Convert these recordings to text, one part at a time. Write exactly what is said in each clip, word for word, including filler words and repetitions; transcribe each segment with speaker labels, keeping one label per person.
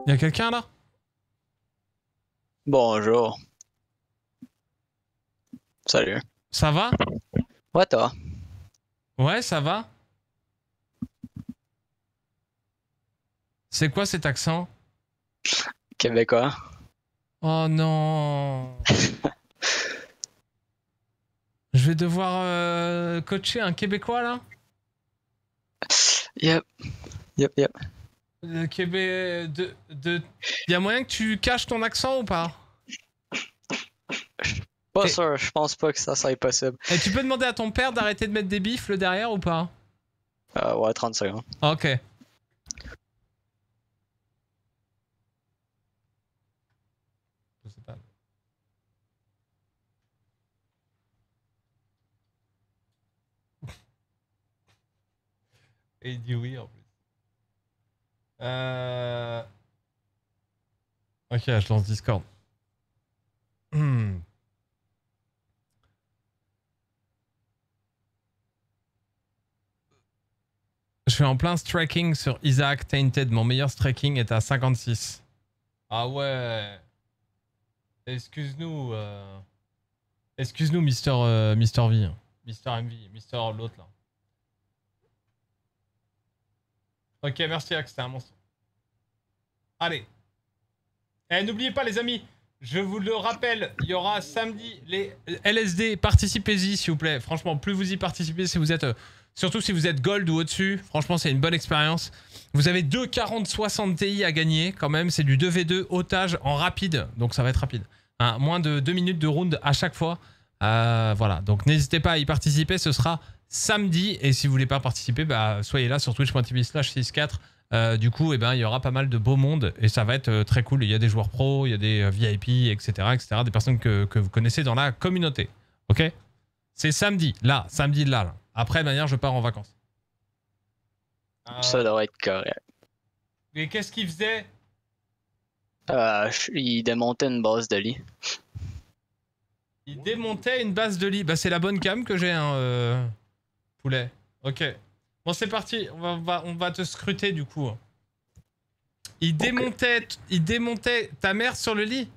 Speaker 1: Y'a quelqu'un là?
Speaker 2: Bonjour. Salut.
Speaker 1: Ça va?
Speaker 2: Ouais, toi?
Speaker 1: Ouais, ça va. C'est quoi cet accent?
Speaker 2: Québécois.
Speaker 1: Oh non. Je vais devoir euh, coacher un Québécois là?
Speaker 2: Yep. Yep, yep.
Speaker 1: Le Québec... De, de... Y a moyen que tu caches ton accent ou pas?
Speaker 2: Pas
Speaker 1: Et,
Speaker 2: sûr, je pense pas que ça soit possible.
Speaker 1: et tu peux demander à ton père d'arrêter de mettre des bifles derrière ou pas?
Speaker 2: Euh, ouais, trente secondes.
Speaker 1: Ok. Je sais pas. Et il dit oui en plus. Euh... Ok, je lance Discord. Hmm. Je suis en plein striking sur Isaac Tainted. Mon meilleur striking est à cinquante-six. Ah ouais. Excuse-nous. Euh... Excuse-nous, Mister, euh, Mister V. Mister M V. Mister l'autre là. Ok, merci Axe, c'était un monstre. Allez. Eh, n'oubliez pas les amis, je vous le rappelle, il y aura samedi les L S D, participez-y s'il vous plaît. Franchement, plus vous y participez, si vous êtes... Euh, surtout si vous êtes gold ou au-dessus, franchement c'est une bonne expérience. Vous avez deux quarante soixante Ti à gagner quand même, c'est du deux v deux otage en rapide, donc ça va être rapide. Hein, moins de deux minutes de round à chaque fois. Euh, voilà, donc n'hésitez pas à y participer, ce sera samedi. Et si vous voulez pas participer, bah, soyez là sur twitch point t v slash six quatre. Euh, du coup, eh ben, il y aura pas mal de beau monde et ça va être euh, très cool. Il y a des joueurs pros, il y a des euh, V I P, et cetera, et cetera. Des personnes que, que vous connaissez dans la communauté. Ok? C'est samedi, là, samedi là, là. Après, de manière, je pars en vacances. Euh...
Speaker 2: Ça devrait être correct.
Speaker 1: Et qu'est-ce qu'il faisait?
Speaker 2: Euh, il démontait une base de lit.
Speaker 1: Il démontait une base de lit. Bah, c'est la bonne cam que j'ai, hein, euh... poulet. Ok. Bon, c'est parti. On va, on va, on va te scruter du coup. Il démontait, okay. il démontait ta mère sur le lit?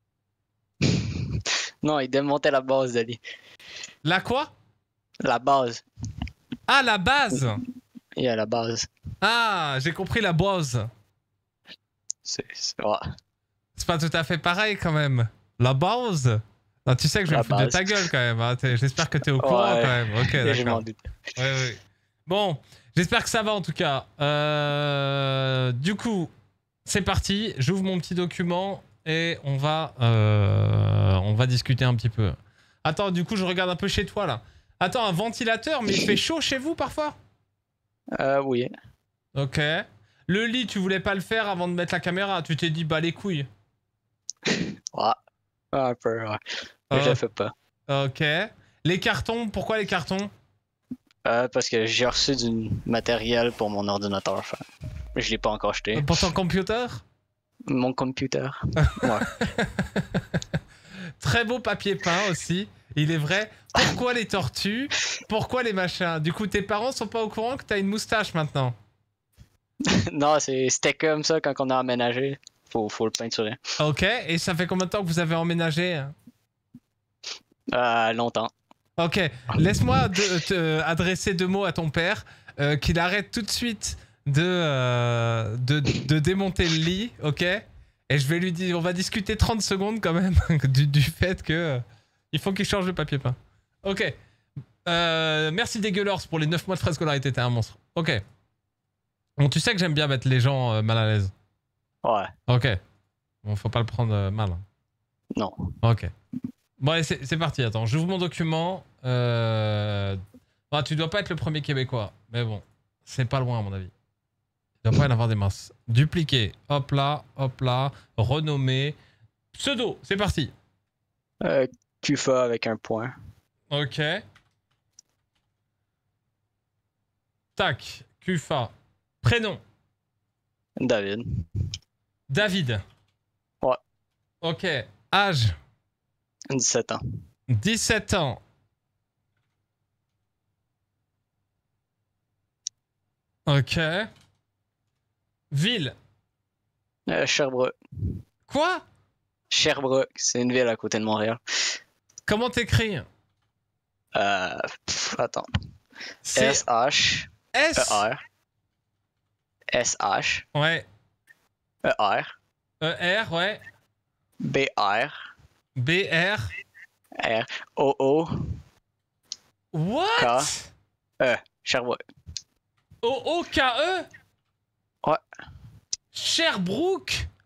Speaker 2: Non, il démontait la base de lit.
Speaker 1: La quoi?
Speaker 2: La base.
Speaker 1: Ah, la base.
Speaker 2: Il y a la base.
Speaker 1: Ah, j'ai compris la base.
Speaker 2: C'est ouais.
Speaker 1: C'est pas tout à fait pareil quand même. La base. Non, tu sais que je vais
Speaker 2: la
Speaker 1: me foutre
Speaker 2: base.
Speaker 1: de ta gueule quand même. Hein. J'espère que t'es au courant
Speaker 2: ouais.
Speaker 1: quand même. Ok, d'accord.
Speaker 2: Je m'en doute.
Speaker 1: Ouais, ouais. Bon, j'espère que ça va en tout cas. Euh, du coup, c'est parti. J'ouvre mon petit document et on va, euh, on va discuter un petit peu. Attends, du coup, je regarde un peu chez toi là. Attends, un ventilateur, mais il fait chaud chez vous parfois?
Speaker 2: Euh, oui.
Speaker 1: Ok. Le lit, tu voulais pas le faire avant de mettre la caméra. Tu t'es dit, bah les couilles.
Speaker 2: Ouais. Un peu, ouais.
Speaker 1: Oh.
Speaker 2: Je le fais pas.
Speaker 1: Ok. Les cartons, pourquoi les cartons?
Speaker 2: Euh, parce que j'ai reçu du matériel pour mon ordinateur. Enfin, je l'ai pas encore acheté.
Speaker 1: Pour ton computer?
Speaker 2: Mon computer. Ouais.
Speaker 1: Très beau papier peint aussi. Il est vrai. Pourquoi les tortues? Pourquoi les machins? Du coup, tes parents sont pas au courant que t'as une moustache maintenant?
Speaker 2: Non, c'était comme ça quand on a emménagé. Faut, faut le peinturer.
Speaker 1: Ok. Et ça fait combien de temps que vous avez emménagé?
Speaker 2: Euh, longtemps.
Speaker 1: Ok. Laisse-moi de, te adresser deux mots à ton père. Euh, qu'il arrête tout de suite de, euh, de, de démonter le lit. Ok. Et je vais lui dire, on va discuter trente secondes quand même du, du fait que euh, il faut qu'il change le papier peint. Ok. Euh, merci Dégueulors pour les neuf mois de frais de scolarité, t'es un monstre. Ok. Bon, tu sais que j'aime bien mettre les gens euh, mal à l'aise.
Speaker 2: Ouais.
Speaker 1: Ok. Bon, faut pas le prendre euh, mal.
Speaker 2: Non.
Speaker 1: Ok. Bon, allez, c'est parti. Attends, j'ouvre mon document. Euh... Ah, tu dois pas être le premier Québécois. Mais bon, c'est pas loin à mon avis. Il doit pas y en avoir des masses. Dupliquer. Hop là, hop là. Renommer. Pseudo, c'est parti.
Speaker 2: Euh, Q F A avec un point.
Speaker 1: Ok. Tac. Q F A. Prénom.
Speaker 2: David.
Speaker 1: David.
Speaker 2: Ouais.
Speaker 1: Ok. Âge.
Speaker 2: dix-sept ans.
Speaker 1: dix-sept ans. Ok. Ville.
Speaker 2: Euh, Sherbrooke.
Speaker 1: Quoi?
Speaker 2: Sherbrooke, c'est une ville à côté de Montréal.
Speaker 1: Comment t'écris?
Speaker 2: Euh, pff, attends.
Speaker 1: C'est
Speaker 2: S H E
Speaker 1: S.
Speaker 2: R. S H
Speaker 1: Ouais.
Speaker 2: E R.
Speaker 1: E R, ouais.
Speaker 2: B R.
Speaker 1: B R.
Speaker 2: R. O O.
Speaker 1: What?
Speaker 2: E. Sherbrooke.
Speaker 1: O O K E?
Speaker 2: Ouais.
Speaker 1: Sherbrooke?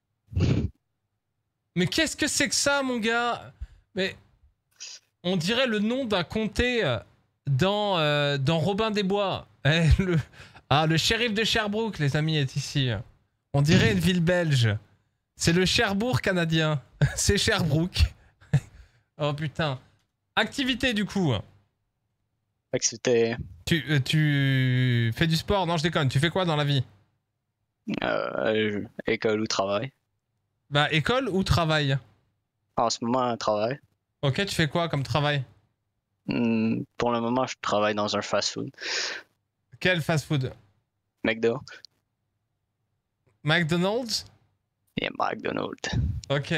Speaker 1: Mais qu'est-ce que c'est que ça, mon gars? Mais on dirait le nom d'un comté dans, euh, dans Robin des Bois. Eh, le... Ah, le shérif de Sherbrooke, les amis, est ici. On dirait une ville belge. C'est le Cherbourg canadien. C'est Sherbrooke. Oh putain. Activité du coup.
Speaker 2: Fait que c'était
Speaker 1: Tu, euh, tu fais du sport? Non, je déconne. Tu fais quoi dans la vie?
Speaker 2: euh, école ou travail.
Speaker 1: Bah, école ou travail?
Speaker 2: En ce moment, travail.
Speaker 1: Ok, tu fais quoi comme travail?
Speaker 2: Hmm, pour le moment, je travaille dans un fast-food.
Speaker 1: Quel fast-food?
Speaker 2: McDo.
Speaker 1: McDonald's?
Speaker 2: Et McDonald's.
Speaker 1: Ok.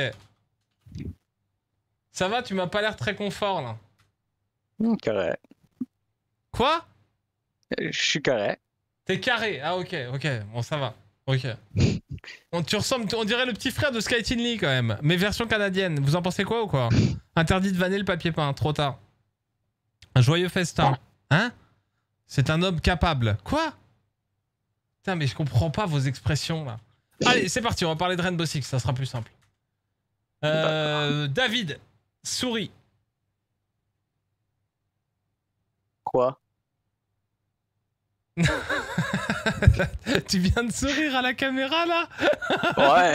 Speaker 1: Ça va, tu m'as pas l'air très confort là.
Speaker 2: Hmm, correct.
Speaker 1: Quoi?
Speaker 2: Euh, Je suis correct.
Speaker 1: T'es carré. Ah ok, ok. Bon, ça va. Ok. On, tu ressembles, on dirait le petit frère de Skytin Lee quand même. Mais version canadienne. Vous en pensez quoi ou quoi? Interdit de vanner le papier peint. Trop tard. Un joyeux festin. Hein? C'est un homme capable. Quoi? Putain, mais je comprends pas vos expressions là. Allez, c'est parti. On va parler de Rainbow Six. Ça sera plus simple. Euh, David. Souris.
Speaker 2: Quoi?
Speaker 1: Tu viens de sourire à la caméra là?
Speaker 2: Ouais.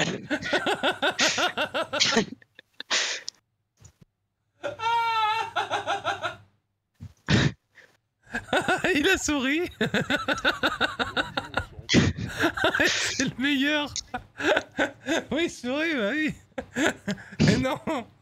Speaker 1: Il a souri. C'est le meilleur. Oui, il sourit, bah oui. Mais non.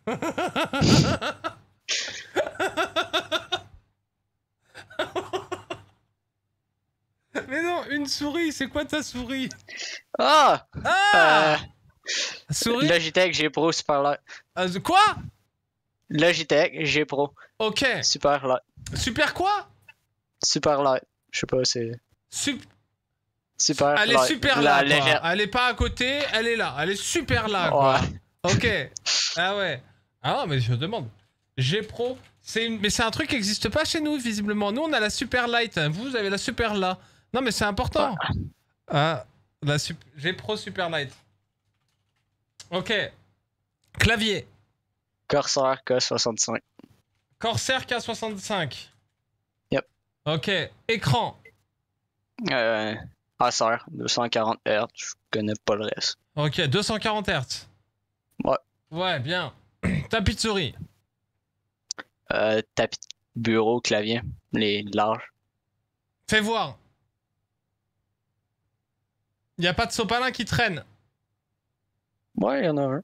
Speaker 1: Mais non, une souris, c'est quoi ta souris?
Speaker 2: Ah!
Speaker 1: Ah!
Speaker 2: Euh,
Speaker 1: Souris?
Speaker 2: Logitech G Pro Super Light.
Speaker 1: Euh, quoi?
Speaker 2: Logitech G Pro
Speaker 1: Ok.
Speaker 2: Super Light.
Speaker 1: Super quoi?
Speaker 2: Super Light. Je sais pas, c'est.
Speaker 1: Sup-
Speaker 2: Super
Speaker 1: Elle
Speaker 2: Light.
Speaker 1: est super
Speaker 2: La
Speaker 1: là, quoi.
Speaker 2: légère.
Speaker 1: Elle est pas à côté, elle est là. Elle est super là, quoi.
Speaker 2: Ouais.
Speaker 1: Ok. Ah ouais. Ah non, mais je demande. G Pro, c'est une... mais c'est un truc qui n'existe pas chez nous, visiblement. Nous, on a la Super Light. Vous, vous avez la Super là. Non, mais c'est important. Ah, la sup... G Pro Super Light. Ok. Clavier.
Speaker 2: Corsair K soixante-cinq.
Speaker 1: Corsair K soixante-cinq.
Speaker 2: Yep.
Speaker 1: Ok. Écran.
Speaker 2: Euh, Acer deux cent quarante hertz. Je connais pas le reste.
Speaker 1: Ok, deux cent quarante hertz.
Speaker 2: Ouais.
Speaker 1: Ouais, bien. Tapis de souris.
Speaker 2: Euh, tapis de bureau, clavier. Les larges.
Speaker 1: Fais voir. Y a pas de sopalin qui traîne.
Speaker 2: Ouais, il y en a un.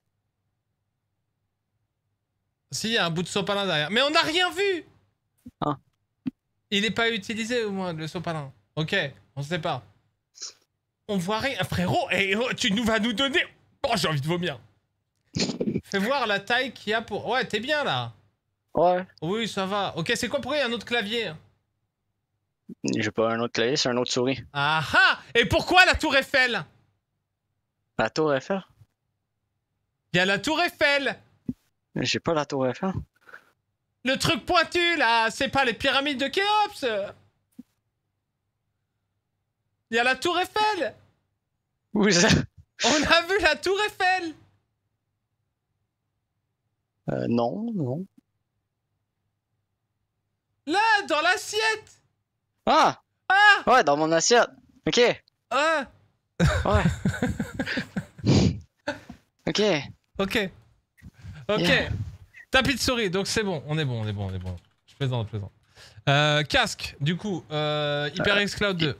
Speaker 1: Si, y a un bout de sopalin derrière. Mais on n'a rien vu.
Speaker 2: Ah.
Speaker 1: Il est pas utilisé au moins, le sopalin. Ok, on sait pas. On voit rien. Frérot, et oh, tu nous vas nous donner... Oh, j'ai envie de vomir. Fais voir la taille qu'il y a pour... Ouais, t'es bien là.
Speaker 2: Ouais.
Speaker 1: Oui, ça va. Ok, c'est quoi? Pourquoi il y a un autre clavier?
Speaker 2: J'ai pas un autre clavier, c'est un autre souris.
Speaker 1: Ah ah! Et pourquoi la tour Eiffel?
Speaker 2: La tour Eiffel?
Speaker 1: Il y a la tour Eiffel.
Speaker 2: J'ai pas la tour Eiffel.
Speaker 1: Le truc pointu là, c'est pas les pyramides de Khéops. Il y a la tour Eiffel.
Speaker 2: Où ça?
Speaker 1: On a vu la tour Eiffel.
Speaker 2: Euh, non, non.
Speaker 1: Là, dans l'assiette.
Speaker 2: Ah!
Speaker 1: Ah!
Speaker 2: Ouais, dans mon assiette. Ok.
Speaker 1: Ah!
Speaker 2: Ouais. Ok.
Speaker 1: Ok. Ok.
Speaker 2: Yeah.
Speaker 1: Tapis de souris, donc c'est bon. On est bon, on est bon, on est bon. Je plaisante, je plaisante. Euh, casque, du coup, euh, HyperX Cloud deux.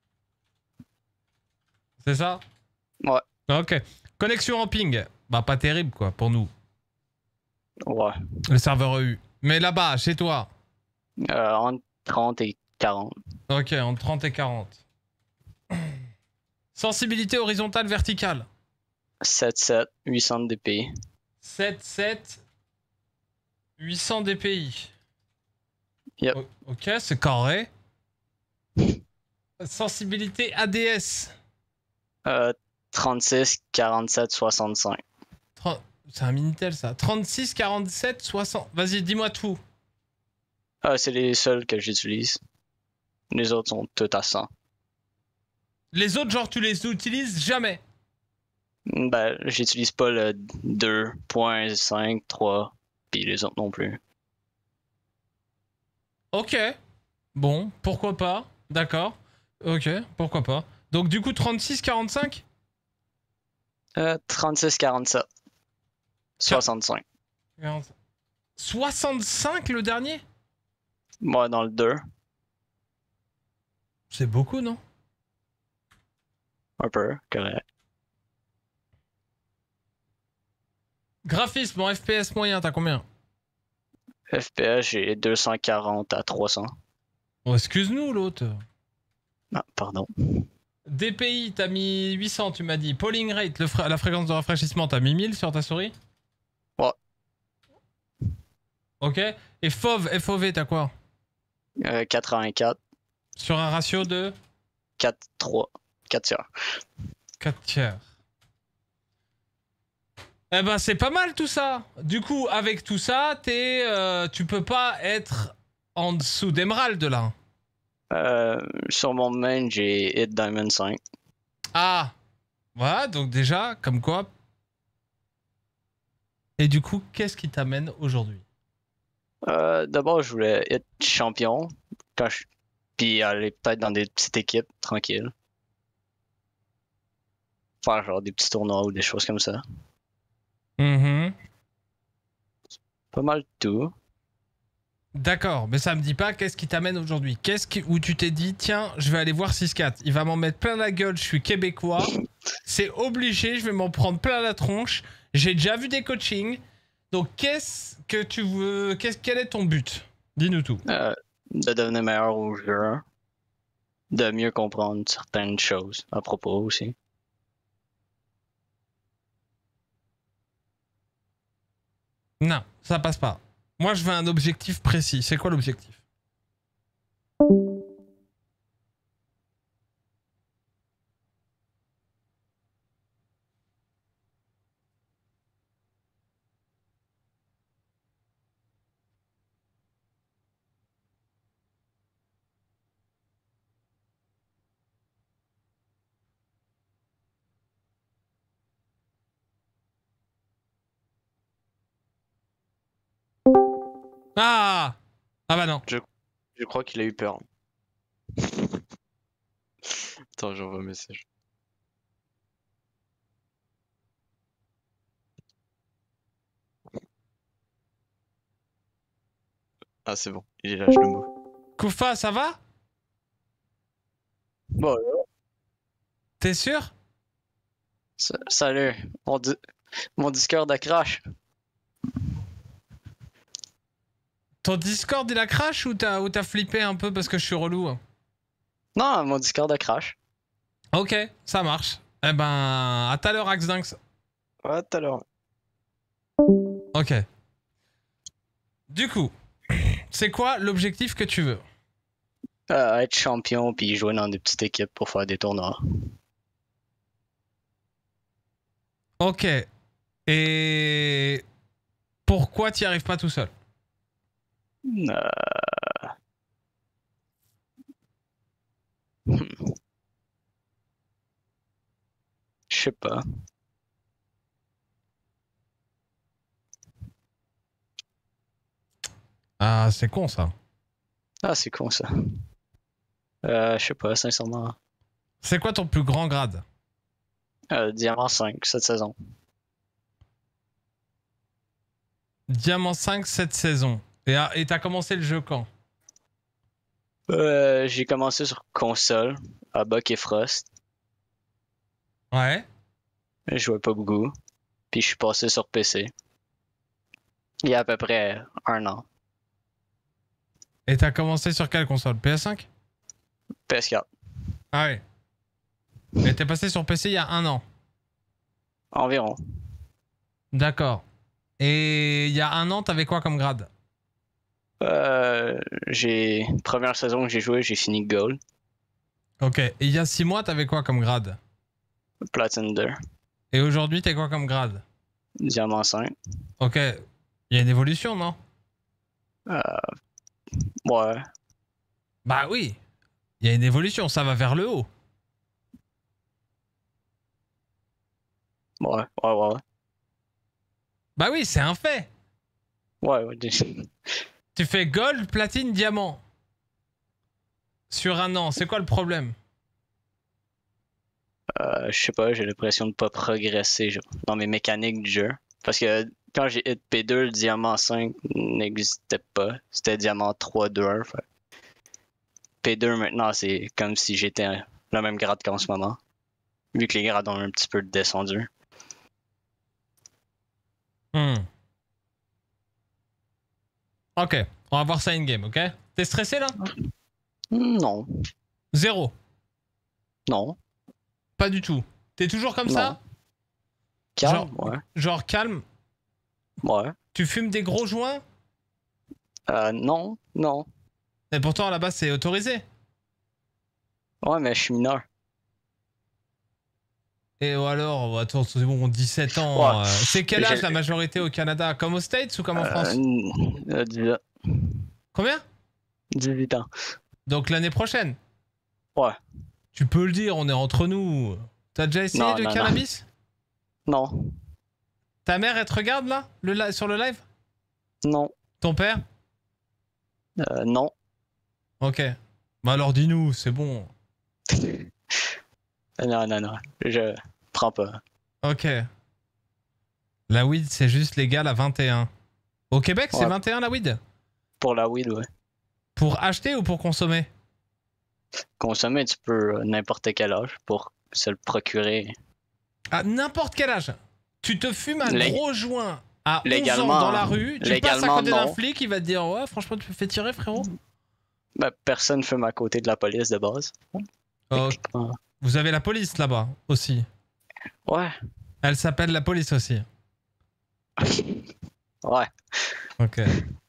Speaker 1: C'est ça?
Speaker 2: Ouais.
Speaker 1: Ok. Connexion en ping. Bah, pas terrible, quoi, pour nous.
Speaker 2: Ouais.
Speaker 1: Le serveur E U. Mais là-bas, chez toi.
Speaker 2: Euh, entre trente et quarante.
Speaker 1: Ok, entre trente et quarante. Sensibilité horizontale, verticale.
Speaker 2: sept sept, huit cents D P I.
Speaker 1: sept sept, huit cents D P I.
Speaker 2: Yep.
Speaker 1: O- ok, c'est carré. Sensibilité A D S.
Speaker 2: Euh, trente-six, quarante-sept, soixante-cinq.
Speaker 1: trente C'est un Minitel ça. trente-six, quarante-sept, soixante. Vas-y, dis-moi tout.
Speaker 2: Ah, c'est les seuls que j'utilise. Les autres sont tous à cent.
Speaker 1: Les autres, genre, tu les utilises jamais.
Speaker 2: Ben, j'utilise pas le deux point cinq, trois, puis les autres non plus.
Speaker 1: Ok. Bon, pourquoi pas. D'accord. Ok, pourquoi pas. Donc du coup, trente-six, quarante-cinq
Speaker 2: Euh, trente-six, quarante-sept, soixante-cinq.
Speaker 1: soixante-cinq le dernier?
Speaker 2: Moi, dans le deux,
Speaker 1: C'est beaucoup, non?
Speaker 2: un peu, correct.
Speaker 1: Graphisme en F P S moyen, t'as combien?
Speaker 2: F P S, j'ai deux cent quarante à trois cents.
Speaker 1: Oh, excuse-nous, l'autre.
Speaker 2: Ah, pardon.
Speaker 1: D P I, t'as mis huit cents, tu m'as dit. Polling rate, le fra- la fréquence de rafraîchissement, t'as mis mille sur ta souris?
Speaker 2: Ouais.
Speaker 1: Ok. Et F O V, F O V, t'as quoi?
Speaker 2: Euh, quatre-vingt-quatre,
Speaker 1: Sur un ratio de
Speaker 2: quatre, trois, quatre tiers.
Speaker 1: quatre tiers. Eh ben, c'est pas mal tout ça. Du coup, avec tout ça, t'es, euh, tu peux pas être en dessous d'Emerald là.
Speaker 2: Euh, sur mon main, j'ai Hit Diamond cinq.
Speaker 1: Ah, voilà, donc déjà, comme quoi. Et du coup, qu'est-ce qui t'amène aujourd'hui?
Speaker 2: Euh, d'abord, je voulais être champion, quand je... puis aller peut-être dans des petites équipes tranquilles. Faire genre des petits tournois ou des choses comme ça.
Speaker 1: Mhm.
Speaker 2: Pas mal tout.
Speaker 1: D'accord, mais ça me dit pas qu'est-ce qui t'amène aujourd'hui. Qu'est-ce qui... où tu t'es dit, tiens, je vais aller voir six quatre. Il va m'en mettre plein la gueule, je suis québécois. C'est obligé, je vais m'en prendre plein la tronche. J'ai déjà vu des coachings. Donc, qu'est-ce que tu veux... Qu'est-ce... Quel est ton but? Dis-nous tout.
Speaker 2: Euh, de devenir meilleur au jeu. De mieux comprendre certaines choses à propos aussi.
Speaker 1: Non, ça passe pas. Moi, je veux un objectif précis. C'est quoi l'objectif? Ah! Ah bah non.
Speaker 3: Je, je crois qu'il a eu peur. Attends, j'envoie un message. Ah, c'est bon, il est là, je le mot.
Speaker 1: Koufa, ça va?
Speaker 2: Bon, là.
Speaker 1: T'es sûr?
Speaker 2: sa- Salut. Mon, di- mon Discord a crash.
Speaker 1: Ton Discord, il a crash ou t'as ou t'as flippé un peu parce que je suis relou? Hein?
Speaker 2: Non, mon Discord a crash.
Speaker 1: Ok, ça marche. Eh ben, à tout à l'heure, Axdinx.
Speaker 3: Ouais, tout à l'heure.
Speaker 1: Ok. Du coup, c'est quoi l'objectif que tu veux?
Speaker 2: Euh, être champion puis jouer dans des petites équipes pour faire des tournois.
Speaker 1: Ok. Et pourquoi t'y arrives pas tout seul?
Speaker 2: Euh... hmm. Je sais pas.
Speaker 1: Ah, c'est con ça.
Speaker 2: Ah, c'est con ça. Euh, je sais pas, sincèrement.
Speaker 1: C'est quoi ton plus grand grade?
Speaker 2: Euh, Diamant cinq cette saison.
Speaker 1: Diamant cinq cette saison. Et ah, et t'as commencé le jeu quand?
Speaker 2: Euh, j'ai commencé sur console, à Buck et Frost.
Speaker 1: Ouais.
Speaker 2: Je jouais pas beaucoup. Puis je suis passé sur P C. Il y a à peu près un an.
Speaker 1: Et t'as commencé sur quelle console? P S cinq?
Speaker 2: P S quatre.
Speaker 1: Ah ouais. Et t'es passé sur P C il y a un an.
Speaker 2: Environ.
Speaker 1: D'accord. Et il y a un an, t'avais quoi comme grade?
Speaker 2: Euh, j'ai... Première saison que j'ai joué, j'ai fini Gold.
Speaker 1: Ok. Et il y a six mois, t'avais quoi comme grade?
Speaker 2: Platine deux.
Speaker 1: Et aujourd'hui, t'es quoi comme grade?
Speaker 2: Diamant cinq.
Speaker 1: Ok. Il y a une évolution, non?
Speaker 2: Euh... Ouais.
Speaker 1: Bah oui. Il y a une évolution, ça va vers le haut.
Speaker 2: Ouais, ouais, ouais. ouais.
Speaker 1: Bah oui, c'est un fait.
Speaker 2: Ouais, ouais.
Speaker 1: Tu fais gold, platine, diamant. Sur un an, c'est quoi le problème?
Speaker 2: Euh, je sais pas, j'ai l'impression de pas progresser genre, dans mes mécaniques du jeu. Parce que quand j'ai hit P deux, le diamant cinq n'existait pas. C'était diamant trois deux un. Fait. P deux maintenant, c'est comme si j'étais le même grade qu'en ce moment. Vu que les grades ont un petit peu descendu.
Speaker 1: Hmm. Ok, on va voir ça in-game, ok? T'es stressé là?
Speaker 2: Non.
Speaker 1: Zéro.
Speaker 2: Non.
Speaker 1: Pas du tout. T'es toujours comme
Speaker 2: Non.
Speaker 1: ça?
Speaker 2: Calme,
Speaker 1: genre,
Speaker 2: ouais.
Speaker 1: Genre calme?
Speaker 2: Ouais.
Speaker 1: Tu fumes des gros joints?
Speaker 2: Euh, non, non.
Speaker 1: Et pourtant là-bas c'est autorisé.
Speaker 2: Ouais, mais je suis mineur.
Speaker 1: Et ou alors, attends, c'est bon, dix-sept ans.
Speaker 2: Ouais.
Speaker 1: euh, c'est quel âge
Speaker 2: J'ai-
Speaker 1: la majorité au Canada? Comme aux States ou comme en France?
Speaker 2: Euh, dix-huit.
Speaker 1: Combien?
Speaker 2: dix-huit ans.
Speaker 1: Donc l'année prochaine?
Speaker 2: Ouais.
Speaker 1: Tu peux le dire, on est entre nous. T'as déjà essayé
Speaker 2: Non,
Speaker 1: de
Speaker 2: non,
Speaker 1: cannabis?
Speaker 2: Non.
Speaker 1: Ta mère, elle te regarde là le li- sur le live?
Speaker 2: Non.
Speaker 1: Ton père?
Speaker 2: Euh, non.
Speaker 1: Ok. Bah alors dis-nous, c'est bon.
Speaker 2: Non, non, non. Je prends pas.
Speaker 1: Ok. La weed, c'est juste légal à vingt et un. Au Québec, c'est
Speaker 2: Ouais.
Speaker 1: vingt et un la weed?
Speaker 2: Pour la weed, ouais.
Speaker 1: Pour acheter ou pour consommer?
Speaker 2: Consommer, tu peux euh, n'importe quel âge pour se le procurer.
Speaker 1: À n'importe quel âge. Tu te fumes un
Speaker 2: Lég-
Speaker 1: gros joint à onze ans
Speaker 2: Légalement,
Speaker 1: dans la rue, tu passes à
Speaker 2: légalement,
Speaker 1: côté d'un
Speaker 2: non.
Speaker 1: flic, il va te dire ouais, franchement, tu me fais tirer, frérot.
Speaker 2: Ben, personne fume à côté de la police de base.
Speaker 1: Oh,
Speaker 2: Techniquement.
Speaker 1: vous avez la police là-bas aussi.
Speaker 2: Ouais.
Speaker 1: Elle s'appelle la police aussi.
Speaker 2: Ouais.
Speaker 1: Ok.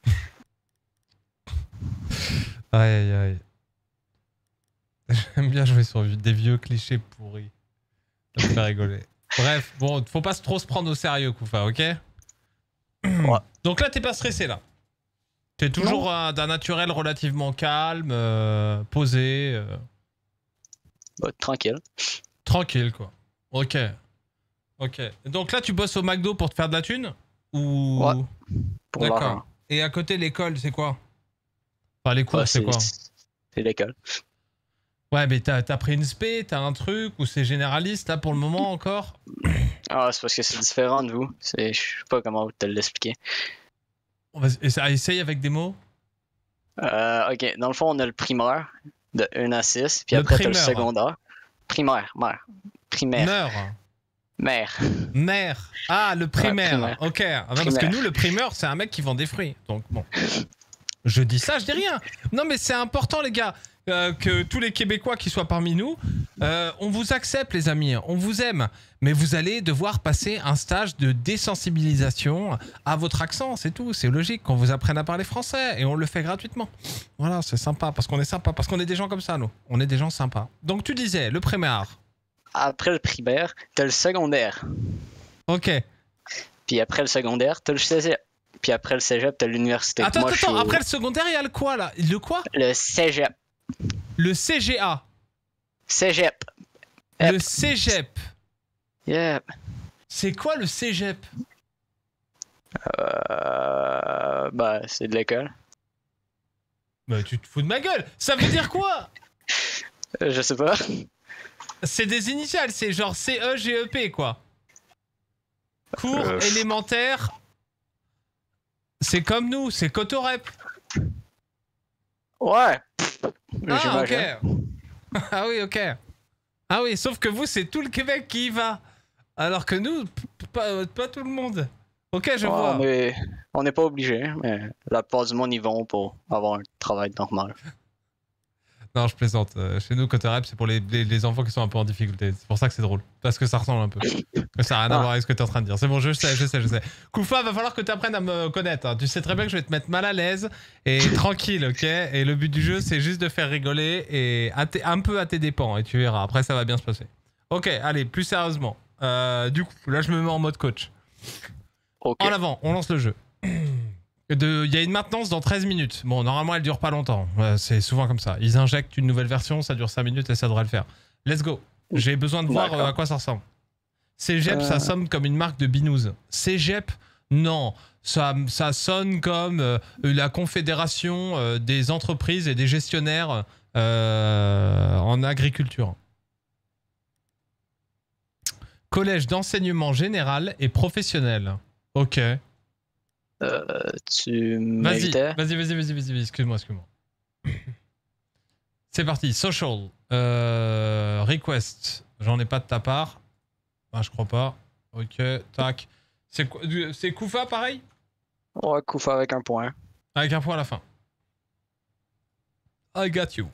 Speaker 1: Aïe aïe aïe. J'aime bien jouer sur des vieux clichés pourris. Ça me fait rigoler. Bref, bon, faut pas trop se prendre au sérieux, Koufa, ok?
Speaker 2: Ouais.
Speaker 1: Donc là, t'es pas stressé, là? T'es toujours euh, d'un naturel relativement calme, euh, posé, euh,
Speaker 2: Bah, tranquille.
Speaker 1: tranquille, quoi. Ok. Ok. Donc là, tu bosses au McDo pour te faire de la thune? Ou...
Speaker 2: Ouais. Pour
Speaker 1: D'accord.
Speaker 2: l'argent.
Speaker 1: Et à côté, l'école, c'est quoi? Enfin, les cours,
Speaker 2: Ouais,
Speaker 1: c'est quoi?
Speaker 2: C'est l'école.
Speaker 1: Ouais, mais t'as t'as pris une spé, t'as un truc, ou c'est généraliste, là, pour le moment, encore?
Speaker 2: Ah, c'est parce que c'est différent de vous. C'est, je sais pas comment te l'expliquer.
Speaker 1: On va essa- essaye avec des mots.
Speaker 2: Euh, ok, dans le fond, on a le primaire de un à six, puis
Speaker 1: Le
Speaker 2: après, t'as le
Speaker 1: primeur.
Speaker 2: secondaire. Primaire, mère. Primaire.
Speaker 1: Meur.
Speaker 2: Mère.
Speaker 1: Mère. Ah, le primaire.
Speaker 2: primaire.
Speaker 1: Ok. Ah, non, parce que
Speaker 2: Primaire.
Speaker 1: nous, le primeur, c'est un mec qui vend des fruits. Donc, bon. Je dis ça, je dis rien. Non, mais c'est important, les gars, euh, que tous les Québécois qui soient parmi nous, euh, on vous accepte, les amis. On vous aime. Mais vous allez devoir passer un stage de désensibilisation à votre accent, c'est tout. C'est logique qu'on vous apprenne à parler français et on le fait gratuitement. Voilà, c'est sympa parce qu'on est sympa, parce qu'on est des gens comme ça, nous. On est des gens sympas. Donc, tu disais, le primaire.
Speaker 2: Après le primaire, t'as le secondaire.
Speaker 1: Ok.
Speaker 2: Puis après le secondaire, t'as le cégep. Puis après le cégep, t'as l'université.
Speaker 1: Attends,
Speaker 2: Moi,
Speaker 1: attends,
Speaker 2: je suis
Speaker 1: attends.
Speaker 2: au-
Speaker 1: Après le secondaire, il y a le quoi, là? Le quoi?
Speaker 2: Le cégep.
Speaker 1: Le C G A.
Speaker 2: Cégep.
Speaker 1: Le
Speaker 2: Ep.
Speaker 1: cégep.
Speaker 2: Yep.
Speaker 1: C'est quoi le cégep?
Speaker 2: Euh... Bah, c'est de l'école.
Speaker 1: Bah, tu te fous de ma gueule. Ça veut dire quoi?
Speaker 2: Euh, Je sais pas.
Speaker 1: C'est des initiales, c'est genre C E G E P, quoi. Cours
Speaker 2: Euh.
Speaker 1: élémentaire. C'est comme nous, c'est Cotorep.
Speaker 2: Ouais.
Speaker 1: Ah, ok.
Speaker 2: J'imagine.
Speaker 1: Ah oui, ok. Ah oui, sauf que vous, c'est tout le Québec qui y va. Alors que nous, p- p- pas, pas tout le monde. Ok, je
Speaker 2: Ouais,
Speaker 1: vois.
Speaker 2: on est- on n'est pas obligé, mais la plupart du monde y vont pour avoir un travail normal.
Speaker 1: Non, je plaisante. Euh, chez nous, côté rap, c'est pour les, les, les enfants qui sont un peu en difficulté. C'est pour ça que c'est drôle. Parce que ça ressemble un peu. Que ça n'a rien à
Speaker 2: Ah.
Speaker 1: voir avec ce que tu es en train de dire. C'est bon, je sais, je sais, je sais. Koufa, va falloir que tu apprennes à me connaître. Hein. Tu sais très bien que je vais te mettre mal à l'aise et tranquille, ok? Et le but du jeu, c'est juste de faire rigoler et à tes- un peu à tes dépens. Et tu verras. Après, ça va bien se passer. Ok, allez, plus sérieusement. Euh, du coup, là, je me mets en mode coach.
Speaker 2: Ok.
Speaker 1: En avant, on lance le jeu. De- Il y a une maintenance dans treize minutes. Bon, normalement, elle dure pas longtemps. Euh, c'est souvent comme ça. Ils injectent une nouvelle version, ça dure cinq minutes et ça devrait le faire. Let's go. J'ai besoin de voir euh, à quoi ça ressemble. Cégep,
Speaker 2: Euh.
Speaker 1: ça sonne comme une marque de binouze. Cégep, non. Ça, ça sonne comme euh, la confédération euh, des entreprises et des gestionnaires euh, en agriculture. Collège d'enseignement général et professionnel. Ok.
Speaker 2: Euh, tu
Speaker 1: Vas-y,
Speaker 2: m'invitais?
Speaker 1: vas-y, vas-y, vas-y, vas-y, excuse-moi, excuse-moi. C'est parti, social. Euh, request. J'en ai pas de ta part. Ah, je crois pas. Ok, tac. C'est quoi- c'est Koufa pareil?
Speaker 2: Ouais, Koufa avec un point.
Speaker 1: Avec un point à la fin. I got you.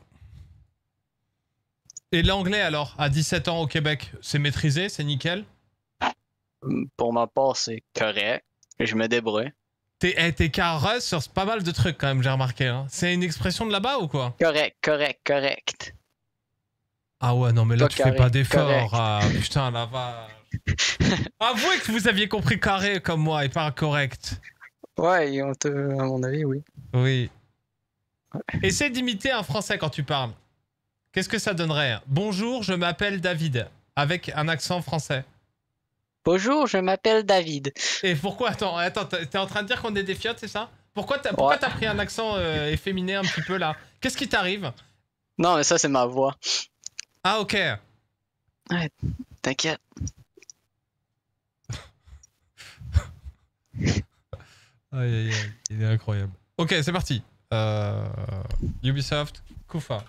Speaker 1: Et l'anglais alors, à dix-sept ans au Québec, c'est maîtrisé, c'est nickel?
Speaker 2: Pour ma part, c'est correct. Je me débrouille.
Speaker 1: T'es eh, t'es carré sur pas mal de trucs quand même, j'ai remarqué. Hein. C'est une expression de là-bas ou quoi?
Speaker 2: Correct, correct, correct.
Speaker 1: Ah ouais, non mais là
Speaker 2: Pas
Speaker 1: tu
Speaker 2: carré,
Speaker 1: fais pas d'effort.
Speaker 2: correct.
Speaker 1: Ah, putain, la vache. Avouez que vous aviez compris carré comme moi et pas correct.
Speaker 2: Ouais, on te... à mon avis, oui.
Speaker 1: Oui. Essaie d'imiter un français quand tu parles. Qu'est-ce que ça donnerait? Bonjour, je m'appelle David. Avec un accent français.
Speaker 2: Bonjour, je m'appelle David.
Speaker 1: Et pourquoi? Attends, attends, t'es en train de dire qu'on est des fiottes, c'est ça? Pourquoi t'as pourquoi
Speaker 2: Ouais.
Speaker 1: t'as pris un accent euh, efféminé un petit peu là? Qu'est-ce qui t'arrive?
Speaker 2: Non, mais ça, c'est ma voix.
Speaker 1: Ah ok.
Speaker 2: T'inquiète.
Speaker 1: Aïe aïe aïe, il est incroyable. Ok, c'est parti. Euh, Ubisoft, Koufa.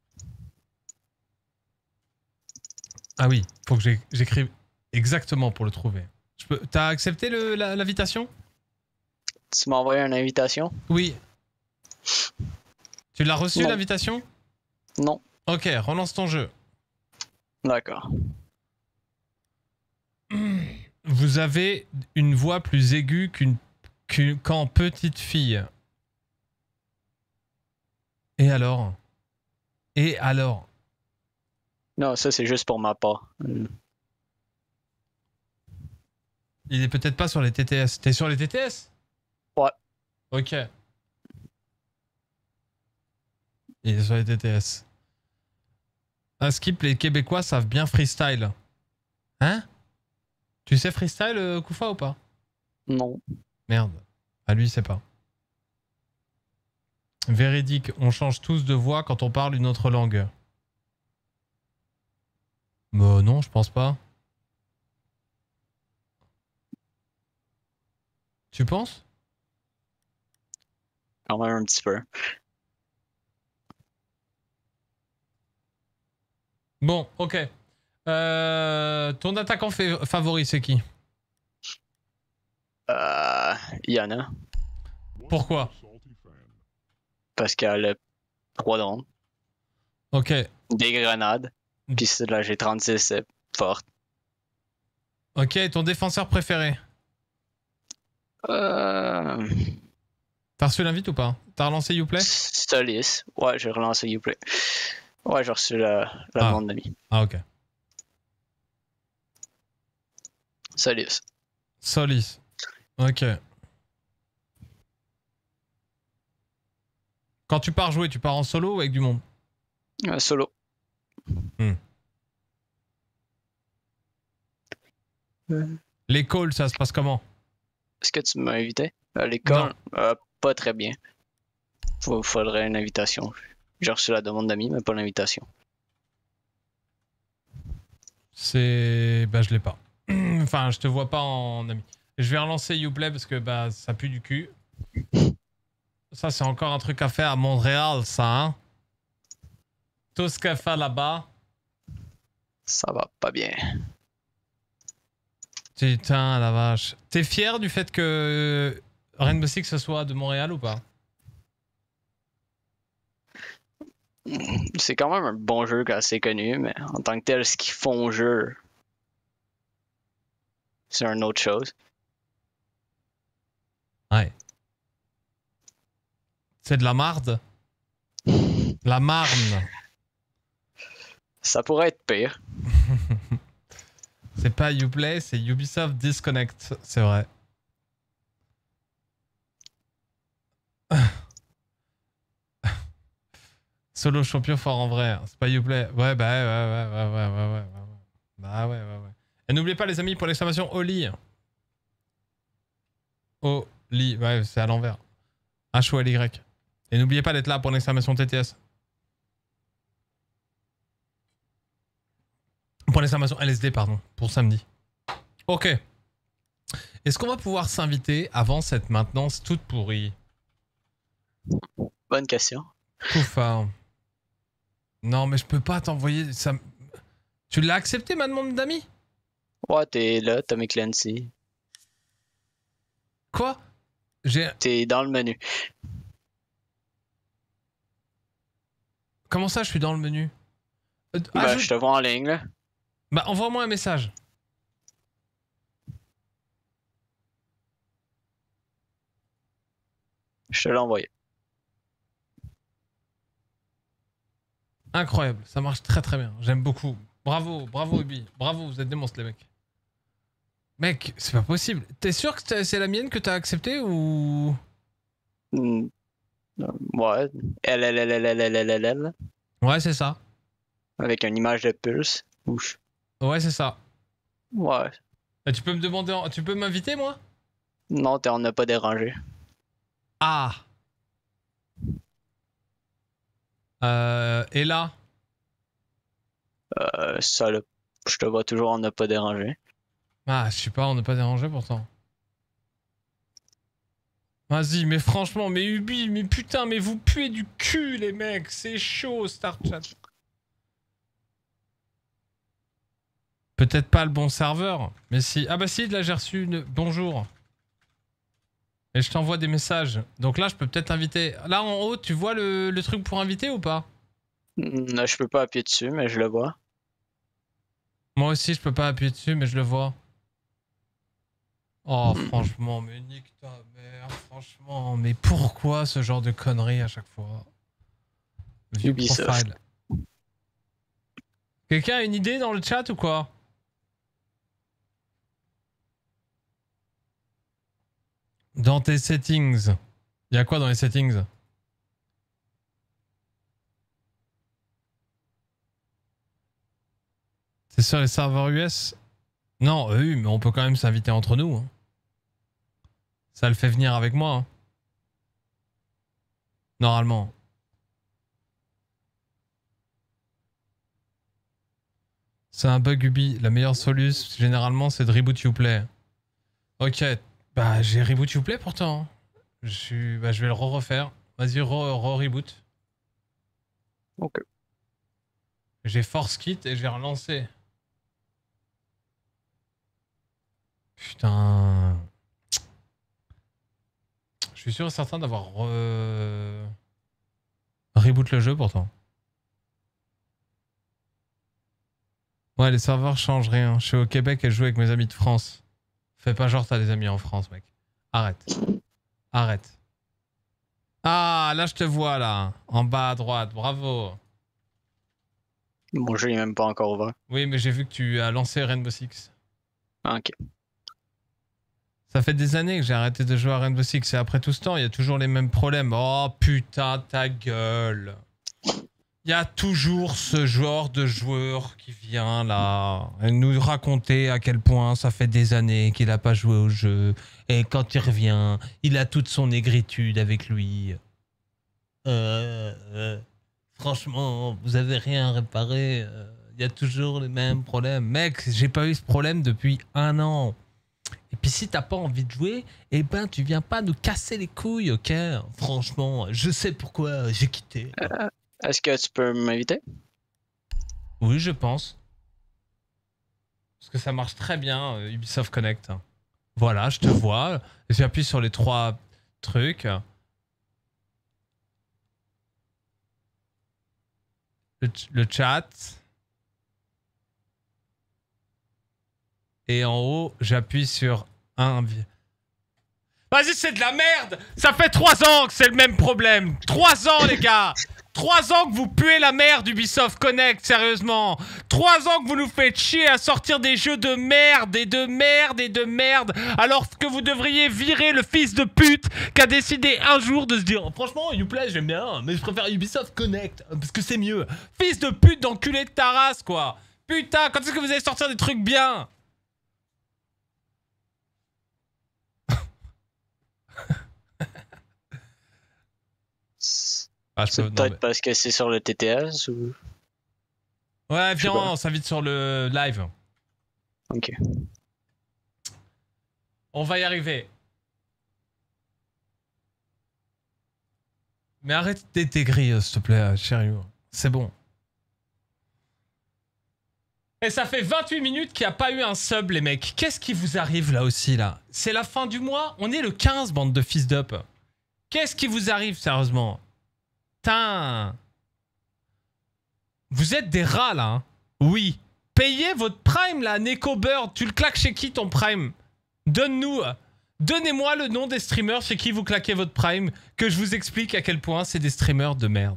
Speaker 1: Ah oui, faut que j'ai- j'écrive exactement pour le trouver. Je peux... T'as accepté le- la- l'invitation?
Speaker 2: Tu m'as envoyé une invitation?
Speaker 1: Oui. Tu l'as reçu
Speaker 2: Non.
Speaker 1: l'invitation?
Speaker 2: Non.
Speaker 1: Ok, relance ton jeu.
Speaker 2: D'accord.
Speaker 1: Vous avez une voix plus aiguë qu'une qu'une- qu'en petite fille. Et alors? Et alors?
Speaker 2: Non, ça, c'est juste pour ma part. Hmm.
Speaker 1: Il est peut-être pas sur les T T S. T'es sur les T T S?
Speaker 2: Ouais.
Speaker 1: Ok. Il est sur les T T S. À Skip, les Québécois savent bien freestyle. Hein? Tu sais freestyle, euh, Koufa, ou pas?
Speaker 2: Non.
Speaker 1: Merde. À lui, c'est pas. Véridique, on change tous de voix quand on parle une autre langue. Bah non, je pense pas. Tu penses?
Speaker 2: Quand même un petit peu.
Speaker 1: Bon, ok. Euh, ton attaquant fa- favori, c'est qui?
Speaker 2: Euh... Il y en a.
Speaker 1: Pourquoi?
Speaker 2: Parce qu'elle a trois drones,
Speaker 1: Ok.
Speaker 2: des grenades, puis c'est- là, j'ai trente-six c'est forte.
Speaker 1: Ok, ton défenseur préféré?
Speaker 2: Euh...
Speaker 1: T'as reçu l'invite ou pas? T'as relancé Uplay?
Speaker 2: Solis. Ouais, j'ai relancé Uplay. Ouais, j'ai reçu la, la
Speaker 1: Ah.
Speaker 2: demande d'amis.
Speaker 1: Ah ok.
Speaker 2: Solis.
Speaker 1: Solis. Ok. Quand tu pars jouer, tu pars en solo ou avec du monde?
Speaker 2: Euh, solo.
Speaker 1: Hmm.
Speaker 2: Euh,
Speaker 1: Les calls, ça se passe comment?
Speaker 2: Est-ce que tu m'as invité? À l'école? Euh, pas très bien. Il faudrait une invitation. J'ai reçu la demande d'amis, mais pas l'invitation.
Speaker 1: C'est... Bah je l'ai pas. Enfin, je te vois pas en ami. Je vais relancer Uplay parce que bah ça pue du cul. Ça, c'est encore un truc à faire à Montréal, ça, hein? Tout ce qu'elle fait là-bas.
Speaker 2: Ça va pas bien.
Speaker 1: Putain, la vache. T'es fier du fait que Rainbow Six ce soit de Montréal ou pas?
Speaker 2: C'est quand même un bon jeu assez connu, mais en tant que tel, ce qu'ils font au jeu, c'est une autre chose.
Speaker 1: Ouais. C'est de la marde. La marne.
Speaker 2: Ça pourrait être pire.
Speaker 1: C'est pas Uplay, c'est Ubisoft Disconnect, c'est vrai. Solo champion fort en vrai, c'est pas Uplay. Ouais, bah ouais, ouais, ouais, ouais, ouais, ouais, ouais. Bah ouais, ouais, ouais. Et n'oubliez pas les amis, pour l'exclamation Oli. Oli, ouais, c'est à l'envers. H O L Y. Et n'oubliez pas d'être là pour l'exclamation T T S. Pour l'exclamation L S D, pardon, pour samedi. Ok. Est-ce qu'on va pouvoir s'inviter avant cette maintenance toute pourrie?
Speaker 2: Bonne question.
Speaker 1: Koufa. Non, mais je peux pas t'envoyer ça. Tu l'as accepté, ma demande d'amis?
Speaker 2: Ouais, t'es là, Tommy Clancy.
Speaker 1: Quoi? J'ai.
Speaker 2: T'es dans le menu.
Speaker 1: Comment ça, je suis dans le menu? euh,
Speaker 2: Ben,
Speaker 1: ajoute...
Speaker 2: je te vois en ligne, là.
Speaker 1: Bah, envoie-moi un message.
Speaker 2: Je te l'ai envoyé.
Speaker 1: Incroyable, ça marche très très bien. J'aime beaucoup. Bravo, bravo Ubi. Bravo, vous êtes des monstres les mecs. Mec, c'est pas possible. T'es sûr que c'est la mienne que t'as acceptée ou...
Speaker 2: Mm. Ouais. L L L L L L L L L.
Speaker 1: Ouais, c'est ça.
Speaker 2: Avec une image de pulse. Ouch.
Speaker 1: Ouais, c'est ça.
Speaker 2: Ouais.
Speaker 1: Et tu peux me demander... en- Tu peux m'inviter, moi?
Speaker 2: Non, t'en as pas dérangé.
Speaker 1: Ah. Euh, et là?
Speaker 2: Euh, ça, là, je te vois toujours en a pas dérangé.
Speaker 1: Ah, je sais pas, on n'est pas dérangé pourtant. Vas-y, mais franchement, mais Ubi, mais putain, mais vous puez du cul, les mecs. C'est chaud, StarChat. Peut-être pas le bon serveur, mais si... Ah bah si, là j'ai reçu une... Bonjour. Et je t'envoie des messages. Donc là, je peux peut-être inviter... Là, en haut, tu vois le, le truc pour inviter ou pas?
Speaker 2: Non, je peux pas appuyer dessus, mais je le vois.
Speaker 1: Moi aussi, je peux pas appuyer dessus, mais je le vois. Oh, franchement, mais nique ta mère, franchement. Mais pourquoi ce genre de conneries à chaque fois? View
Speaker 2: Ubisoft.
Speaker 1: profile. Quelqu'un a une idée dans le chat ou quoi? Dans tes settings. Il y a quoi dans les settings? C'est sur les serveurs U S? Non, oui, mais on peut quand même s'inviter entre nous. Hein. Ça le fait venir avec moi. Hein. Normalement. C'est un bug Ubi. La meilleure solution, généralement, c'est de reboot Uplay. Ok. Bah, j'ai reboot Uplay pourtant. Je suis... Bah, je vais le re-refaire. Vas-y, re-reboot.
Speaker 2: Ok.
Speaker 1: J'ai force kit et j'ai relancé. Putain. Je suis sûr et certain d'avoir re... reboot le jeu pourtant. Ouais, les serveurs changent rien. Je suis au Québec et je joue avec mes amis de France. Fais pas genre t'as des amis en France, mec. Arrête. Arrête. Ah, là je te vois là. En bas à droite. Bravo.
Speaker 2: Mon jeu est même pas encore ouvert.
Speaker 1: Oui, mais j'ai vu que tu as lancé Rainbow Six.
Speaker 2: Ah, ok.
Speaker 1: Ça fait des années que j'ai arrêté de jouer à Rainbow Six et après tout ce temps, il y a toujours les mêmes problèmes. Oh putain, ta gueule. Il y a toujours ce genre de joueur qui vient là nous raconter à quel point ça fait des années qu'il n'a pas joué au jeu. Et quand il revient, il a toute son négritude avec lui. Euh, euh, franchement, vous avez rien réparé. Il y a toujours les mêmes problèmes. Mec, j'ai pas eu ce problème depuis un an. Et puis si t'as pas envie de jouer, eh ben tu viens pas nous casser les couilles, ok? Franchement, je sais pourquoi j'ai quitté.
Speaker 2: Euh, Est-ce que tu peux m'inviter?
Speaker 1: Oui, je pense. Parce que ça marche très bien, euh, Ubisoft Connect. Voilà, je te vois. J'appuie sur les trois trucs. le, le chat. Et en haut, j'appuie sur un... Vas-y, c'est de la merde! Ça fait trois ans que c'est le même problème! Trois ans, les gars! Trois ans que vous puez la merde Ubisoft Connect, sérieusement! Trois ans que vous nous faites chier à sortir des jeux de merde et de merde et de merde, alors que vous devriez virer le fils de pute qui a décidé un jour de se dire franchement, Uplay, j'aime bien, mais je préfère Ubisoft Connect, parce que c'est mieux. Fils de pute d'enculé de ta race, quoi! Putain, quand est-ce que vous allez sortir des trucs bien? Ah,
Speaker 2: c'est peut-être mais... parce que c'est sur le T T S ou...
Speaker 1: Ouais, viens, on s'invite sur le live.
Speaker 2: Ok.
Speaker 1: On va y arriver. Mais arrête d'être aigri, s'il te plaît, chérie. C'est bon. Et ça fait vingt-huit minutes qu'il n'y a pas eu un sub, les mecs. Qu'est-ce qui vous arrive là aussi, là? C'est la fin du mois. On est le quinze, bande de fils d'up. Qu'est-ce qui vous arrive, sérieusement? Putain. Vous êtes des rats, là. Hein. Oui. Payez votre prime, là, Neko Bird. Tu le claques chez qui, ton prime? Donne-nous... Donnez-moi le nom des streamers chez qui vous claquez votre prime, que je vous explique à quel point c'est des streamers de merde.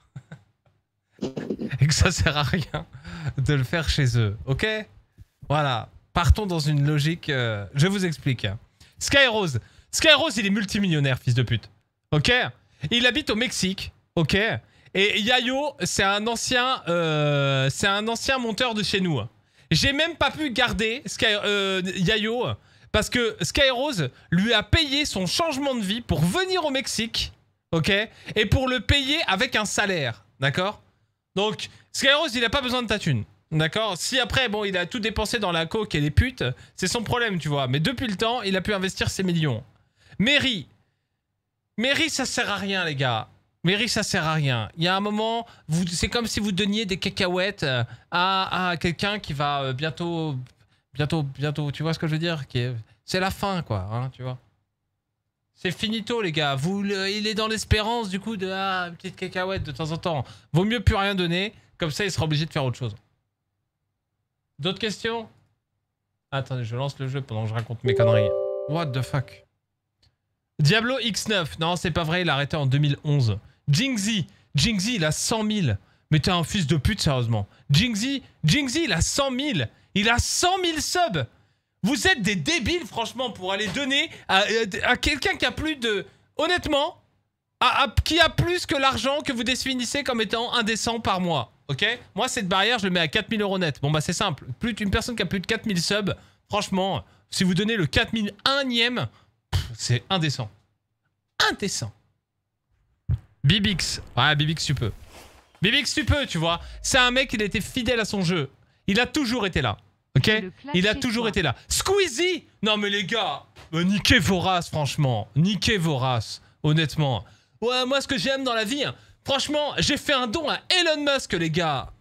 Speaker 1: Et que ça sert à rien de le faire chez eux, ok? Voilà. Partons dans une logique... Euh... Je vous explique. Skyrose. Skyrose, il est multimillionnaire, fils de pute. Ok? Il habite au Mexique. Ok? Et Yayo, c'est un ancien... Euh... C'est un ancien monteur de chez nous. J'ai même pas pu garder Sky... euh, Yayo... Parce que Skyrose lui a payé son changement de vie pour venir au Mexique, ok? Et pour le payer avec un salaire, d'accord? Donc, Skyrose, il a pas besoin de ta thune, d'accord? Si après, bon, il a tout dépensé dans la coke et les putes, c'est son problème, tu vois. Mais depuis le temps, il a pu investir ses millions. Mary. Mary, ça sert à rien, les gars. Mary, ça sert à rien. Il y a un moment, c'est comme si vous donniez des cacahuètes à, à quelqu'un qui va euh, bientôt... Bientôt, bientôt, tu vois ce que je veux dire? C'est la fin, quoi, hein, tu vois. C'est finito, les gars. Vous, le, il est dans l'espérance, du coup, de ah, une petite cacahuète de temps en temps. Vaut mieux plus rien donner, comme ça, il sera obligé de faire autre chose. D'autres questions? Attendez, je lance le jeu pendant que je raconte mes conneries. What the fuck? Diablo X neuf. Non, c'est pas vrai, il a arrêté en deux mille onze. Jinxie. Jinxie, il a cent mille. Mais t'es un fils de pute, sérieusement. Jinxie, Jinxie, il a cent mille. Il a cent mille subs. Vous êtes des débiles, franchement, pour aller donner à, à quelqu'un qui a plus de... Honnêtement, à, à, qui a plus que l'argent que vous définissez comme étant indécent par mois. Ok? Moi, cette barrière, je le mets à quatre mille euros net. Bon, bah, c'est simple. Plus une personne qui a plus de quatre mille subs, franchement, si vous donnez le quatre mille unième, c'est indécent. Indécent. Bibix. Ouais, Bibix, tu peux. Bibix, tu peux, tu vois. C'est un mec, il était fidèle à son jeu. Il a toujours été là, ok? Il a toujours été là. Squeezie! Non mais les gars, euh, niquez vos races, franchement. Niquez vos races, honnêtement. Ouais, moi ce que j'aime dans la vie, hein, franchement, j'ai fait un don à Elon Musk, les gars.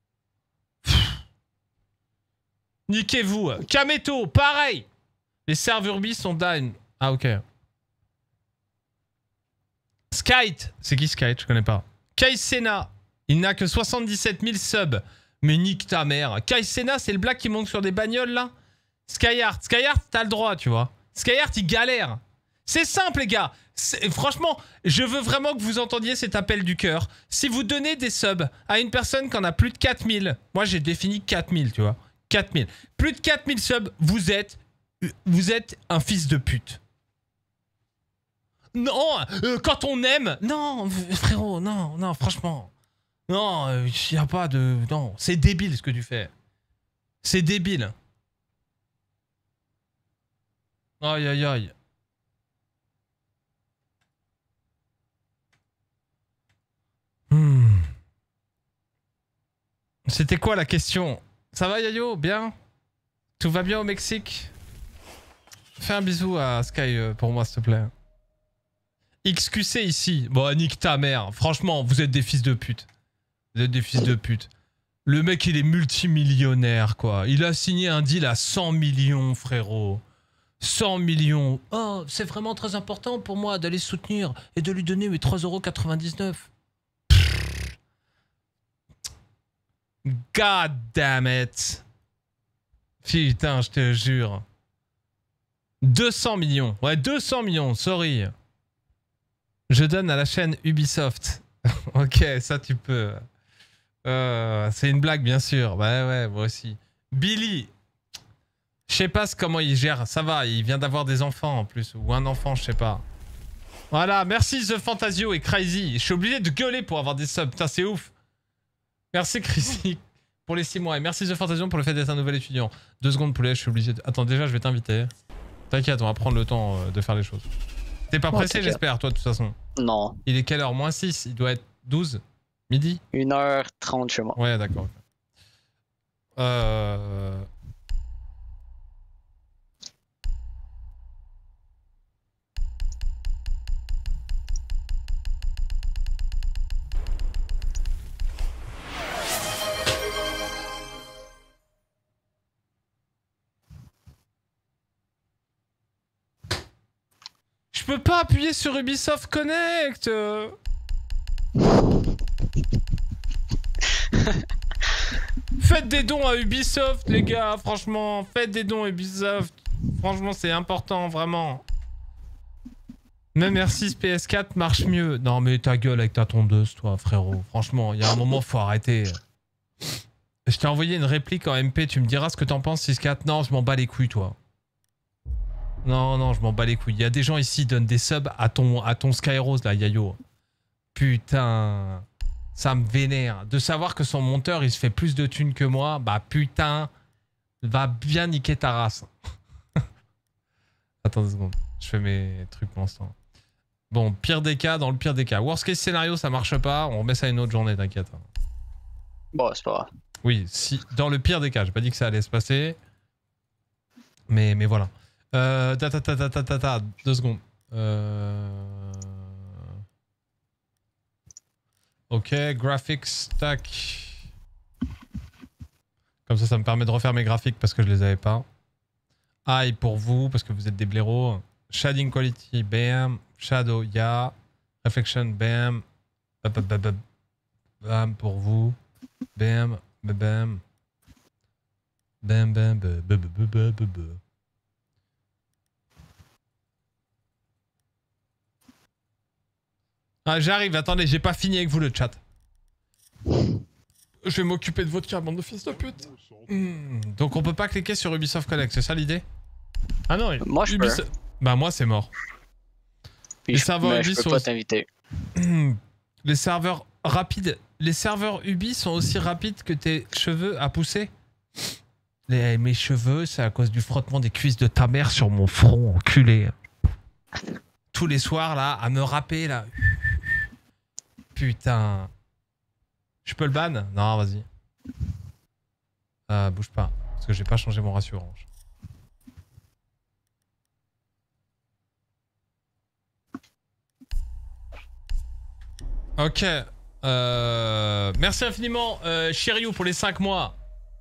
Speaker 1: Niquez-vous. Kameto, pareil. Les serveurs bis sont down. Ah ok. Skyte. C'est qui Skyte? Je connais pas. Kaisena. Il n'a que soixante-dix-sept mille subs. Mais nique ta mère. Kaisena, c'est le black qui monte sur des bagnoles, là? Skyheart. Skyheart, t'as le droit, tu vois. Skyheart, il galère. C'est simple, les gars. Franchement, je veux vraiment que vous entendiez cet appel du cœur. Si vous donnez des subs à une personne qui en a plus de quatre mille, moi, j'ai défini quatre mille, tu vois. quatre mille. Plus de quatre mille subs, vous êtes... Vous êtes un fils de pute. Non, euh, quand on aime... Non, frérot, non, non, franchement... Non, il euh, n'y a pas de... Non, c'est débile ce que tu fais. C'est débile. Aïe, aïe, aïe. Hmm. C'était quoi la question? Ça va, Yayo? Bien? Tout va bien au Mexique? Fais un bisou à Sky euh, pour moi, s'il te plaît. X Q C ici. Bon, nique ta mère. Franchement, vous êtes des fils de pute. Vous êtes des fils de pute. Le mec, il est multimillionnaire, quoi. Il a signé un deal à cent millions, frérot. cent millions. Oh, c'est vraiment très important pour moi d'aller soutenir et de lui donner mes trois euros quatre-vingt-dix-neuf. God damn it. Putain, je te jure. deux cents millions. Ouais, deux cents millions, sorry. Je donne à la chaîne Ubisoft. Ok, ça tu peux. Euh, c'est une blague, bien sûr. Ouais, ouais, moi aussi. Billy. Je sais pas comment il gère. Ça va, il vient d'avoir des enfants en plus. Ou un enfant, je sais pas. Voilà, merci The Fantasio et Crazy. Je suis obligé de gueuler pour avoir des subs. Putain, c'est ouf. Merci Crazy pour les six mois. Et merci The Fantasio pour le fait d'être un nouvel étudiant. Deux secondes, poulet, je suis obligé de... Attends, déjà, je vais t'inviter. T'inquiète, on va prendre le temps euh, de faire les choses. T'es pas pressé, oh, j'espère, toi, de toute façon.
Speaker 2: Non.
Speaker 1: Il est quelle heure? Moins six, il doit être douze. Midi?
Speaker 2: une heure trente chez moi.
Speaker 1: Ouais, d'accord. Euh... Je peux pas appuyer sur Ubisoft Connect. Faites des dons à Ubisoft, les gars, franchement. Faites des dons à Ubisoft. Franchement, c'est important, vraiment. Même R six P S quatre marche mieux. Non, mais ta gueule avec ta tondeuse, toi, frérot. Franchement, il y a un moment, faut arrêter. Je t'ai envoyé une réplique en M P, tu me diras ce que t'en penses, six quatre. Non, je m'en bats les couilles, toi. Non, non, je m'en bats les couilles. Il y a des gens ici qui donnent des subs à ton, à ton Skyrose, là, Yayo. Putain. Ça me vénère. De savoir que son monteur, il se fait plus de thunes que moi, bah putain. Va bien niquer ta race. Attends deux secondes. Je fais mes trucs pour l'instant. Bon, pire des cas, dans le pire des cas. Worst case scénario, ça marche pas. On remet ça une autre journée, t'inquiète.
Speaker 2: Bon, c'est pas grave.
Speaker 1: Oui, si, dans le pire des cas. J'ai pas dit que ça allait se passer. Mais, mais voilà. Euh, ta ta ta ta ta ta ta, deux secondes. Euh... Ok, graphics, tac. Comme ça, ça me permet de refaire mes graphiques parce que je les avais pas. Eye pour vous parce que vous êtes des blaireaux. Shading quality, bam. Shadow, ya. Reflection, bam. Bam pour vous. Bam, bam, bam. Bam, bam, bam, bam, bam, bam, bam. Ah, j'arrive, attendez, j'ai pas fini avec vous le chat. Je vais m'occuper de votre cas, bande de fils de pute. Mmh. Donc on peut pas cliquer sur Ubisoft Connect, c'est ça l'idée? Ah non,
Speaker 2: moi je
Speaker 1: Ubisoft... peux. Bah moi c'est mort.
Speaker 2: Puis les je, serveurs Ubi je peux sont... pas t'inviter.
Speaker 1: Mmh. Les serveurs rapides, les serveurs Ubi sont aussi rapides que tes cheveux à pousser. Les... Mes cheveux, c'est à cause du frottement des cuisses de ta mère sur mon front, enculé. Tous les soirs là, à me râper là. Putain. Je peux le ban? Non, vas-y. Euh, bouge pas. Parce que j'ai pas changé mon ratio orange. Ok. Euh... Merci infiniment, euh, Shiryu, pour les cinq mois.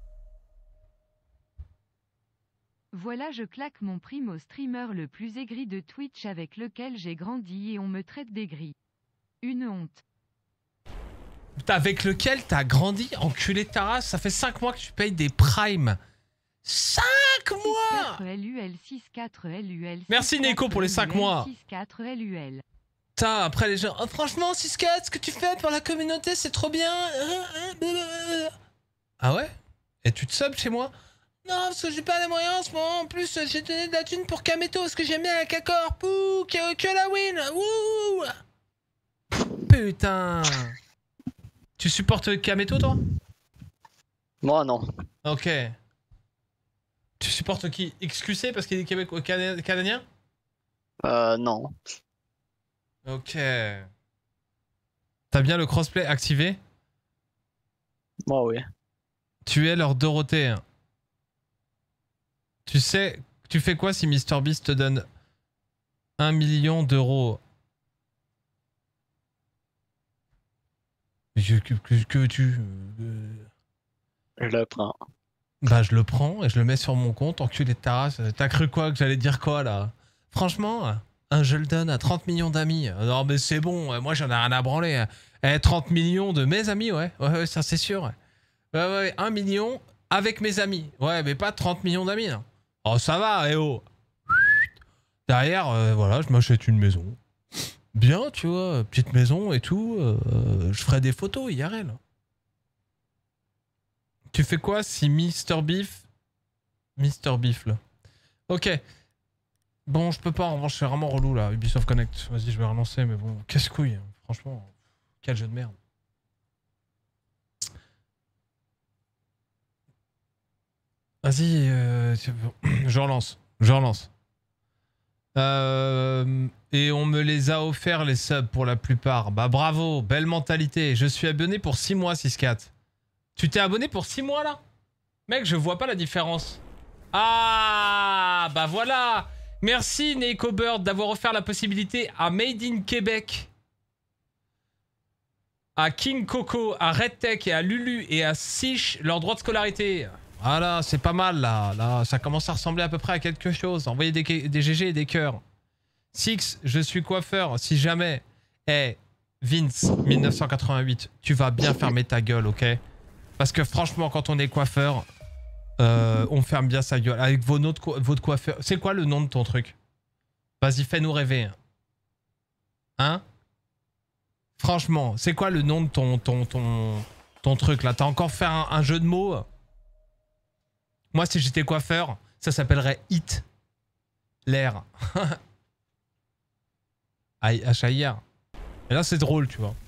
Speaker 4: Voilà, je claque mon primo streamer le plus aigri de Twitch avec lequel j'ai grandi et on me traite d'aigri. Une honte.
Speaker 1: Avec lequel t'as grandi, enculé de ta race, ça fait cinq mois que tu payes des primes. cinq mois. Merci Neko pour les cinq mois. Putain, après les gens, oh, franchement six quatre, ce que tu fais pour la communauté c'est trop bien. Ah ouais? Et tu te subs chez moi? Non, parce que j'ai pas les moyens en ce moment. En plus, j'ai donné de la thune pour Kameto, parce que j'aime bien la Kakor. Pouh, que, que la win. Wouh. Putain. Tu supportes Kameto, toi?
Speaker 2: Moi, non.
Speaker 1: Ok. Tu supportes qui? X Q C parce qu'il est québécois, canadien?
Speaker 2: Euh, non.
Speaker 1: Ok. T'as bien le crossplay activé?
Speaker 2: Moi, oui.
Speaker 1: Tu es leur Dorothée. Tu sais, tu fais quoi si MrBeast te donne un million d'euros? Que, que, que veux-tu?
Speaker 2: Je le prends.
Speaker 1: Bah je le prends et je le mets sur mon compte, enculé de ta race. T'as cru quoi, que j'allais dire quoi là? Franchement, un je le donne à trente millions d'amis. Non mais c'est bon, moi j'en ai rien à branler. Eh, trente millions de mes amis, ouais, ouais, ouais ça c'est sûr. Ouais, ouais, un million avec mes amis. Ouais, mais pas trente millions d'amis. Hein. Oh, ça va, eh oh. Derrière, euh, voilà, je m'achète une maison. Bien, tu vois, petite maison et tout. Euh, je ferai des photos, I R L. Tu fais quoi si mister Beef... mister Beef, là. Ok. Bon, je peux pas, en revanche, c'est vraiment relou, là. Ubisoft Connect. Vas-y, je vais relancer, mais bon, casse-couille. Hein. Franchement, quel jeu de merde. Vas-y, euh, je relance. Je relance. Euh, et on me les a offerts, les subs, pour la plupart. Bah bravo, belle mentalité. Je suis abonné pour six mois, six quatre. Tu t'es abonné pour six mois, là? Mec, je vois pas la différence. Ah, bah voilà. Merci, Neko Bird, d'avoir offert la possibilité à Made in Québec, à King Coco, à Red Tech et à Lulu et à Sich leur droit de scolarité. Voilà, c'est pas mal là. Là, ça commence à ressembler à peu près à quelque chose. Envoyez des, des G G et des cœurs. Six, je suis coiffeur. Si jamais. Eh, hey, Vince, mille neuf cent quatre-vingt-huit, tu vas bien fermer ta gueule, ok? Parce que franchement, quand on est coiffeur, euh, on ferme bien sa gueule. Avec vos noms de, co votre coiffeur. C'est quoi le nom de ton truc? Vas-y, fais-nous rêver. Hein? Franchement, c'est quoi le nom de ton, ton, ton, ton truc là? T'as encore fait un, un jeu de mots? Moi, si j'étais coiffeur, ça s'appellerait Hit. L'air. H A I R. Et là, c'est drôle, tu vois.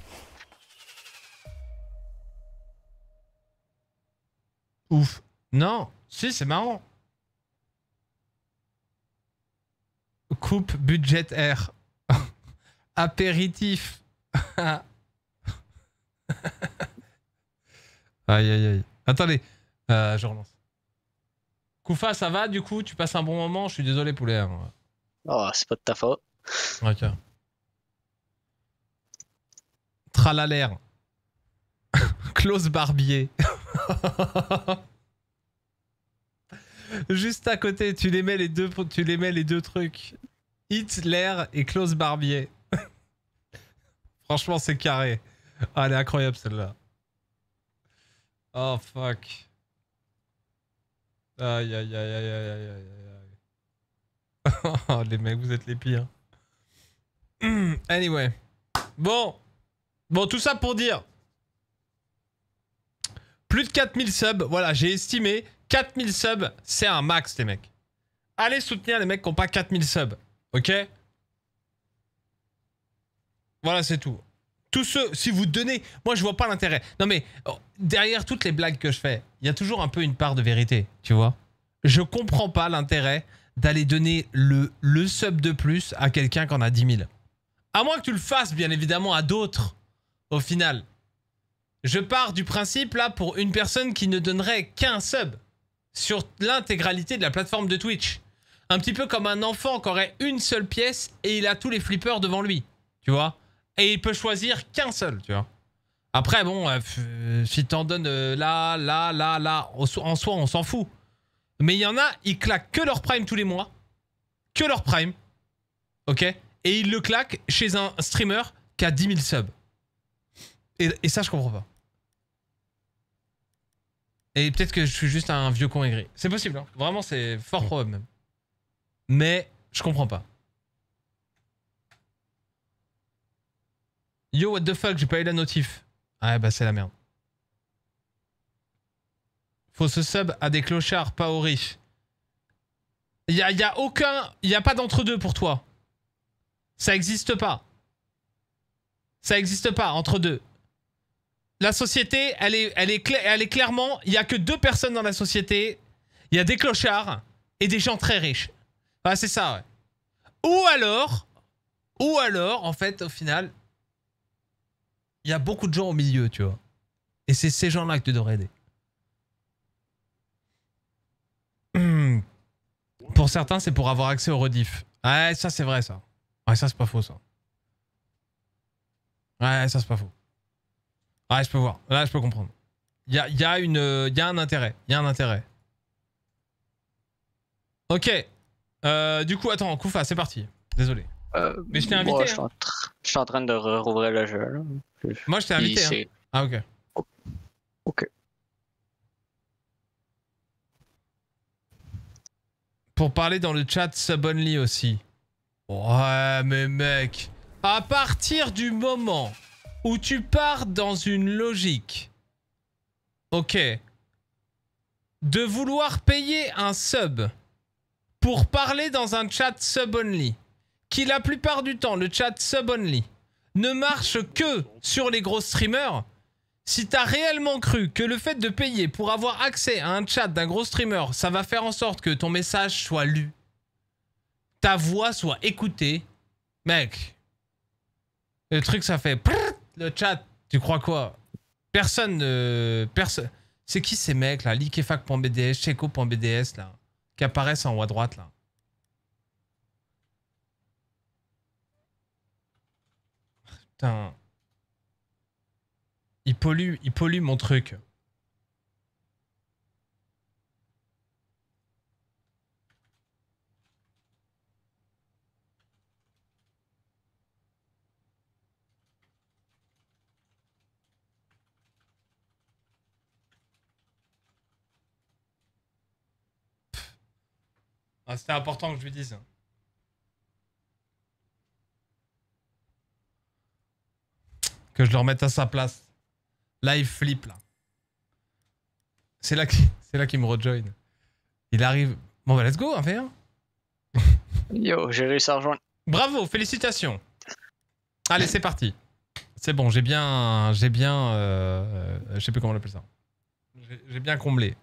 Speaker 1: Ouf. Non. Si, c'est marrant. Coupe budget air. Apéritif. Aïe, aïe, aïe. Attendez. Euh, je relance. Koufa, ça va du coup? Tu passes un bon moment? Je suis désolé, poulet.
Speaker 2: Oh, c'est pas de ta faute.
Speaker 1: Ok. Tralalaire. Klaus Barbier. Juste à côté, tu les mets les deux, tu les mets les deux trucs. Hitler et Klaus Barbier. Franchement, c'est carré. Ah, elle est incroyable celle-là. Oh fuck. Aïe aïe aïe aïe aïe aïe aïe aïe. Oh les mecs, vous êtes les pires. Anyway. Bon. Bon, tout ça pour dire. Plus de quatre mille subs. Voilà, j'ai estimé quatre mille subs, c'est un max, les mecs. Allez soutenir les mecs qui n'ont pas quatre mille subs. Ok? Voilà, c'est tout. Tous ceux, si vous donnez... Moi, je vois pas l'intérêt. Non, mais oh, derrière toutes les blagues que je fais, il y a toujours un peu une part de vérité, tu vois? Je comprends pas l'intérêt d'aller donner le, le sub de plus à quelqu'un qui en a dix mille. À moins que tu le fasses, bien évidemment, à d'autres, au final. Je pars du principe, là, pour une personne qui ne donnerait qu'un sub sur l'intégralité de la plateforme de Twitch. Un petit peu comme un enfant qui aurait une seule pièce et il a tous les flippers devant lui, tu vois? Et il peut choisir qu'un seul, tu vois. Après, bon, euh, si t'en donnes euh, là, là, là, là, en soi, on s'en fout. Mais il y en a, ils claquent que leur prime tous les mois. Que leur prime. Ok? Et ils le claquent chez un streamer qui a dix mille subs. Et, et ça, je comprends pas. Et peut-être que je suis juste un vieux con aigri. C'est possible, hein. Vraiment, c'est fort probable même. Mais je comprends pas. Yo, what the fuck, j'ai pas eu la notif. Ah bah c'est la merde. Faut se sub à des clochards, pas aux riches. Y'a y a aucun... Y'a a pas d'entre-deux pour toi. Ça existe pas. Ça existe pas, entre deux. La société, elle est, elle est, elle est clairement... Il y a que deux personnes dans la société. Il y a des clochards et des gens très riches. Ah, c'est ça, ouais. Ou alors... Ou alors, en fait, au final... Il y a beaucoup de gens au milieu, tu vois. Et c'est ces gens-là que tu devrais aider. Mmh. Pour certains, c'est pour avoir accès au rediff. Ouais, ça, c'est vrai, ça. Ouais, ça, c'est pas faux, ça. Ouais, ça, c'est pas faux. Ouais, je peux voir. Là, je peux comprendre. Il y a, y a une... Il y a un intérêt. Il y a un intérêt. Ok. Euh, du coup, attends, Koufa, c'est parti. Désolé.
Speaker 2: Euh,
Speaker 1: Mais je t'ai invité.
Speaker 2: Moi,
Speaker 1: hein.
Speaker 2: je, suis en je suis en train de rouvrir le jeu. Là.
Speaker 1: Moi, je t'ai invité. Hein. Ah, ok.
Speaker 2: Ok.
Speaker 1: Pour parler dans le chat sub-only aussi. Ouais, mais mec, à partir du moment où tu pars dans une logique, ok, de vouloir payer un sub pour parler dans un chat sub-only, qui la plupart du temps, le chat sub-only, ne marche que sur les gros streamers, si t'as réellement cru que le fait de payer pour avoir accès à un chat d'un gros streamer, ça va faire en sorte que ton message soit lu, ta voix soit écoutée, mec, le truc ça fait prrrt, le chat, tu crois quoi? Personne ne... Personne... C'est qui ces mecs là? Likefac point B D S, Checo point B D S là, qui apparaissent en haut à droite là. Putain. Il pollue, il pollue mon truc. Ah, c'était important que je lui dise. Que je le remette à sa place. Là, il flippe, là. C'est là qu'il là qu'il me rejoin. Il arrive... Bon, bah, let's go, un V un.
Speaker 2: Yo, j'ai réussi à rejoindre.
Speaker 1: Bravo, félicitations. Allez, c'est parti. C'est bon, j'ai bien... J'ai bien... Euh, je sais plus comment on appelle ça. J'ai bien comblé.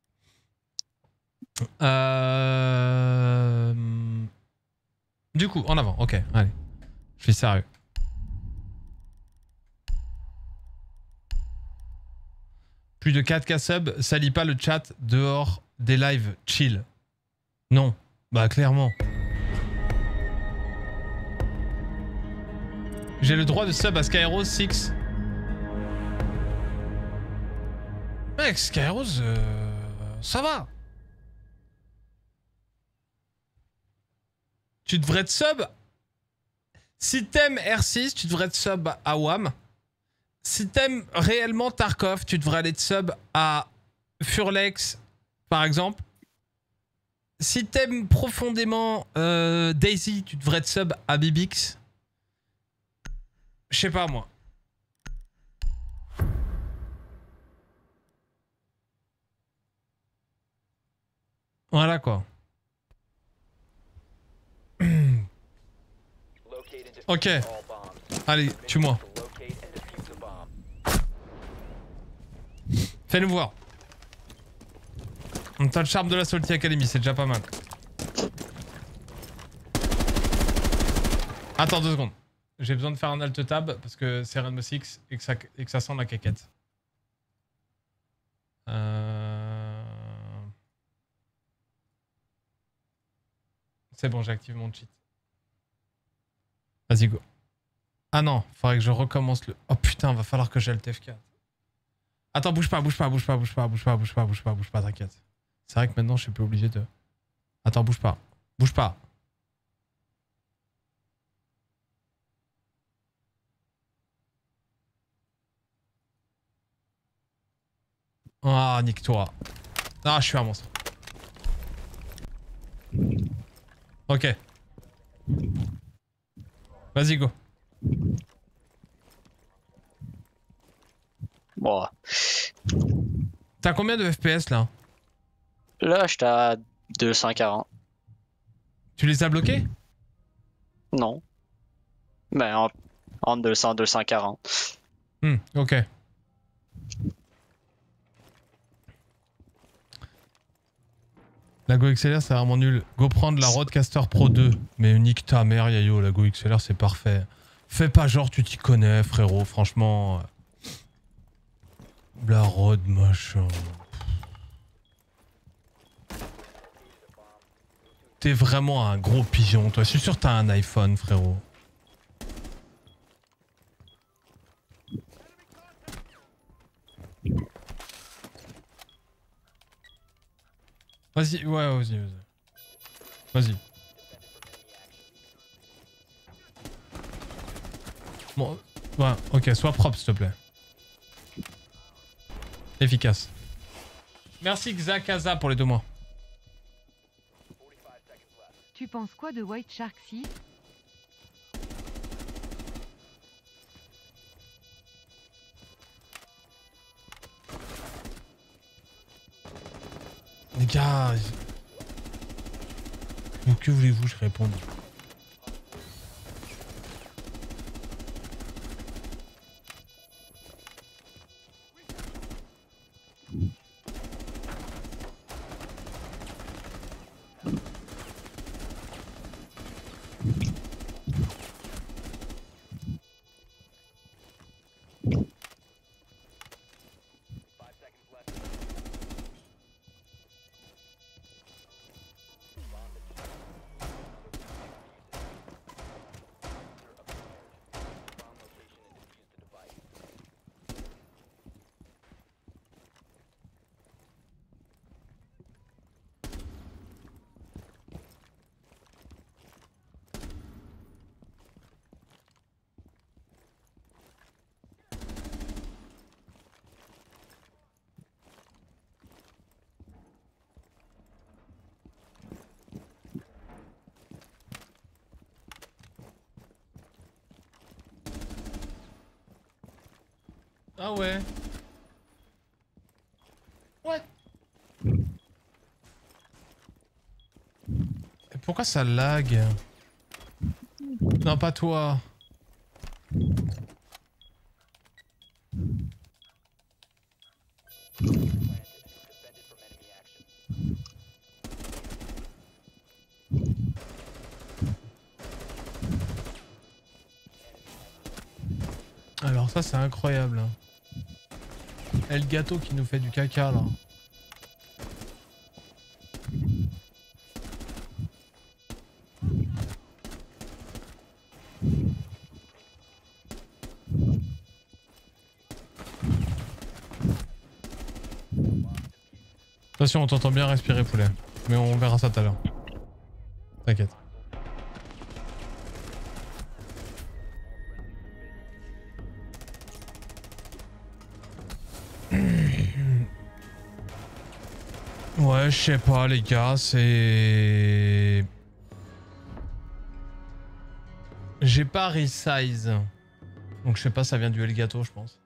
Speaker 1: Euh... Du coup, en avant. Ok, allez. Je suis sérieux. Plus de quatre K subs, ça lit pas le chat dehors des lives chill. Non, bah clairement. J'ai le droit de sub à Skyros six. Mec, Skyros, euh, ça va. Tu devrais te sub. Si t'aimes R six, tu devrais te sub à W A M. Si t'aimes réellement Tarkov, tu devrais aller te sub à Furlex, par exemple. Si t'aimes profondément euh, Daisy, tu devrais te sub à Bibix. Je sais pas, moi. Voilà, quoi. Ok. Allez, tue-moi. Fais-nous voir. T'as le charme de la Salty Academy, c'est déjà pas mal. Attends deux secondes. J'ai besoin de faire un alt tab parce que c'est Rainbow Six et que ça, et que ça sent la caquette. Euh... C'est bon, j'ai activé mon cheat. Vas-y, go. Ah non, faudrait que je recommence le... Oh putain, va falloir que j'ai le T F quatre. Attends, bouge pas, bouge pas, bouge pas, bouge pas, bouge pas, bouge pas, bouge pas, bouge pas, t'inquiète. C'est vrai que maintenant, je suis plus obligé de... Attends, bouge pas. Bouge pas. Ah, nique-toi. Ah, je suis un monstre. Ok. Vas-y, go.
Speaker 2: Bon.
Speaker 1: T'as combien de F P S là?
Speaker 2: Là, j'étais à deux cent quarante.
Speaker 1: Tu les as bloqués?
Speaker 2: Non. Ben, en, entre deux cents et deux cent quarante.
Speaker 1: Hmm, ok. La Go X L R c'est vraiment nul. Go prendre la Rodecaster Pro deux. Mais nique ta mère, Yayo, la Go X L R c'est parfait. Fais pas genre tu t'y connais, frérot, franchement. La Rode, machin. T'es vraiment un gros pigeon, toi. Je suis sûr que t'as un iPhone, frérot. Vas-y, ouais, vas-y, vas-y. Vas-y. Bon, ouais, ok, sois propre, s'il te plaît. Efficace. Merci Xakaza pour les deux mois.
Speaker 4: Tu penses quoi de White Shark six?
Speaker 1: Les gars... Donc que voulez-vous que je réponde? Ah ouais. What? Et pourquoi ça lag? Non, pas toi. Alors ça c'est incroyable. El Gato qui nous fait du caca là. Attention, on t'entend bien respirer poulet. Mais on verra ça tout à l'heure. T'inquiète. Ouais, je sais pas les gars, c'est... J'ai pas resize. Donc je sais pas, ça vient du Elgato je pense.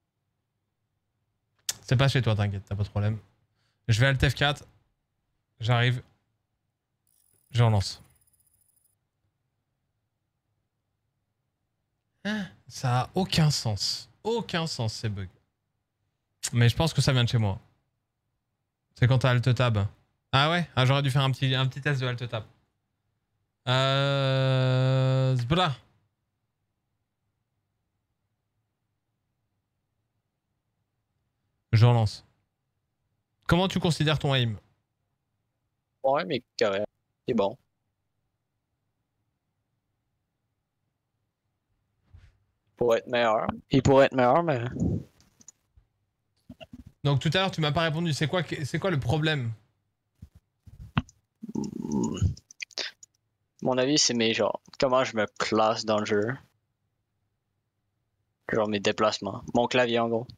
Speaker 1: C'est pas chez toi, t'inquiète, t'as pas de problème. Je vais Alt F quatre. J'arrive. Je relance. Hein, ça a aucun sens. Aucun sens ces bugs. Mais je pense que ça vient de chez moi. C'est quand t'as Alt Tab. Ah ouais, ah, j'aurais dû faire un petit, un petit test de Alt Tab. Euh... Zbra. Je relance. Comment tu considères ton aim?
Speaker 2: Ouais, mais correct. C'est bon. Il pourrait être meilleur. Il pourrait être meilleur, mais...
Speaker 1: Donc tout à l'heure tu m'as pas répondu, c'est quoi, c'est quoi le problème?
Speaker 2: Mon avis, c'est mes genre, comment je me place dans le jeu. Genre mes déplacements. Mon clavier en gros.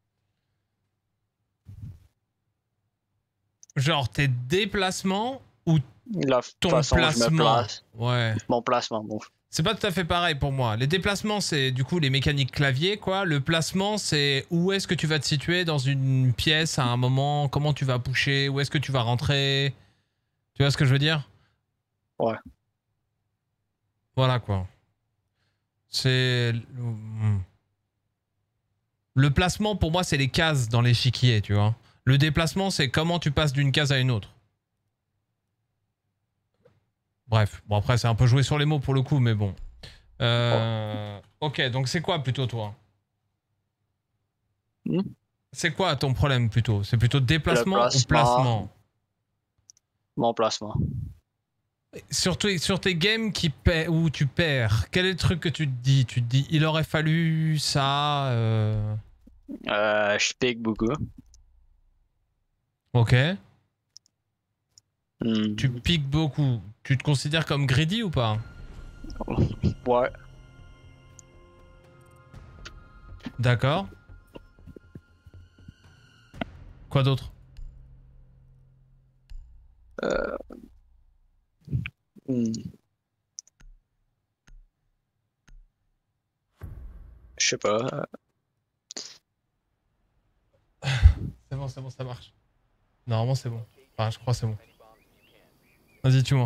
Speaker 1: Genre tes déplacements ou
Speaker 2: La
Speaker 1: ton
Speaker 2: façon dont je me
Speaker 1: placement?
Speaker 2: place.
Speaker 1: Ouais.
Speaker 2: Mon placement, bon.
Speaker 1: C'est pas tout à fait pareil pour moi. Les déplacements, c'est du coup les mécaniques clavier, quoi. Le placement, c'est où est-ce que tu vas te situer dans une pièce à un moment, comment tu vas pusher, où est-ce que tu vas rentrer. Tu vois ce que je veux dire?
Speaker 2: Ouais.
Speaker 1: Voilà, quoi. C'est... Le placement, pour moi, c'est les cases dans l'échiquier, tu vois. Le déplacement, c'est comment tu passes d'une case à une autre. Bref, bon après c'est un peu joué sur les mots pour le coup, mais bon. Euh... Ok, donc c'est quoi plutôt toi?
Speaker 2: Hmm?
Speaker 1: C'est quoi ton problème plutôt? C'est plutôt déplacement,
Speaker 2: placement.
Speaker 1: ou placement?
Speaker 2: Mon placement.
Speaker 1: Sur, tes- sur tes games qui paient, où tu perds, quel est le truc que tu te dis? Tu te dis il aurait fallu ça... Euh...
Speaker 2: Euh, je pique beaucoup.
Speaker 1: Ok.
Speaker 2: Hmm.
Speaker 1: Tu piques beaucoup. Tu te considères comme greedy ou pas?
Speaker 2: Ouais.
Speaker 1: D'accord. Quoi d'autre?
Speaker 2: Euh... Hmm. Je sais pas. euh,
Speaker 1: C'est bon, c'est bon, ça marche. Normalement, c'est bon. Enfin, je crois que c'est bon. Vas-y, tue-moi.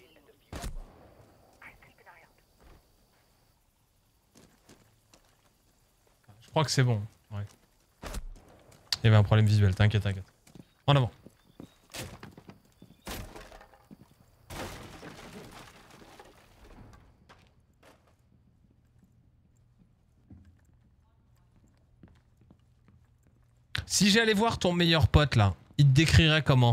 Speaker 1: Je crois que c'est bon. Ouais. Il y avait un problème visuel, t'inquiète, t'inquiète. En avant. Si j'allais voir ton meilleur pote là, il te décrirait comment?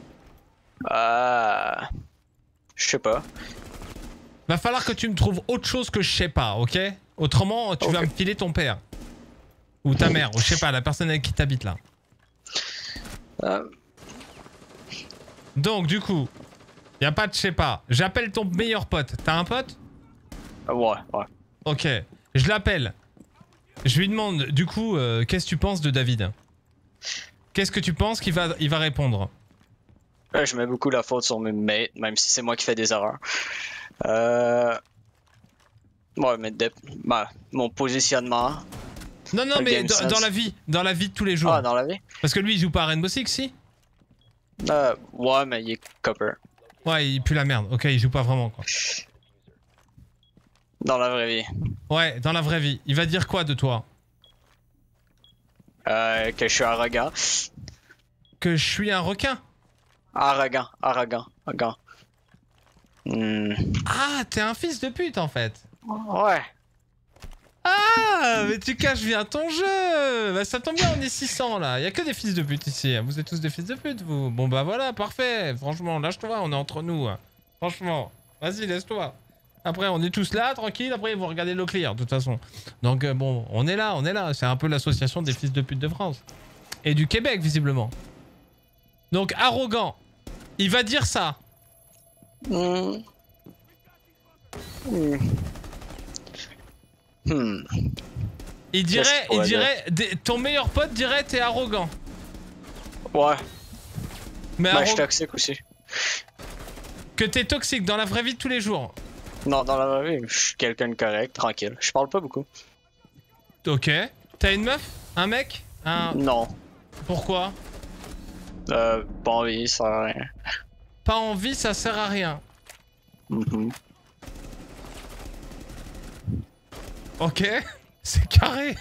Speaker 2: Ah. Je sais pas.
Speaker 1: Va falloir que tu me trouves autre chose que je sais pas, ok? Autrement, tu
Speaker 2: Ok.
Speaker 1: vas me filer ton père. Ou ta mère, ou je sais pas, la personne avec qui t'habites là.
Speaker 2: Euh,
Speaker 1: Donc, du coup, y a pas de je sais pas. J'appelle ton meilleur pote. T'as un pote?
Speaker 2: ouais, ouais.
Speaker 1: Ok. Je l'appelle. Je lui demande, du coup, euh, qu'est-ce que tu penses de David? Qu'est-ce que tu penses qu'il va, il va répondre?
Speaker 2: Ouais, je mets beaucoup la faute sur mes mates, même si c'est moi qui fais des erreurs. Euh... Ouais, mais de... bah, mon positionnement.
Speaker 1: Non, non,
Speaker 2: Le
Speaker 1: mais
Speaker 2: game
Speaker 1: dans,
Speaker 2: sense.
Speaker 1: dans la vie. Dans la vie de tous les jours.
Speaker 2: Ah, dans la vie?
Speaker 1: Parce que lui, il joue pas à Rainbow Six, si?
Speaker 2: Euh, ouais, mais il est copper.
Speaker 1: Ouais, il pue la merde. Ok, il joue pas vraiment, quoi.
Speaker 2: Dans la vraie vie.
Speaker 1: Ouais, dans la vraie vie. Il va dire quoi de toi?
Speaker 2: Euh, que je suis arrogant.
Speaker 1: Que je suis un requin?
Speaker 2: Arrogant, arrogant, arrogant. Hmm.
Speaker 1: Ah, t'es un fils de pute, en fait.
Speaker 2: Ouais.
Speaker 1: Ah, mais tu caches bien ton jeu. Bah ça tombe bien, on est six cents là. Y a que des fils de pute ici. Vous êtes tous des fils de pute, vous. Bon bah voilà, parfait. Franchement, lâche-toi, on est entre nous. Franchement, vas-y, laisse-toi. Après, on est tous là, tranquille. Après, ils vont regarder l'eau claire, de toute façon. Donc euh, bon, on est là, on est là. C'est un peu l'association des fils de pute de France. Et du Québec, visiblement. Donc arrogant. Il va dire ça.
Speaker 2: Hmm. Hmm. Hmm.
Speaker 1: Il
Speaker 2: Qu'est-ce
Speaker 1: dirait,
Speaker 2: qu'il
Speaker 1: il
Speaker 2: pourrait
Speaker 1: dirait, des- ton meilleur pote dirait t'es arrogant.
Speaker 2: Ouais.
Speaker 1: Mais
Speaker 2: Ben, je suis
Speaker 1: arro-
Speaker 2: toxique aussi.
Speaker 1: que t'es toxique dans la vraie vie de tous les jours.
Speaker 2: Non, dans la vraie vie, je suis quelqu'un de correct, tranquille. Je parle pas beaucoup.
Speaker 1: Ok. T'as une meuf? Un mec? Un...
Speaker 2: Non.
Speaker 1: Pourquoi?
Speaker 2: Euh, pas envie, ça sert à rien.
Speaker 1: Pas envie, ça sert à rien.
Speaker 2: Mhm.
Speaker 1: Ok. C'est carré.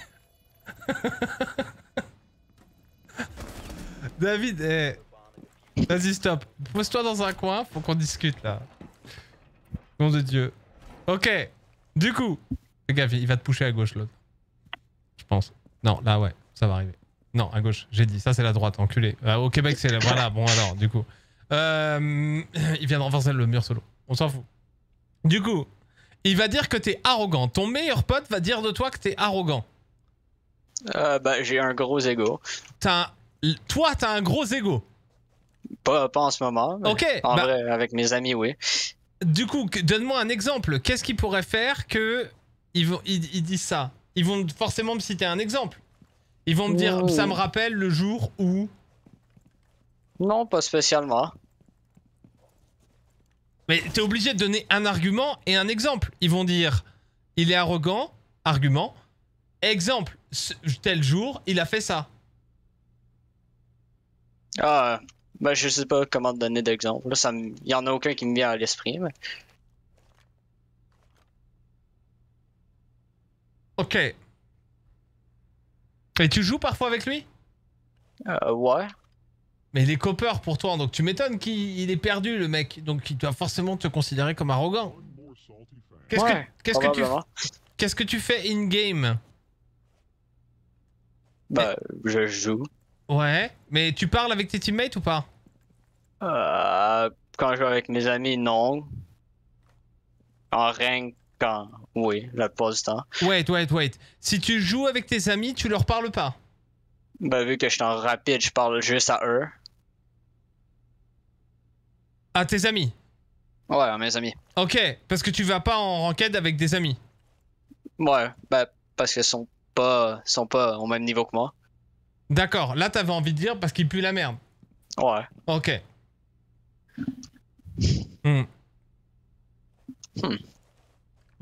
Speaker 1: David, eh. Vas-y, stop. Pose-toi dans un coin, faut qu'on discute là. Nom de Dieu. Ok. Du coup. Fais gaffe, il va te pousser à gauche l'autre. Je pense. Non, là ouais, ça va arriver. Non, à gauche, j'ai dit. Ça c'est la droite, enculé. Euh, au Québec c'est la... Voilà, bon alors, du coup. Euh... Il vient de renverser le mur solo. On s'en fout. Du coup, il va dire que t'es arrogant. Ton meilleur pote va dire de toi que t'es arrogant.
Speaker 2: Euh, ben, j'ai un gros ego.
Speaker 1: T'as un... Toi, t'as un gros ego.
Speaker 2: Pas, pas en ce moment. Mais
Speaker 1: Ok,
Speaker 2: En
Speaker 1: bah-
Speaker 2: vrai, avec mes amis, oui.
Speaker 1: Du coup, que- donne-moi un exemple. Qu'est-ce qu'ils pourraient faire que ils, vont, ils, ils disent ça? Ils vont forcément me citer un exemple. Ils vont me dire,
Speaker 2: Ouh.
Speaker 1: ça me rappelle le jour où...
Speaker 2: Non, pas spécialement.
Speaker 1: Mais t'es obligé de donner un argument et un exemple. Ils vont dire, il est arrogant, argument. Exemple, ce- tel jour, il a fait ça.
Speaker 2: Ah, ben, je sais pas comment te donner d'exemple. Là, ça me... y en a aucun qui me vient à l'esprit, mais...
Speaker 1: Ok. Et tu joues parfois avec lui?
Speaker 2: Euh, ouais.
Speaker 1: Mais il est copper pour toi, donc tu m'étonnes qu'il il est perdu le mec. Donc il doit forcément te considérer comme arrogant. Qu'est-ce
Speaker 2: Ouais,
Speaker 1: que, qu'est-ce que tu,
Speaker 2: probablement.
Speaker 1: qu'est-ce que tu fais in-game?
Speaker 2: Ben, je joue.
Speaker 1: Ouais, mais tu parles avec tes teammates ou pas?
Speaker 2: Euh, quand je joue avec mes amis, non. En rank, quand... Oui, la plupart du temps.
Speaker 1: Wait, wait, wait. Si tu joues avec tes amis, tu leur parles pas?
Speaker 2: Ben, vu que je suis en rapide, je parle juste à eux.
Speaker 1: À tes amis?
Speaker 2: Ouais, à mes amis.
Speaker 1: Ok, parce que tu vas pas en ranked avec des amis.
Speaker 2: Ouais, ben, parce qu'ils sont pas, sont pas au même niveau que moi.
Speaker 1: D'accord, là t'avais envie de dire parce qu'il pue la merde.
Speaker 2: Ouais.
Speaker 1: Ok. Hmm.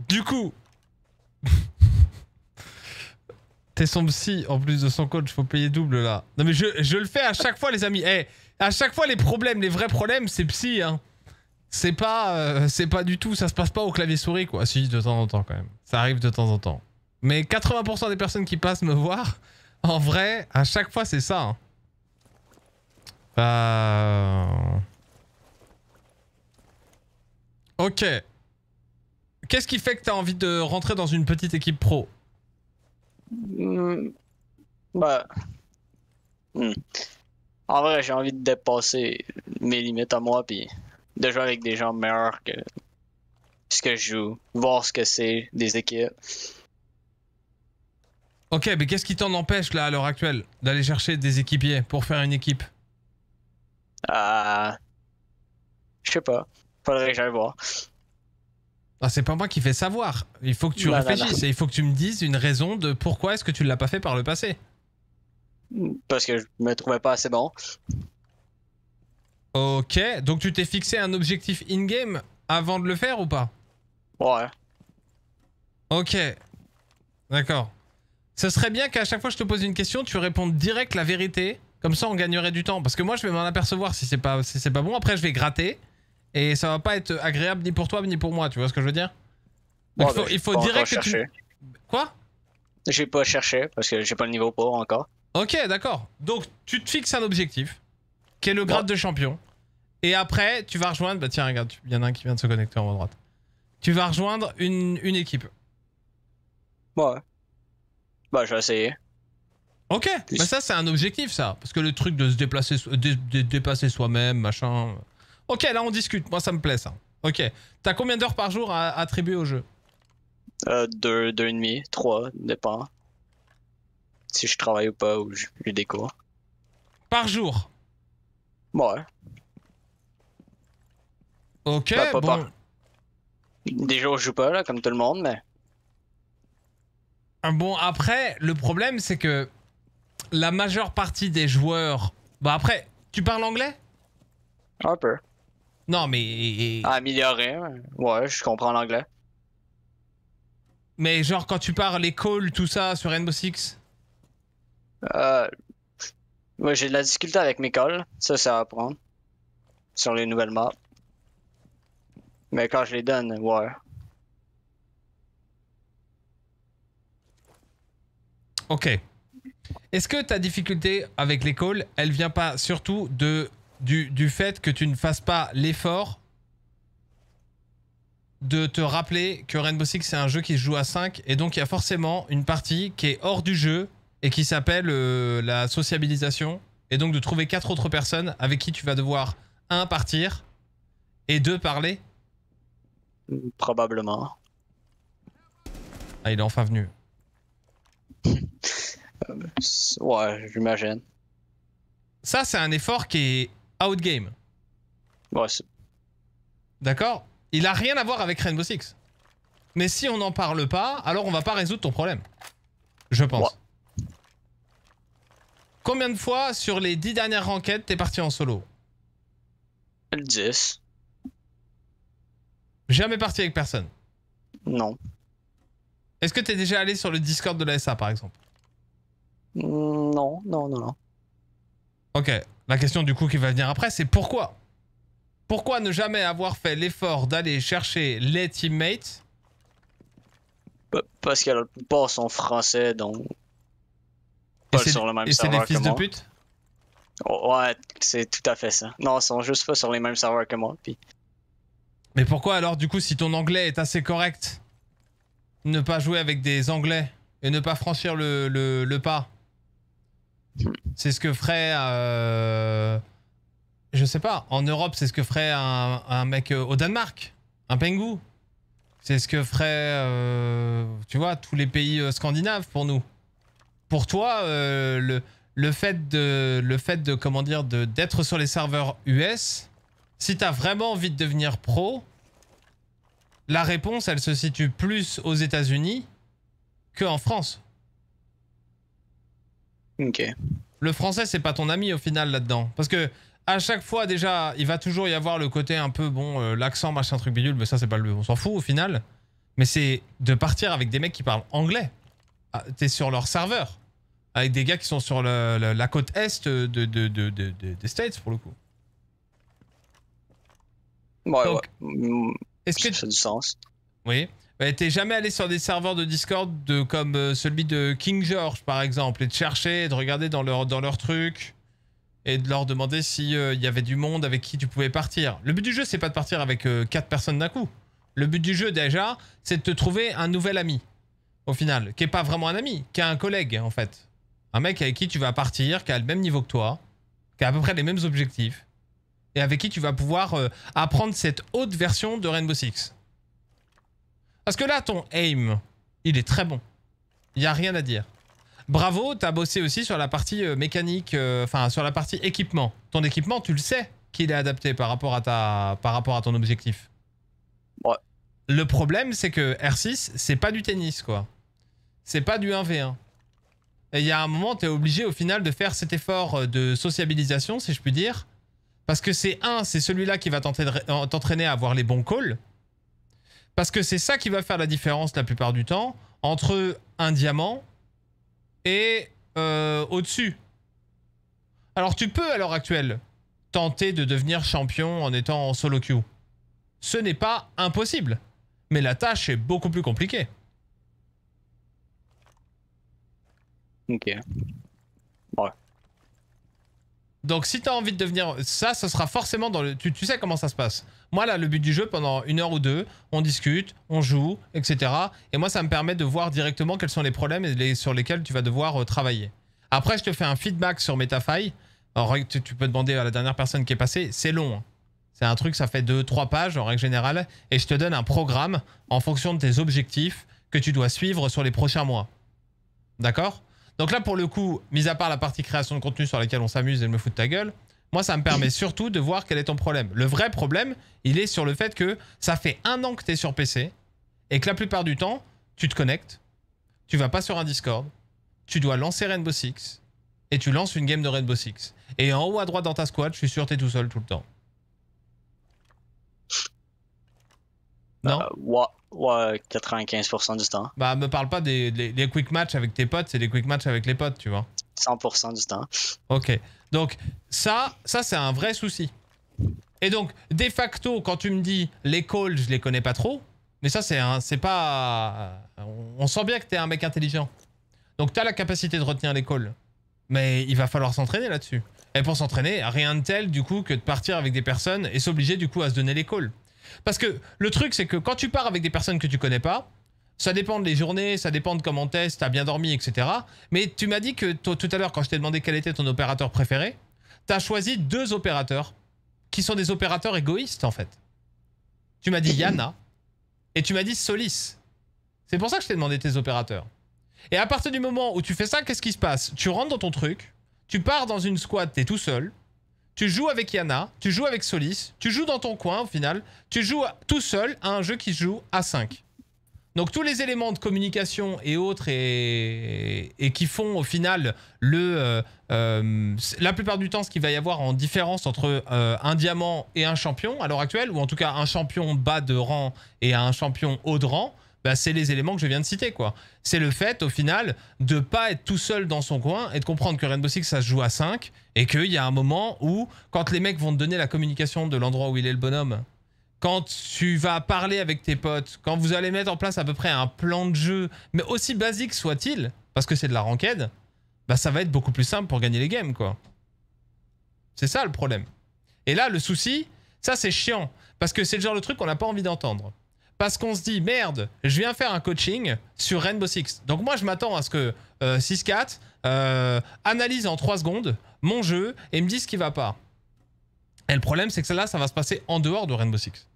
Speaker 1: Du coup... T'es son psy, en plus de son coach, faut payer double là. Non mais je, je le fais à chaque fois les amis. Eh, à chaque fois les problèmes, les vrais problèmes, c'est psy hein. C'est pas, euh, c'est pas du tout, ça se passe pas au clavier souris quoi. Si, de temps en temps quand même. Ça arrive de temps en temps. Mais quatre-vingts pour cent des personnes qui passent me voir, en vrai, à chaque fois c'est ça. Hein. Euh... Ok. Qu'est-ce qui fait que t'as envie de rentrer dans une petite équipe pro?
Speaker 2: Hmm. Bah. Hmm. En vrai, j'ai envie de dépasser mes limites à moi, puis de jouer avec des gens meilleurs que ce que je joue, voir ce que c'est des équipes.
Speaker 1: Ok, mais qu'est-ce qui t'en empêche là à l'heure actuelle d'aller chercher des équipiers pour faire une équipe?
Speaker 2: Ah. Je sais pas. Faudrait que j'aille voir.
Speaker 1: Ah, c'est pas moi qui fais savoir. Il faut que tu
Speaker 2: Non,
Speaker 1: réfléchisses
Speaker 2: non, non.
Speaker 1: et il faut que tu me dises une raison de pourquoi est-ce que tu l'as pas fait par le passé.
Speaker 2: Parce que je me trouvais pas assez bon.
Speaker 1: Ok, donc tu t'es fixé un objectif in-game avant de le faire ou pas?
Speaker 2: Ouais.
Speaker 1: Ok. D'accord. Ce serait bien qu'à chaque fois que je te pose une question, tu répondes direct la vérité. Comme ça, on gagnerait du temps. Parce que moi, je vais m'en apercevoir si c'est pas, si c'est pas bon. Après, je vais gratter. Et ça va pas être agréable ni pour toi ni pour moi. Tu vois ce que je veux dire? Donc,
Speaker 2: Ouais,
Speaker 1: il faut,
Speaker 2: ben,
Speaker 1: il faut
Speaker 2: j'ai pas
Speaker 1: direct
Speaker 2: encore
Speaker 1: que tu...
Speaker 2: cherché.
Speaker 1: Quoi?
Speaker 2: J'ai pas cherché parce que j'ai pas le niveau pour encore.
Speaker 1: Ok, d'accord. Donc, tu te fixes un objectif, qui est le grade
Speaker 2: Ouais.
Speaker 1: de champion. Et après, tu vas rejoindre... Bah tiens, regarde, il y en a un qui vient de se connecter en haut à droite. Tu vas rejoindre une, une équipe.
Speaker 2: Ouais. Bah, je vais essayer.
Speaker 1: Ok, mais ça, c'est un objectif, ça. Parce que le truc de se déplacer, so- dé- dé- dépasser soi-même, machin... Ok, là, on discute. Moi, ça me plaît, ça. Ok. T'as combien d'heures par jour à attribuer au jeu?
Speaker 2: Euh, deux, deux et demi, trois, dépend. Si je travaille ou pas, ou j'ai des cours.
Speaker 1: Par jour?
Speaker 2: Ouais.
Speaker 1: Ok,
Speaker 2: Bah, pas
Speaker 1: bon...
Speaker 2: par- Des jours, je joue pas, là, comme tout le monde, mais.
Speaker 1: Ah, bon, après, le problème, c'est que la majeure partie des joueurs... Bah après, tu parles anglais?
Speaker 2: Un peu.
Speaker 1: Non, mais...
Speaker 2: À améliorer, ouais, je comprends l'anglais.
Speaker 1: Mais genre, quand tu parles les calls, tout ça, sur Rainbow Six?
Speaker 2: Euh. Ouais, j'ai de la difficulté avec mes calls. Ça, ça va apprendre. Sur les nouvelles maps. Mais quand je les donne, ouais.
Speaker 1: Ok. Est-ce que ta difficulté avec les calls, elle vient pas surtout de, du, du fait que tu ne fasses pas l'effort de te rappeler que Rainbow Six c'est un jeu qui se joue à cinq et donc il y a forcément une partie qui est hors du jeu et qui s'appelle euh, la sociabilisation et donc de trouver quatre autres personnes avec qui tu vas devoir un partir et deux parler?
Speaker 2: Probablement.
Speaker 1: Ah, il est enfin venu.
Speaker 2: Ouais, j'imagine.
Speaker 1: Ça, c'est un effort qui est out-game.
Speaker 2: Ouais, c'est-
Speaker 1: D'accord? Il a rien à voir avec Rainbow Six. Mais si on n'en parle pas, alors on va pas résoudre ton problème. Je pense.
Speaker 2: Ouais.
Speaker 1: Combien de fois sur les dix dernières ranked t'es parti en solo?
Speaker 2: dix.
Speaker 1: Jamais parti avec personne.
Speaker 2: Non.
Speaker 1: Est-ce que t'es déjà allé sur le Discord de la S A par exemple?
Speaker 2: Non, non, non, non.
Speaker 1: Ok. La question du coup qui va venir après, c'est pourquoi? Pourquoi ne jamais avoir fait l'effort d'aller chercher les teammates?
Speaker 2: Pa- Parce que la plupart sont français, donc.
Speaker 1: Et
Speaker 2: Pas
Speaker 1: c'est
Speaker 2: sur le même
Speaker 1: et c'est des
Speaker 2: serveur
Speaker 1: fils
Speaker 2: que
Speaker 1: de
Speaker 2: moi.
Speaker 1: pute?
Speaker 2: Oh, ouais, c'est tout à fait ça. Non, ils sont juste pas sur les mêmes serveurs que moi. Puis.
Speaker 1: Mais pourquoi alors du coup si ton anglais est assez correct, ne pas jouer avec des anglais et ne pas franchir le, le, le pas? C'est ce que ferait... Euh, je sais pas, en Europe c'est ce que ferait un, un mec euh, au Danemark, un Pengu. C'est ce que ferait, euh, tu vois, tous les pays euh, scandinaves pour nous. Pour toi, euh, le, le fait de, le fait de, comment dire, de, d'être sur les serveurs U S, si t'as vraiment envie de devenir pro, la réponse, elle se situe plus aux États-Unis qu'en France.
Speaker 2: Ok.
Speaker 1: Le français, c'est pas ton ami au final là-dedans. Parce que à chaque fois, déjà, il va toujours y avoir le côté un peu, bon, euh, l'accent, machin, truc bidule, mais ça, c'est pas le. On s'en fout au final. Mais c'est de partir avec des mecs qui parlent anglais. Ah, t'es sur leur serveur. Avec des gars qui sont sur le, le, la côte est de, de, de, de, de, des States, pour le coup.
Speaker 2: Ouais,
Speaker 1: Donc,
Speaker 2: ouais.
Speaker 1: Est-ce que...
Speaker 2: Ça fait du sens.
Speaker 1: Oui. Mais t'es jamais allé sur des serveurs de Discord de, comme euh, celui de King George, par exemple, et de chercher, de regarder dans leur, dans leur truc, et de leur demander s'il euh, y avait du monde avec qui tu pouvais partir. Le but du jeu, c'est pas de partir avec euh, quatre personnes d'un coup. Le but du jeu, déjà, c'est de te trouver un nouvel ami, au final, qui est pas vraiment un ami, qui est un collègue, en fait. Un mec avec qui tu vas partir, qui a le même niveau que toi, qui a à peu près les mêmes objectifs, et avec qui tu vas pouvoir euh, apprendre cette haute version de Rainbow Six. Parce que là, ton aim, il est très bon. Il n'y a rien à dire. Bravo, t'as bossé aussi sur la partie euh, mécanique, enfin euh, sur la partie équipement. Ton équipement, tu le sais qu'il est adapté par rapport à, ta, par rapport à ton objectif.
Speaker 2: Ouais.
Speaker 1: Le problème, c'est que R six, c'est pas du tennis, quoi. C'est pas du un v un. Et il y a un moment, t'es obligé au final de faire cet effort de sociabilisation, si je puis dire. Parce que c'est un, c'est celui-là qui va t'entraîner à avoir les bons calls. Parce que c'est ça qui va faire la différence la plupart du temps entre un diamant et euh, au-dessus. Alors tu peux à l'heure actuelle tenter de devenir champion en étant en solo queue. Ce n'est pas impossible. Mais la tâche est beaucoup plus compliquée.
Speaker 2: Ok. Ouais.
Speaker 1: Donc si tu as envie de devenir... Ça, ça sera forcément dans le... Tu, tu sais comment ça se passe. Moi là, le but du jeu, pendant une heure ou deux, on discute, on joue, et cetera. Et moi, ça me permet de voir directement quels sont les problèmes et les, sur lesquels tu vas devoir euh, travailler. Après, je te fais un feedback sur Metafy. Alors, tu, tu peux demander à la dernière personne qui est passée. C'est long. Hein. C'est un truc, ça fait deux trois pages en règle générale. Et je te donne un programme en fonction de tes objectifs que tu dois suivre sur les prochains mois. D'accord ? Donc là, pour le coup, mis à part la partie création de contenu sur laquelle on s'amuse et me fout de ta gueule, moi, ça me permet surtout de voir quel est ton problème. Le vrai problème, il est sur le fait que ça fait un an que tu es sur P C et que la plupart du temps, tu te connectes, tu vas pas sur un Discord, tu dois lancer Rainbow Six et tu lances une game de Rainbow Six. Et en haut à droite dans ta squad, je suis sûr que tu es tout seul tout le temps. Non
Speaker 2: euh, Ouais, ouais, quatre-vingt-quinze pour cent du temps.
Speaker 1: Bah, me parle pas des, des, des quick match avec tes potes, c'est des quick match avec les potes, tu vois.
Speaker 2: cent pour cent du temps.
Speaker 1: Ok. Donc, ça, ça c'est un vrai souci. Et donc, de facto, quand tu me dis les calls, je les connais pas trop, mais ça, c'est un, c'est pas... On sent bien que t'es un mec intelligent. Donc, t'as la capacité de retenir les calls. Mais il va falloir s'entraîner là-dessus. Et pour s'entraîner, rien de tel, du coup, que de partir avec des personnes et s'obliger, du coup, à se donner les calls. Parce que le truc, c'est que quand tu pars avec des personnes que tu connais pas, ça dépend des journées, ça dépend de comment t'es, si t'as bien dormi, et cetera. Mais tu m'as dit que tout à l'heure, quand je t'ai demandé quel était ton opérateur préféré, t'as choisi deux opérateurs qui sont des opérateurs égoïstes, en fait. Tu m'as dit Yana et tu m'as dit Solis. C'est pour ça que je t'ai demandé tes opérateurs. Et à partir du moment où tu fais ça, qu'est-ce qui se passe? Tu rentres dans ton truc, tu pars dans une squad, t'es tout seul, tu joues avec Yana, tu joues avec Solis, tu joues dans ton coin au final, tu joues tout seul à un jeu qui se joue à cinq. Donc tous les éléments de communication et autres et, et qui font au final le, euh, euh, la plupart du temps ce qu'il va y avoir en différence entre euh, un diamant et un champion à l'heure actuelle, ou en tout cas un champion bas de rang et un champion haut de rang, bah, c'est les éléments que je viens de citer, quoi. C'est le fait au final de pas être tout seul dans son coin et de comprendre que Rainbow Six ça se joue à cinq et qu'il y a un moment où quand les mecs vont te donner la communication de l'endroit où il est le bonhomme, quand tu vas parler avec tes potes, quand vous allez mettre en place à peu près un plan de jeu, mais aussi basique soit-il, parce que c'est de la ranked, bah ça va être beaucoup plus simple pour gagner les games, quoi. C'est ça le problème. Et là, le souci, ça c'est chiant, parce que c'est le genre de truc qu'on n'a pas envie d'entendre. Parce qu'on se dit, merde, je viens faire un coaching sur Rainbow Six. Donc moi, je m'attends à ce que euh, six quatre euh, analyse en trois secondes mon jeu et me dise ce qui va pas. Et le problème, c'est que là, ça va se passer en dehors de Rainbow Six.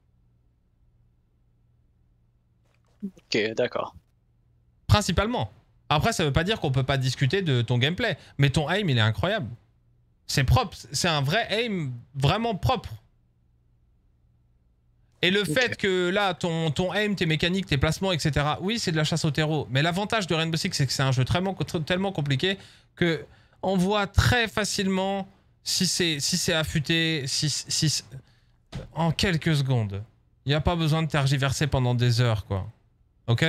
Speaker 2: Ok, d'accord.
Speaker 1: Principalement. Après, ça veut pas dire qu'on peut pas discuter de ton gameplay. Mais ton aim, il est incroyable. C'est propre. C'est un vrai aim vraiment propre. Et le okay. fait que là, ton, ton aim, tes mécaniques, tes placements, et cetera. Oui, c'est de la chasse au terreau. Mais l'avantage de Rainbow Six, c'est que c'est un jeu tellement, tellement compliqué que on voit très facilement si c'est si c'est affûté, si, si, en quelques secondes. Il n'y a pas besoin de tergiverser pendant des heures, quoi. Ok?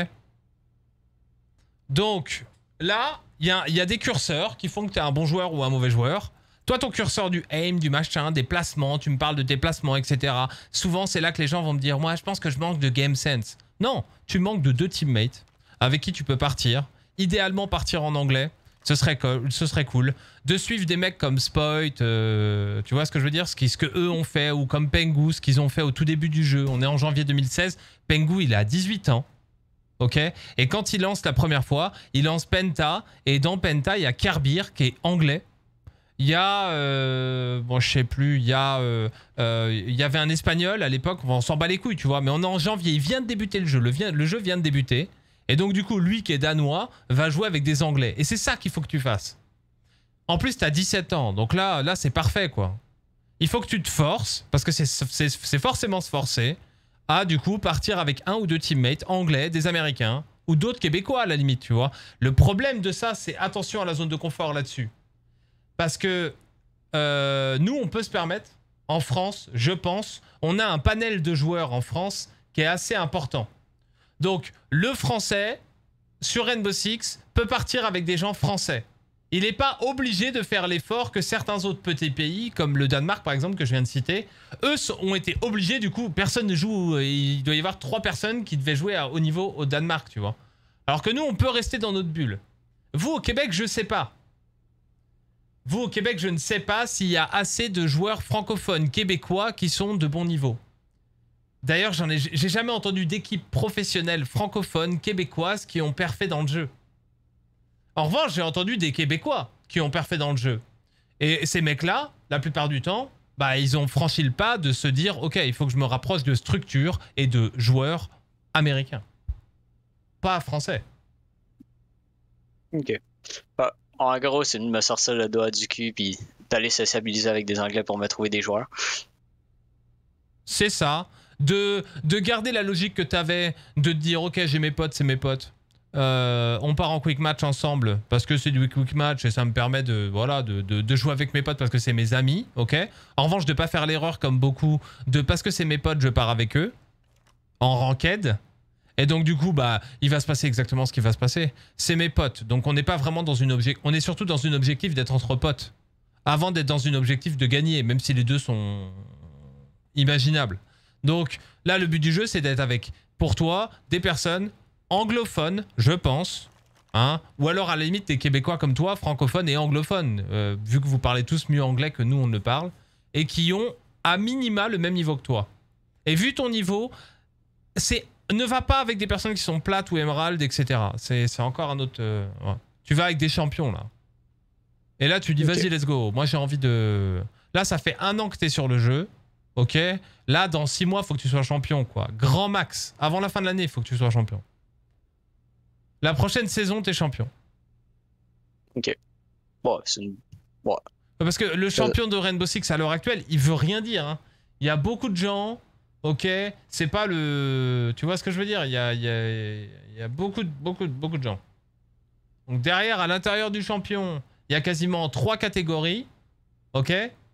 Speaker 1: Donc, là, il y a, y a des curseurs qui font que tu es un bon joueur ou un mauvais joueur. Toi, ton curseur du aim, du machin, des placements, tu me parles de tes placements, et cetera. Souvent, c'est là que les gens vont me dire « Moi, je pense que je manque de game sense. » Non, tu manques de deux teammates avec qui tu peux partir. Idéalement, partir en anglais. Ce serait, cool, ce serait cool. De suivre des mecs comme Spoit, euh, tu vois ce que je veux dire, ce, qui, ce que eux ont fait, ou comme Pengu, ce qu'ils ont fait au tout début du jeu. On est en janvier deux mille seize. Pengu, il a dix-huit ans. Ok. Et quand il lance la première fois, il lance Penta. Et dans Penta, il y a Karbir qui est anglais. Il y a, euh, bon, je sais plus, il y a, euh, euh, il y avait un espagnol à l'époque. On s'en bat les couilles, tu vois. Mais on est en janvier, il vient de débuter le jeu. Le, vient, le jeu vient de débuter. Et donc, du coup, lui qui est danois va jouer avec des anglais. Et c'est ça qu'il faut que tu fasses. En plus, tu as dix-sept ans. Donc là, là c'est parfait, quoi. Il faut que tu te forces, parce que c'est forcément se forcer, à, du coup, partir avec un ou deux teammates anglais, des Américains, ou d'autres Québécois, à la limite, tu vois. Le problème de ça, c'est attention à la zone de confort là-dessus. Parce que euh, nous, on peut se permettre, en France, je pense, on a un panel de joueurs en France qui est assez important. Donc, le français, sur Rainbow Six, peut partir avec des gens français. Il n'est pas obligé de faire l'effort que certains autres petits pays, comme le Danemark par exemple, que je viens de citer, eux ont été obligés, du coup, personne ne joue, il doit y avoir trois personnes qui devaient jouer à haut niveau au Danemark, tu vois. Alors que nous, on peut rester dans notre bulle. Vous, au Québec, je sais pas. Vous, au Québec, je ne sais pas s'il y a assez de joueurs francophones québécois qui sont de bon niveau. D'ailleurs, j'en ai, j'ai jamais entendu d'équipe professionnelle francophone québécoise qui ont perfé dans le jeu. En revanche, j'ai entendu des Québécois qui ont perfé dans le jeu. Et ces mecs-là, la plupart du temps, bah, ils ont franchi le pas de se dire « Ok, il faut que je me rapproche de structures et de joueurs américains. Pas français. »
Speaker 2: Ok. Bah, en gros, c'est de me sortir le doigt du cul puis d'aller sociabiliser avec des Anglais pour me trouver des joueurs.
Speaker 1: C'est ça. De, de garder la logique que tu avais, de te dire « Ok, j'ai mes potes, c'est mes potes. Euh, on part en quick match ensemble parce que c'est du quick match et ça me permet de, voilà, de, de, de jouer avec mes potes parce que c'est mes amis. Ok. En revanche, de pas faire l'erreur comme beaucoup, de parce que c'est mes potes, je pars avec eux. En ranked. Et donc du coup, bah, il va se passer exactement ce qui va se passer. C'est mes potes. Donc on n'est pas vraiment dans une objectif. On est surtout dans une objectif d'être entre potes. Avant d'être dans une objectif de gagner, même si les deux sont imaginables. Donc là, le but du jeu, c'est d'être avec, pour toi, des personnes anglophones, je pense. Hein, ou alors à la limite, des Québécois comme toi, francophones et anglophones. Euh, vu que vous parlez tous mieux anglais que nous, on le parle. Et qui ont à minima le même niveau que toi. Et vu ton niveau, c'est... Ne va pas avec des personnes qui sont plates ou émeraudes, et cetera. C'est encore un autre... Euh, ouais. Tu vas avec des champions, là. Et là, tu dis, okay. Vas-y, let's go. Moi, j'ai envie de... Là, ça fait un an que t'es sur le jeu. Ok. Là, dans six mois, il faut que tu sois champion, quoi. Grand max. Avant la fin de l'année, il faut que tu sois champion. La prochaine saison, t'es champion.
Speaker 2: Ok. Bon, c'est une... Bon.
Speaker 1: Parce que le champion de Rainbow Six, à l'heure actuelle, il veut rien dire. Hein. Il y a beaucoup de gens... Ok, c'est pas le... Tu vois ce que je veux dire? Il y a, il y a, il y a beaucoup, de, beaucoup, de, beaucoup de gens. Donc derrière, à l'intérieur du champion, il y a quasiment trois catégories. Ok,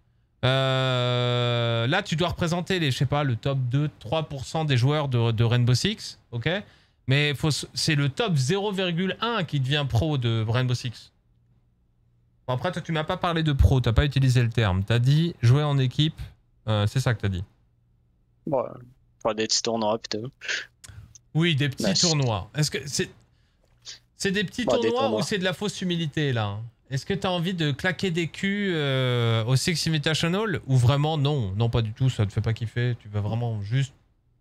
Speaker 1: euh, là, tu dois représenter les, je sais pas, le top deux trois pour cent des joueurs de, de Rainbow Six. Ok, mais c'est le top zéro virgule un qui devient pro de Rainbow Six. Bon, après, toi, tu m'as pas parlé de pro. T'as pas utilisé le terme. T'as dit jouer en équipe. Euh, c'est ça que t'as dit.
Speaker 2: Ouais, faire des petits tournois plutôt.
Speaker 1: Oui, des petits nice. tournois. Est-ce que c'est c'est des petits bah, tournois, des tournois ou c'est de la fausse humilité là? Est-ce que tu as envie de claquer des culs euh, au Six Invitational ou vraiment non? Non, pas du tout, ça te fait pas kiffer. Tu vas vraiment juste...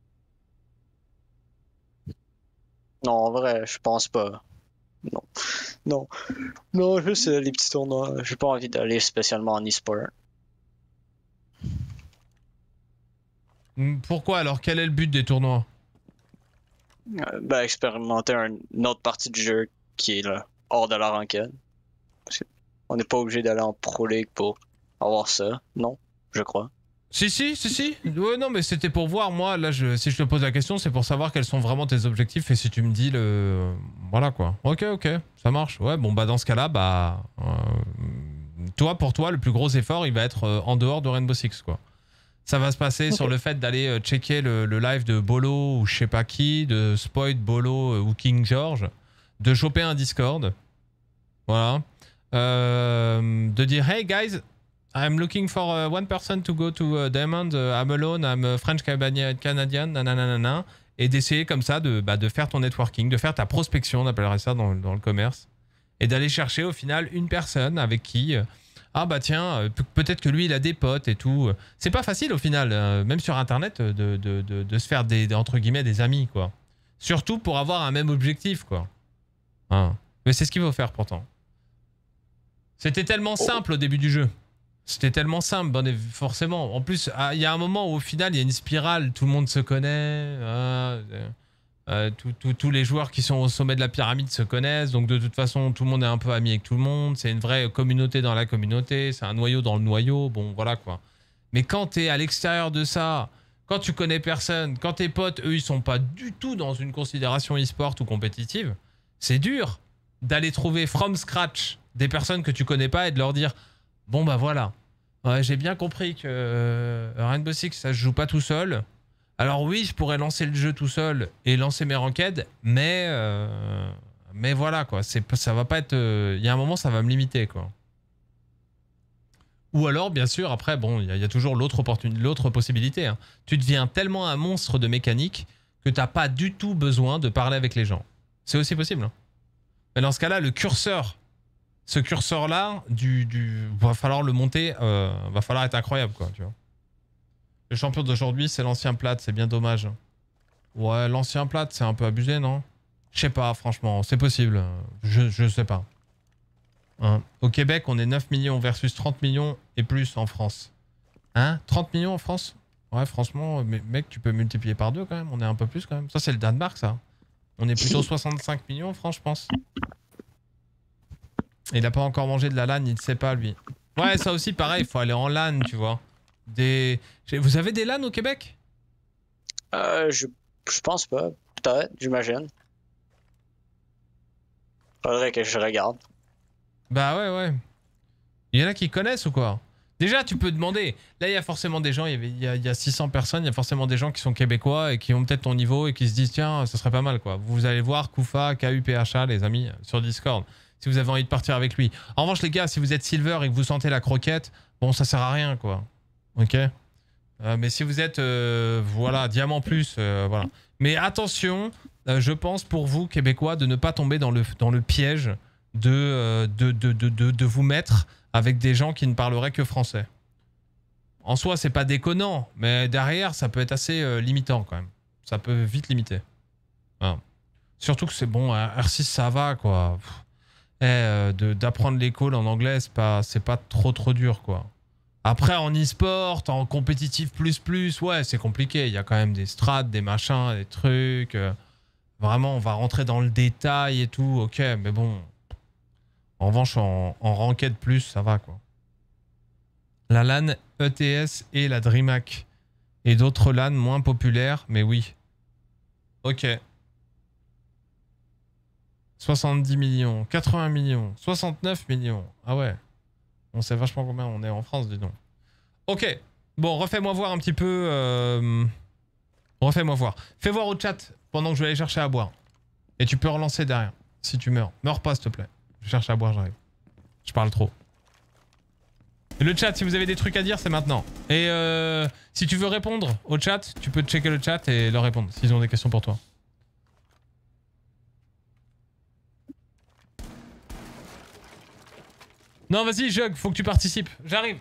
Speaker 2: Non, en vrai, je pense pas. Non. Non. Non, juste euh, les petits tournois. J'ai pas envie d'aller spécialement en e-sport.
Speaker 1: Pourquoi alors? Quel est le but des tournois?
Speaker 2: euh, Ben, expérimenter un, une autre partie du jeu qui est là, hors de la ranked. On n'est pas obligé d'aller en Pro League pour avoir ça, non? Je crois.
Speaker 1: Si, si, si, si. Ouais, non, mais c'était pour voir, moi, là, je, si je te pose la question, c'est pour savoir quels sont vraiment tes objectifs et si tu me dis le... Voilà, quoi. Ok, ok, ça marche. Ouais, bon, bah, dans ce cas-là, bah... Euh, toi, pour toi, le plus gros effort, il va être euh, en dehors de Rainbow Six, quoi. Ça va se passer
Speaker 2: Ok.
Speaker 1: sur le fait d'aller euh, checker le, le live de Bolo ou je sais pas qui, de Spoit, Bolo euh, ou King George, de choper un Discord. Voilà. Euh, de dire hey guys, I'm looking for uh, one person to go to uh, Diamond. Uh, I'm alone. I'm a French Canadian. Nanana. Et d'essayer comme ça de, bah, de faire ton networking, de faire ta prospection, on appellerait ça dans, dans le commerce, et d'aller chercher au final une personne avec qui euh, ah bah tiens euh, pe- peut-être que lui il a des potes et tout. C'est pas facile au final, euh, même sur internet, de, de, de, de se faire des, des- entre guillemets des amis quoi. Surtout pour avoir un même objectif quoi. Hein. Mais c'est ce qu'il faut faire pourtant. C'était tellement simple au début du jeu. C'était tellement simple, bon, forcément. En plus, ah, il y a un moment où au final, il y a une spirale, tout le monde se connaît. ah, euh, euh, tout- tout- tous les joueurs qui sont au sommet de la pyramide se connaissent. Donc de toute façon, tout le monde est un peu ami avec tout le monde. C'est une vraie communauté dans la communauté. C'est un noyau dans le noyau. Bon, voilà quoi. Mais quand t'es à l'extérieur de ça, quand tu connais personne, quand tes potes, eux, ils sont pas du tout dans une considération e-sport ou compétitive, c'est dur d'aller trouver from scratch des personnes que tu connais pas et de leur dire bon bah voilà, ouais, j'ai bien compris que euh, Rainbow Six ça se joue pas tout seul. Alors oui, je pourrais lancer le jeu tout seul et lancer mes ranked, mais euh, mais voilà quoi, c'est ça va pas être. Il y a un moment ça va me limiter quoi. Ou alors bien sûr après bon, il y, y a toujours l'autre opportunité, l'autre possibilité. Hein. Tu deviens tellement un monstre de mécanique que t'as pas du tout besoin de parler avec les gens. C'est aussi possible. Hein. Mais dans ce cas-là, le curseur ce curseur là du, du va falloir le monter, euh, va falloir être incroyable quoi, tu vois. Le champion d'aujourd'hui c'est l'ancien plate, c'est bien dommage. Ouais, l'ancien plate c'est un peu abusé non? Je sais pas franchement, c'est possible, je, je sais pas. Hein. Au Québec on est neuf millions versus trente millions et plus en France. Hein? trente millions en France? Ouais franchement mec tu peux multiplier par deux quand même, on est un peu plus quand même. Ça c'est le Danemark ça. On est plutôt soixante-cinq millions en France je pense. Il a pas encore mangé de la LAN, il ne sait pas lui. Ouais, ça aussi pareil, il faut aller en LAN, tu vois. Des... Vous avez des LAN au Québec?
Speaker 2: Euh, je, je pense pas. Peut-être, j'imagine. Faudrait que je regarde.
Speaker 1: Bah ouais, ouais. Il y en a qui connaissent ou quoi? Déjà, tu peux demander. Là, il y a forcément des gens, il y, avait, il, y a, il y a six cents personnes, il y a forcément des gens qui sont québécois et qui ont peut-être ton niveau et qui se disent tiens, ça serait pas mal quoi. Vous allez voir Koufa, K U P H A, les amis, sur Discord. Si vous avez envie de partir avec lui. En revanche, les gars, si vous êtes silver et que vous sentez la croquette, bon, ça sert à rien, quoi. Ok euh, Mais si vous êtes, euh, voilà, diamant plus, euh, voilà. Mais attention, euh, je pense pour vous, Québécois, de ne pas tomber dans le, dans le piège de, euh, de, de, de, de, de vous mettre avec des gens qui ne parleraient que français. En soi, c'est pas déconnant, mais derrière, ça peut être assez euh, limitant, quand même. Ça peut vite limiter. Voilà. Surtout que c'est bon, R six, ça va, quoi. Pff. Eh, euh, d'apprendre les calls en anglais, c'est pas, c'est pas trop trop dur quoi. Après en e-sport, en compétitif plus plus, ouais c'est compliqué. Il y a quand même des strats, des machins, des trucs. Euh, vraiment, on va rentrer dans le détail et tout, ok, mais bon. En revanche, en, en ranked plus, ça va quoi. La LAN E T S et la DreamHack. Et d'autres LAN moins populaires, mais oui. Ok. soixante-dix millions, quatre-vingts millions, soixante-neuf millions. Ah ouais. On sait vachement combien on est en France, dis donc. Ok. Bon, refais-moi voir un petit peu. Euh... Refais-moi voir. Fais voir au chat pendant que je vais aller chercher à boire. Et tu peux relancer derrière. Si tu meurs. Meurs pas, s'il te plaît. Je cherche à boire, j'arrive. Je parle trop. Et le chat, si vous avez des trucs à dire, c'est maintenant. Et euh... si tu veux répondre au chat, tu peux checker le chat et leur répondre s'ils ont des questions pour toi. Non, vas-y, Jug, faut que tu participes. J'arrive.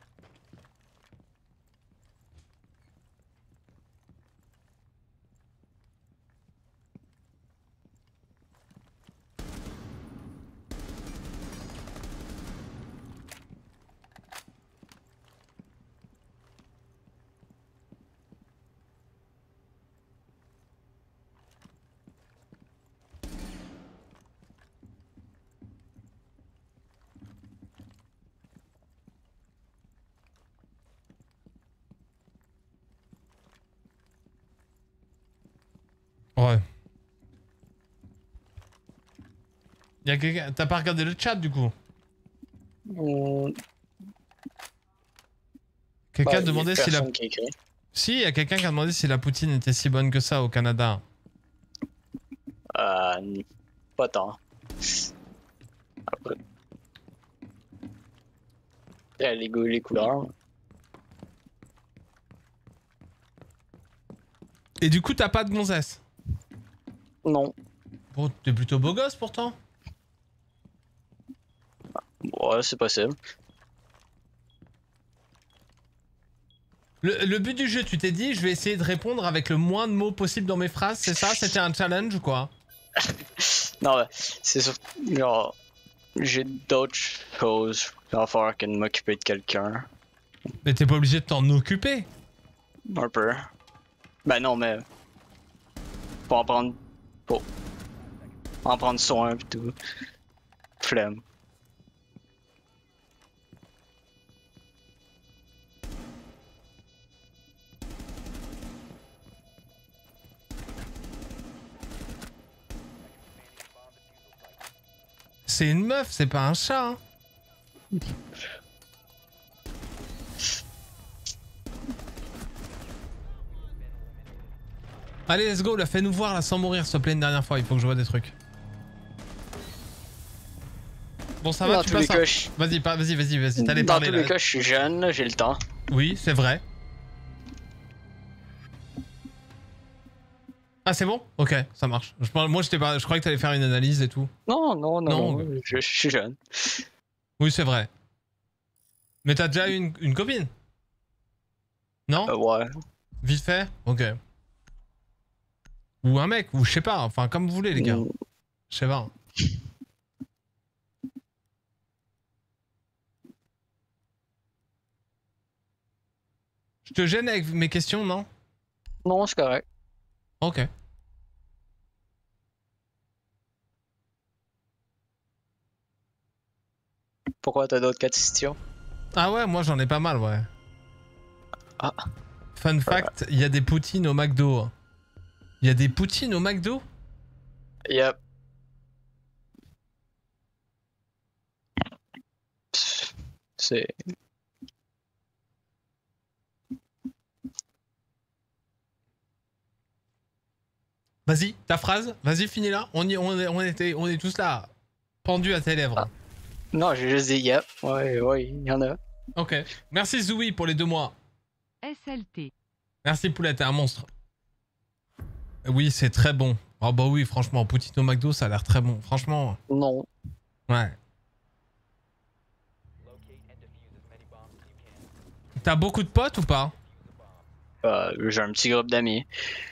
Speaker 1: Ouais. Y'a quelqu'un... T'as pas regardé le chat du coup?
Speaker 2: Mmh.
Speaker 1: Quelqu'un
Speaker 2: Bah, il y a
Speaker 1: demandait si la...
Speaker 2: personne qui écrit.
Speaker 1: Si, il y a quelqu'un qui a demandé si la poutine était si bonne que ça au Canada.
Speaker 2: Euh, pas tant. Après. Il y a les goûts, les couleurs.
Speaker 1: Et du coup, t'as pas de gonzesse?
Speaker 2: Non.
Speaker 1: Bon, t'es plutôt beau gosse pourtant.
Speaker 2: Ouais, c'est possible.
Speaker 1: Le, le but du jeu, tu t'es dit, je vais essayer de répondre avec le moins de mots possible dans mes phrases, c'est ça? C'était un challenge ou quoi?
Speaker 2: Non, ouais, c'est sûr. Genre, j'ai d'autres choses à faire que de m'occuper de quelqu'un.
Speaker 1: Mais t'es pas obligé de t'en occuper.
Speaker 2: Un peu. Ben non, mais. Pour en prendre. Pour en prendre soin pis tout. Flemme.
Speaker 1: C'est une meuf, c'est pas un chat. Hein. Allez, let's go, là, fais-nous voir là sans mourir, s'il te plaît, une dernière fois, il faut que je vois des trucs. Bon, ça va,
Speaker 2: Dans
Speaker 1: tu
Speaker 2: tous les
Speaker 1: passes.
Speaker 2: cas,
Speaker 1: un-
Speaker 2: je-
Speaker 1: Vas-y, pas- vas-y, vas-y, vas-y, t'allais
Speaker 2: Dans
Speaker 1: parler
Speaker 2: tous
Speaker 1: là.
Speaker 2: les cas, je suis jeune, là, j'ai le temps.
Speaker 1: Oui, c'est vrai. Ah, c'est bon? Ok, ça marche. Je, pense- moi, j'étais pas, je croyais que t'allais faire une analyse et tout.
Speaker 2: Non, non, non,
Speaker 1: Non,
Speaker 2: non, je, je suis jeune.
Speaker 1: Oui, c'est vrai. Mais t'as déjà eu une, une copine? Non?
Speaker 2: Euh, ouais.
Speaker 1: Vite fait? Ok. Ou un mec, ou je sais pas, enfin, comme vous voulez, les gars.
Speaker 2: Mm,
Speaker 1: Je sais pas. Je te gêne avec mes questions, non?
Speaker 2: Non, c'est correct.
Speaker 1: Ok.
Speaker 2: Pourquoi t'as d'autres questions?
Speaker 1: Ah ouais, moi j'en ai pas mal, ouais.
Speaker 2: Ah.
Speaker 1: Fun fact, il y a des poutines au McDo. Il y a des poutines au McDo?
Speaker 2: Yep. C'est.
Speaker 1: Vas-y, ta phrase, vas-y, finis-la. On, y, on, est, on, était, on est tous là, pendus à tes lèvres.
Speaker 2: Ah. Non, j'ai juste dit yep. Ouais, ouais, il y en a.
Speaker 1: Ok. Merci Zoui pour les deux mois.
Speaker 4: S L T.
Speaker 1: Merci Poulette, t'es un monstre. Oui, c'est très bon. Oh bah oui, franchement, poutine au McDo, ça a l'air très bon. Franchement,
Speaker 2: Non.
Speaker 1: ouais. T'as beaucoup de potes ou pas?
Speaker 2: Euh, j'ai un petit groupe d'amis.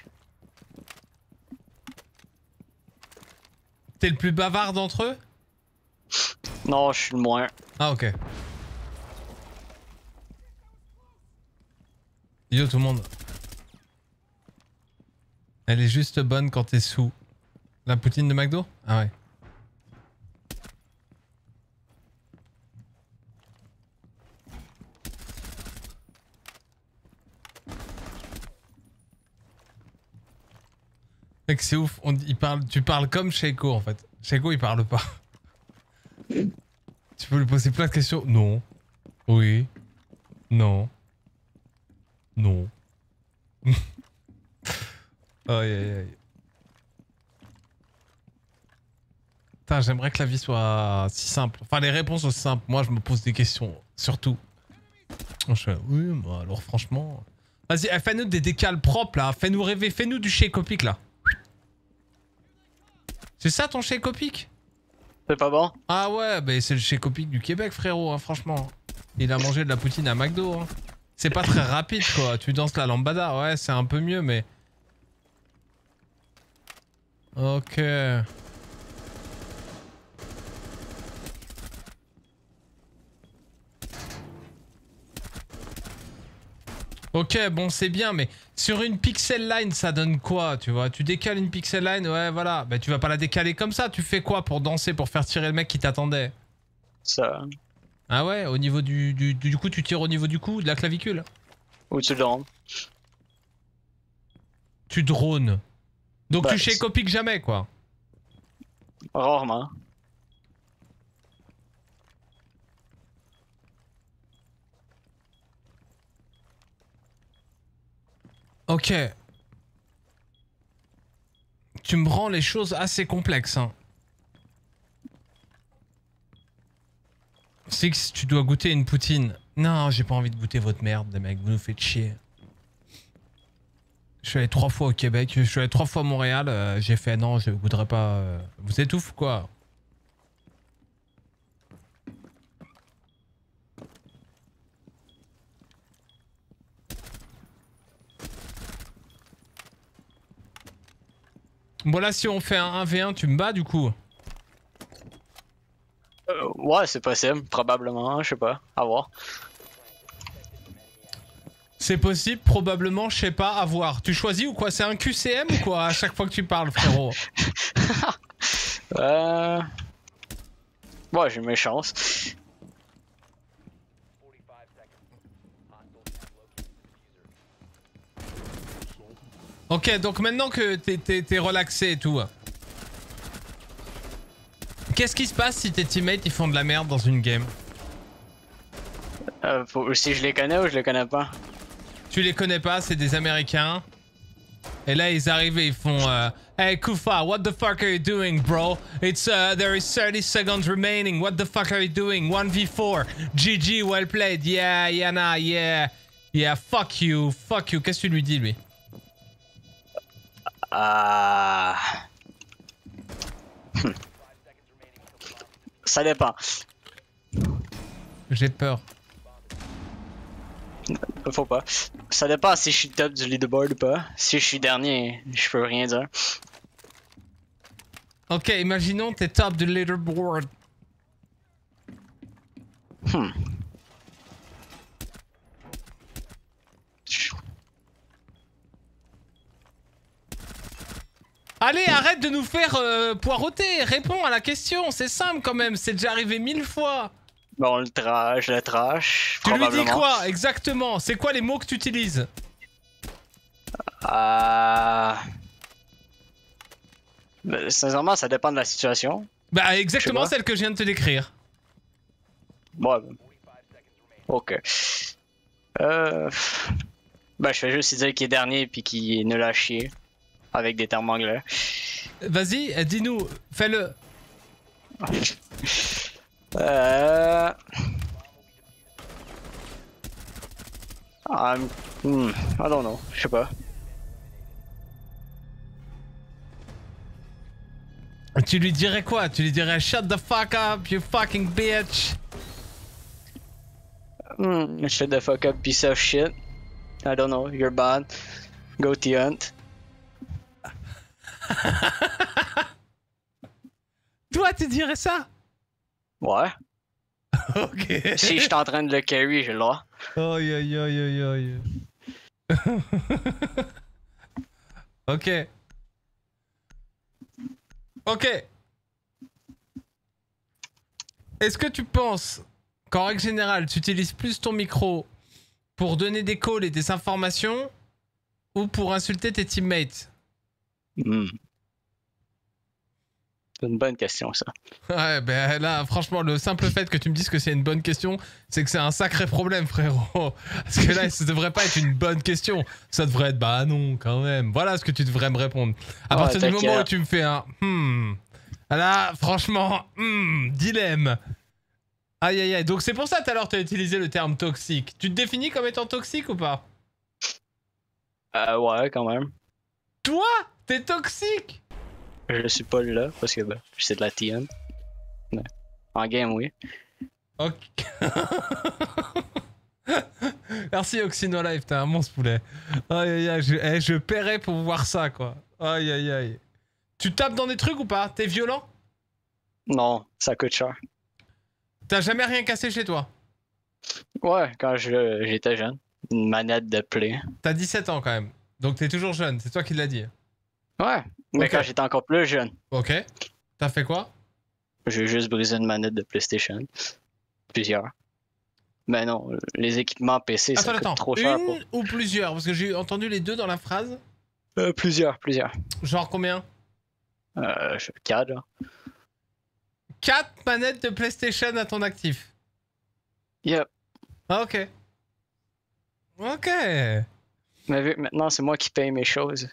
Speaker 1: T'es le plus bavard d'entre eux?
Speaker 2: Non, je suis le moins.
Speaker 1: Ah ok. Yo tout le monde. Elle est juste bonne quand t'es sous. La poutine de McDo? Ah ouais. Mec c'est ouf, on, il parle, tu parles comme Sheiko en fait. Sheiko il parle pas. Tu peux lui poser plein de questions. Non. Oui. Non. Non. Aïe aïe aïe. Putain, j'aimerais que la vie soit si simple. Enfin, les réponses soient simples. Moi, je me pose des questions, surtout. Je fais, oui, bah alors franchement... Vas-y, eh, fais-nous des décales propres, là. Fais-nous rêver. Fais-nous du Shake Opic, là. C'est ça, ton Shake Opic?
Speaker 2: C'est pas bon?
Speaker 1: Ah ouais, bah c'est le Shake Opic du Québec, frérot, hein, franchement. Il a mangé de la poutine à McDo. Hein. C'est pas très rapide, quoi. Tu danses la lambada. Ouais, c'est un peu mieux, mais... Ok... Ok, bon, c'est bien, mais sur une pixel line, ça donne quoi, tu vois? Tu décales une pixel line, ouais, voilà. Bah, tu vas pas la décaler comme ça. Tu fais quoi pour danser, pour faire tirer le mec qui t'attendait?
Speaker 2: Ça.
Speaker 1: Ah ouais, au niveau du, du... Du coup, tu tires au niveau du cou, de la clavicule?
Speaker 2: Ou tu dormes.
Speaker 1: Tu drones. Donc
Speaker 2: Bah,
Speaker 1: tu shake Opic jamais, quoi.
Speaker 2: Rarement.
Speaker 1: Ok. Tu me rends les choses assez complexes, hein. Six, tu dois goûter une poutine. Non, j'ai pas envie de goûter votre merde, les mecs, vous nous faites chier. Je suis allé trois fois au Québec, je suis allé trois fois à Montréal, euh, j'ai fait non, je goûterai pas... Euh... Vous étouffe quoi? Bon là si on fait un un v un, tu me bats du coup?
Speaker 2: Euh, ouais, c'est possible, probablement, je sais pas, à voir.
Speaker 1: C'est possible, probablement, je sais pas, à voir. Tu choisis ou quoi? C'est un Q C M ou quoi à chaque fois que tu parles, frérot?
Speaker 2: euh... Ouais, j'ai mes chances.
Speaker 1: Ok, donc maintenant que t'es relaxé et tout, qu'est-ce qui se passe si tes teammates ils font de la merde dans une game?
Speaker 2: Euh, faut... Si je les connais ou je les connais pas?
Speaker 1: Tu les connais pas, c'est des Américains. Et là ils arrivent et ils font euh, Hey Kufa, what the fuck are you doing, bro? It's uh, there is thirty seconds remaining. What the fuck are you doing? one v four. G G, well played. Yeah, Yana, yeah. Yeah, fuck you, fuck you. Qu'est-ce que tu lui dis, lui?
Speaker 2: Ah. Euh... Ça dépend.
Speaker 1: J'ai peur.
Speaker 2: Faut pas. Ça dépend si je suis top du leaderboard ou pas. Si je suis dernier, je peux rien dire.
Speaker 1: Ok, imaginons t'es top du leaderboard.
Speaker 2: Hmm.
Speaker 1: Allez, arrête de nous faire euh, poireauter. Réponds à la question. C'est simple quand même. C'est déjà arrivé mille fois.
Speaker 2: Bon, le trash, le trash.
Speaker 1: Tu lui dis quoi exactement? C'est quoi les mots que tu utilises?
Speaker 2: Euh... Mais, sincèrement, ça dépend de la situation.
Speaker 1: Bah, exactement celle que je viens de te décrire.
Speaker 2: Ouais. Ok. Euh... Ben, je fais juste dire qu'il est dernier puis qu'il est nul à chier. Avec des termes anglais.
Speaker 1: Vas-y, dis-nous. Fais-le.
Speaker 2: Euh... Um, hmm, I don't know, je sais pas.
Speaker 1: Tu lui dirais quoi? Tu lui dirais shut the fuck up, you fucking bitch.
Speaker 2: Hmm, shut the fuck up, piece of shit. I don't know, you're bad. Go to hunt.
Speaker 1: Toi, tu dirais ça?
Speaker 2: Ouais.
Speaker 1: Ok.
Speaker 2: Si je suis en train de le carry, j'ai le droit.
Speaker 1: Aïe aïe aïe aïe aïe. Ok. Ok. Est-ce que tu penses qu'en règle générale, tu utilises plus ton micro pour donner des calls et des informations ou pour insulter tes teammates?
Speaker 2: Hmm. C'est une bonne question, ça.
Speaker 1: Ouais, ben là, franchement, le simple fait que tu me dises que c'est une bonne question, c'est que c'est un sacré problème, frérot. Parce que là, ça devrait pas être une bonne question. Ça devrait être, bah non, quand même. Voilà ce que tu devrais me répondre. À
Speaker 2: Ouais,
Speaker 1: partir du moment où tu me fais un hmm, là, franchement, hmm, dilemme. Aïe, aïe, aïe. Donc c'est pour ça, tout à l'heure, tu as utilisé le terme toxique. Tu te définis comme étant toxique ou pas?
Speaker 2: Euh, ouais, quand même.
Speaker 1: Toi, t'es toxique?
Speaker 2: Je suis pas là parce que ben, c'est de la T N. Ouais. En game, oui.
Speaker 1: Ok. Merci Oxynolive, t'es un monstre poulet. Aïe aïe aïe, je, eh, je paierais pour voir ça quoi. Aïe aïe aïe. Tu tapes dans des trucs ou pas? T'es violent?
Speaker 2: Non, ça coûte cher.
Speaker 1: T'as jamais rien cassé chez toi?
Speaker 2: Ouais, quand je- j'étais jeune. Une manette de play.
Speaker 1: T'as dix-sept ans quand même. Donc t'es toujours jeune, c'est toi qui l'as dit.
Speaker 2: Ouais, mais
Speaker 1: Ok.
Speaker 2: quand j'étais encore plus jeune.
Speaker 1: Ok. T'as fait quoi?
Speaker 2: J'ai juste brisé une manette de PlayStation. Plusieurs. Mais non, les équipements P C, ça
Speaker 1: Attends,
Speaker 2: coûte
Speaker 1: attends.
Speaker 2: trop cher
Speaker 1: Une
Speaker 2: pour...
Speaker 1: ou plusieurs? Parce que j'ai entendu les deux dans la phrase.
Speaker 2: Euh, plusieurs, plusieurs.
Speaker 1: Genre combien?
Speaker 2: Euh, je quatre, là.
Speaker 1: quatre manettes de PlayStation à ton actif.
Speaker 2: Yep.
Speaker 1: Ah, ok. Ok.
Speaker 2: Mais vu que maintenant, c'est moi qui paye mes choses.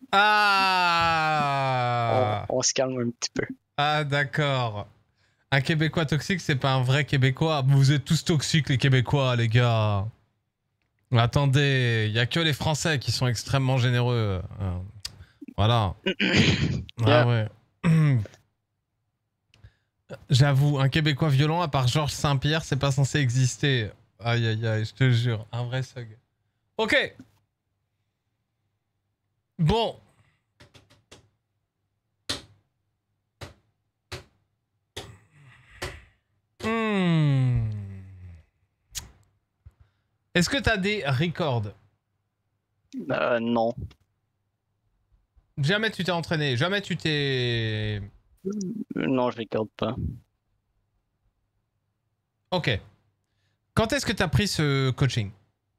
Speaker 1: Ah
Speaker 2: On, on se calme un petit peu.
Speaker 1: Ah, d'accord. Un Québécois toxique, c'est pas un vrai Québécois. Vous êtes tous toxiques, les Québécois, les gars. Attendez, il y a que les Français qui sont extrêmement généreux. Euh, Voilà. Ah ouais. J'avoue, un Québécois violent, à part Georges Saint-Pierre, c'est pas censé exister. Aïe, aïe, aïe, je te jure. Un vrai thug. Ok. Bon. Hmm. Est-ce que t'as des records?
Speaker 2: Euh, non.
Speaker 1: Jamais tu t'es entraîné, jamais tu t'es...
Speaker 2: Non, je regarde pas.
Speaker 1: Ok. Quand est-ce que t'as pris ce coaching?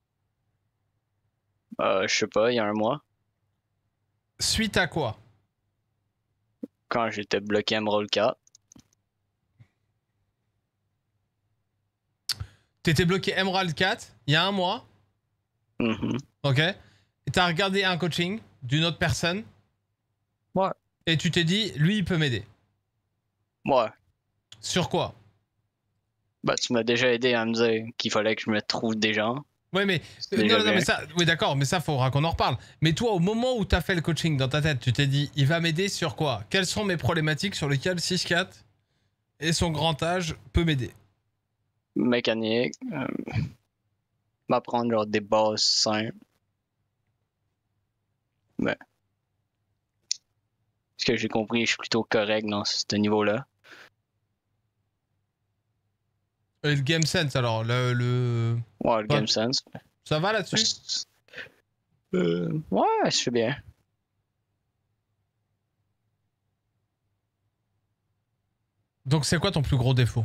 Speaker 2: Euh, je sais pas, il y a un mois.
Speaker 1: Suite à quoi?
Speaker 2: Quand j'étais bloqué Emerald quatre.
Speaker 1: T'étais bloqué Emerald quatre il y a un mois.
Speaker 2: Mm-hmm.
Speaker 1: Ok. Et t'as regardé un coaching d'une autre personne.
Speaker 2: Ouais.
Speaker 1: Et tu t'es dit, lui, il peut m'aider.
Speaker 2: Ouais.
Speaker 1: Sur quoi?
Speaker 2: Bah, tu m'as déjà aidé à me dire qu'il fallait que je me trouve des gens.
Speaker 1: Ouais, mais...
Speaker 2: C'est
Speaker 1: euh,
Speaker 2: déjà
Speaker 1: non, non,
Speaker 2: bien.
Speaker 1: mais ça... Oui, d'accord, mais ça, faudra qu'on en reparle. Mais toi, au moment où t'as fait le coaching dans ta tête, tu t'es dit, il va m'aider sur quoi? Quelles sont mes problématiques sur lesquelles six quatre et son grand âge peut m'aider?
Speaker 2: Mécanique. Euh, m'apprendre genre des bases simples. Mais. Ce que j'ai compris, je suis plutôt correct dans ce niveau-là.
Speaker 1: Et le game sense, alors, le... le...
Speaker 2: Ouais, le
Speaker 1: Ouais.
Speaker 2: game sense.
Speaker 1: Ça va là-dessus?
Speaker 2: Euh, ouais, je fais bien.
Speaker 1: Donc, c'est quoi ton plus gros défaut?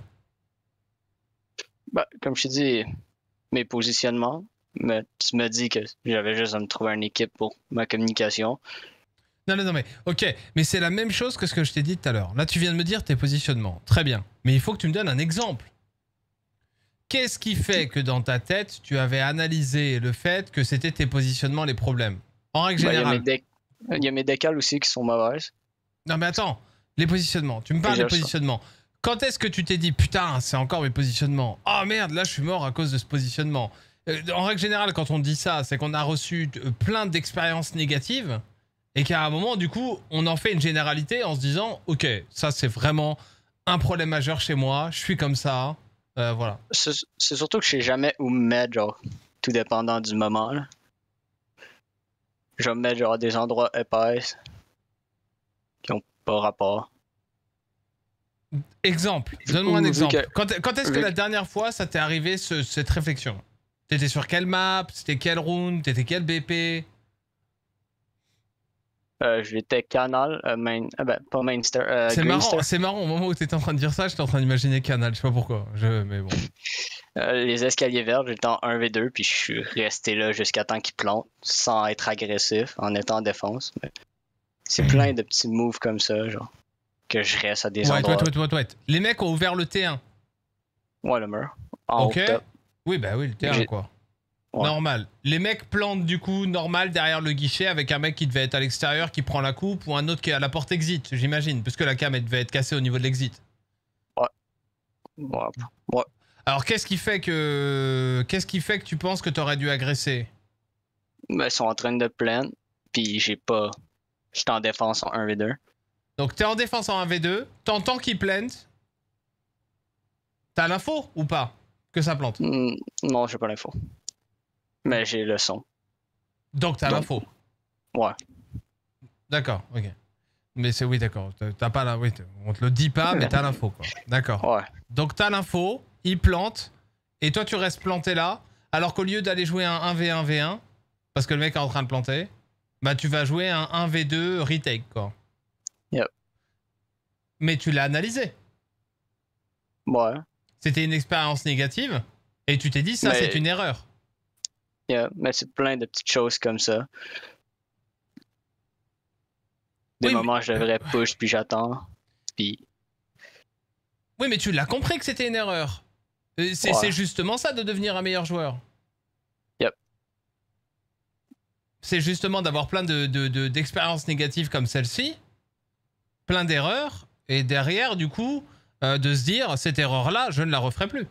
Speaker 2: Bah, comme je t'ai dit, mes positionnements. Mais tu m'as dit que j'avais juste à me trouver une équipe pour ma communication.
Speaker 1: Non, non, non, mais ok, mais c'est la même chose que ce que je t'ai dit tout à l'heure. Là, tu viens de me dire tes positionnements. Très bien. Mais il faut que tu me donnes un exemple. Qu'est-ce qui fait que dans ta tête, tu avais analysé le fait que c'était tes positionnements les problèmes? En règle
Speaker 2: Bah, il y a
Speaker 1: générale.
Speaker 2: mes dé- il y a mes décales aussi qui sont mauvaises.
Speaker 1: Non, mais attends, les positionnements. Tu me parles
Speaker 2: Déjà,
Speaker 1: des
Speaker 2: je-
Speaker 1: positionnements. Quand est-ce que tu t'es dit, putain, c'est encore mes positionnements? Oh merde, là, je suis mort à cause de ce positionnement. Euh, en règle générale, quand on dit ça, c'est qu'on a reçu euh, plein d'expériences négatives et qu'à un moment, du coup, on en fait une généralité en se disant, ok, ça, c'est vraiment un problème majeur chez moi, je suis comme ça. Euh, voilà.
Speaker 2: C'est c'est surtout que je sais jamais où me mettre, genre, tout dépendant du moment, là. Je vais me mettre, genre, à des endroits épais qui ont pas rapport.
Speaker 1: Exemple, donne-moi un
Speaker 2: Vu
Speaker 1: exemple.
Speaker 2: que-
Speaker 1: Quand, quand est-ce que
Speaker 2: vu
Speaker 1: la
Speaker 2: que-
Speaker 1: dernière fois ça t'est arrivé ce- cette réflexion? T'étais sur quelle map? C'était quelle round? T'étais quel B P?
Speaker 2: Euh, J'étais Canal, euh, main, euh, ben, pas Mainster, euh,
Speaker 1: C'est
Speaker 2: Greenster.
Speaker 1: marrant, c'est marrant, au moment où t'étais en train de dire ça, j'étais en train d'imaginer Canal, je sais pas pourquoi. Je... Mais bon.
Speaker 2: Euh, les escaliers verts, j'étais en un v deux, puis je suis resté là jusqu'à temps qu'ils plantent, sans être agressif, en étant en défense. Mais c'est plein de petits moves comme ça, genre, que je reste à des
Speaker 1: Ouais,
Speaker 2: endroits.
Speaker 1: ouais, ouais, ouais, ouais. Les mecs ont ouvert le T un.
Speaker 2: Ouais, le mur. En
Speaker 1: Ok.
Speaker 2: haut top.
Speaker 1: Oui, bah oui, le T un
Speaker 2: J'ai-
Speaker 1: quoi.
Speaker 2: Ouais.
Speaker 1: Normal. Les mecs plantent du coup normal derrière le guichet avec un mec qui devait être à l'extérieur qui prend la coupe ou un autre qui est à la porte exit, j'imagine, puisque la cam elle devait être cassée au niveau de l'exit.
Speaker 2: Ouais. Ouais.
Speaker 1: Alors qu'est-ce qui fait que qu'est-ce qui fait que tu penses que t'aurais dû agresser?
Speaker 2: Ben, ils sont en train de plaindre, puis j'ai pas. J'étais en défense en un v deux.
Speaker 1: Donc t'es en défense en un v deux, t'entends qu'ils plantent. T'as l'info ou pas que ça plante?
Speaker 2: Hmm, non, j'ai pas l'info. Mais j'ai le son.
Speaker 1: Donc t'as
Speaker 2: Donc,
Speaker 1: l'info.
Speaker 2: Ouais.
Speaker 1: D'accord, ok. Mais c'est oui, d'accord. T'as- T'as pas la, oui, t'as- on te le dit pas, mais t'as l'info quoi. D'accord.
Speaker 2: Ouais.
Speaker 1: Donc t'as l'info, il plante, et toi tu restes planté là, alors qu'au lieu d'aller jouer un un v un v un, parce que le mec est en train de planter, bah tu vas jouer un un v deux retake quoi.
Speaker 2: Yep.
Speaker 1: Mais tu l'as analysé.
Speaker 2: Ouais.
Speaker 1: C'était une expérience négative, et tu t'es dit ça
Speaker 2: Mais-
Speaker 1: c'est une erreur.
Speaker 2: Yeah. Mais c'est plein de petites choses comme ça. Des
Speaker 1: Oui,
Speaker 2: moments
Speaker 1: mais-
Speaker 2: où je devrais push, puis j'attends. Puis.
Speaker 1: Oui, mais tu l'as compris que c'était une erreur. Euh, C'est
Speaker 2: Ouais.
Speaker 1: c'est justement ça de devenir un meilleur joueur.
Speaker 2: Yep.
Speaker 1: c'est justement d'avoir plein de, de, de, d'expériences négatives comme celle-ci, plein d'erreurs, et derrière, du coup, euh, de se dire, cette erreur-là, je ne la referai plus.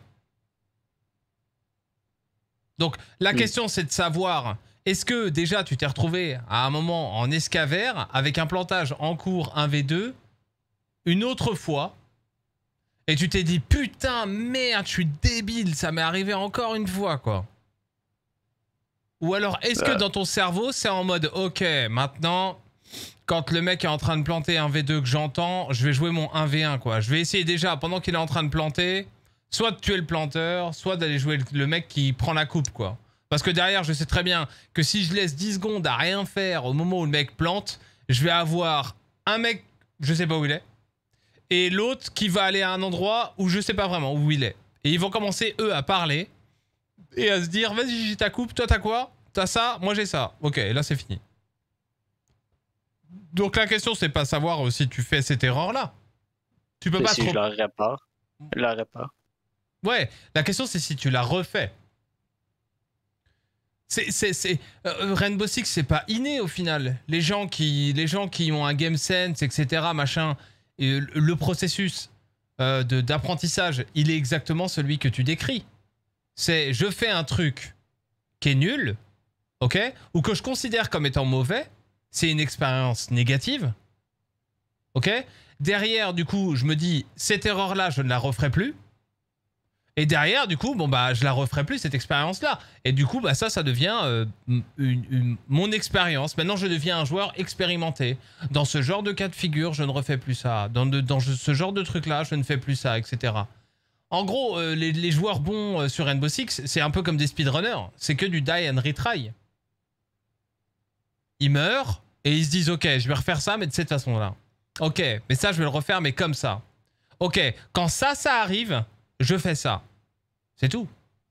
Speaker 1: Donc, la
Speaker 2: Oui.
Speaker 1: question, c'est de savoir, est-ce que déjà, tu t'es retrouvé à un moment en escavère, avec un plantage en cours un v deux, une autre fois, et tu t'es dit, putain, merde, je suis débile, ça m'est arrivé encore une fois, quoi. Ou alors, est-ce que
Speaker 2: Euh.
Speaker 1: dans ton cerveau, c'est en mode, ok, maintenant, quand le mec est en train de planter un v deux que j'entends, je vais jouer mon un v un, quoi. Je vais essayer déjà, pendant qu'il est en train de planter, soit de tuer le planteur, soit d'aller jouer le mec qui prend la coupe, quoi. Parce que derrière, je sais très bien que si je laisse dix secondes à rien faire au moment où le mec plante, je vais avoir un mec, je sais pas où il est, et l'autre qui va aller à un endroit où je sais pas vraiment où il est. Et ils vont commencer, eux, à parler et à se dire, vas-y, j'ai ta coupe, toi t'as quoi? T'as ça, moi j'ai ça. Ok, là c'est fini. Donc la question, c'est pas savoir si tu fais cette erreur-là. Tu peux
Speaker 2: Et
Speaker 1: pas
Speaker 2: si
Speaker 1: trop...
Speaker 2: je la répare, je la répare.
Speaker 1: Ouais, la question c'est si tu la refais. C'est, c'est, c'est... Euh, Rainbow Six, c'est pas inné au final. Les gens qui, les gens qui ont un game sense, et cetera, machin, et le processus euh, de, d'apprentissage, il est exactement celui que tu décris. C'est, je fais un truc qui est nul, ok, ou que je considère comme étant mauvais, c'est une expérience négative, ok. Derrière, du coup, je me dis, cette erreur-là, je ne la referai plus. Et derrière, du coup, bon bah, je la referai plus cette expérience-là. Et du coup, bah ça, ça devient euh, une, une, mon expérience. Maintenant, je deviens un joueur expérimenté. Dans ce genre de cas de figure, je ne refais plus ça. Dans, de, dans ce genre de truc-là, je ne fais plus ça, et cetera. En gros, euh, les, les joueurs bons euh, sur Rainbow Six, c'est un peu comme des speedrunners. C'est que du die and retry. Ils meurent et ils se disent, ok, je vais refaire ça, mais de cette façon-là. Ok, mais ça, je vais le refaire, mais comme ça. Ok, quand ça, ça arrive, je fais ça. C'est tout.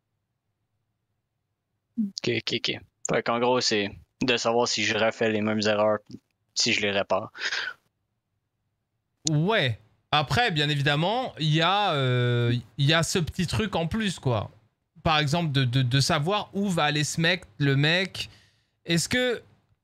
Speaker 2: Ok, ok, ok. Fait qu'en gros, c'est de savoir si je refais les mêmes erreurs, si je les répare.
Speaker 1: Ouais. Après, bien évidemment, il y, euh, y a ce petit truc en plus, quoi. Par exemple, de, de, de savoir où va aller ce mec, le mec. Est-ce que...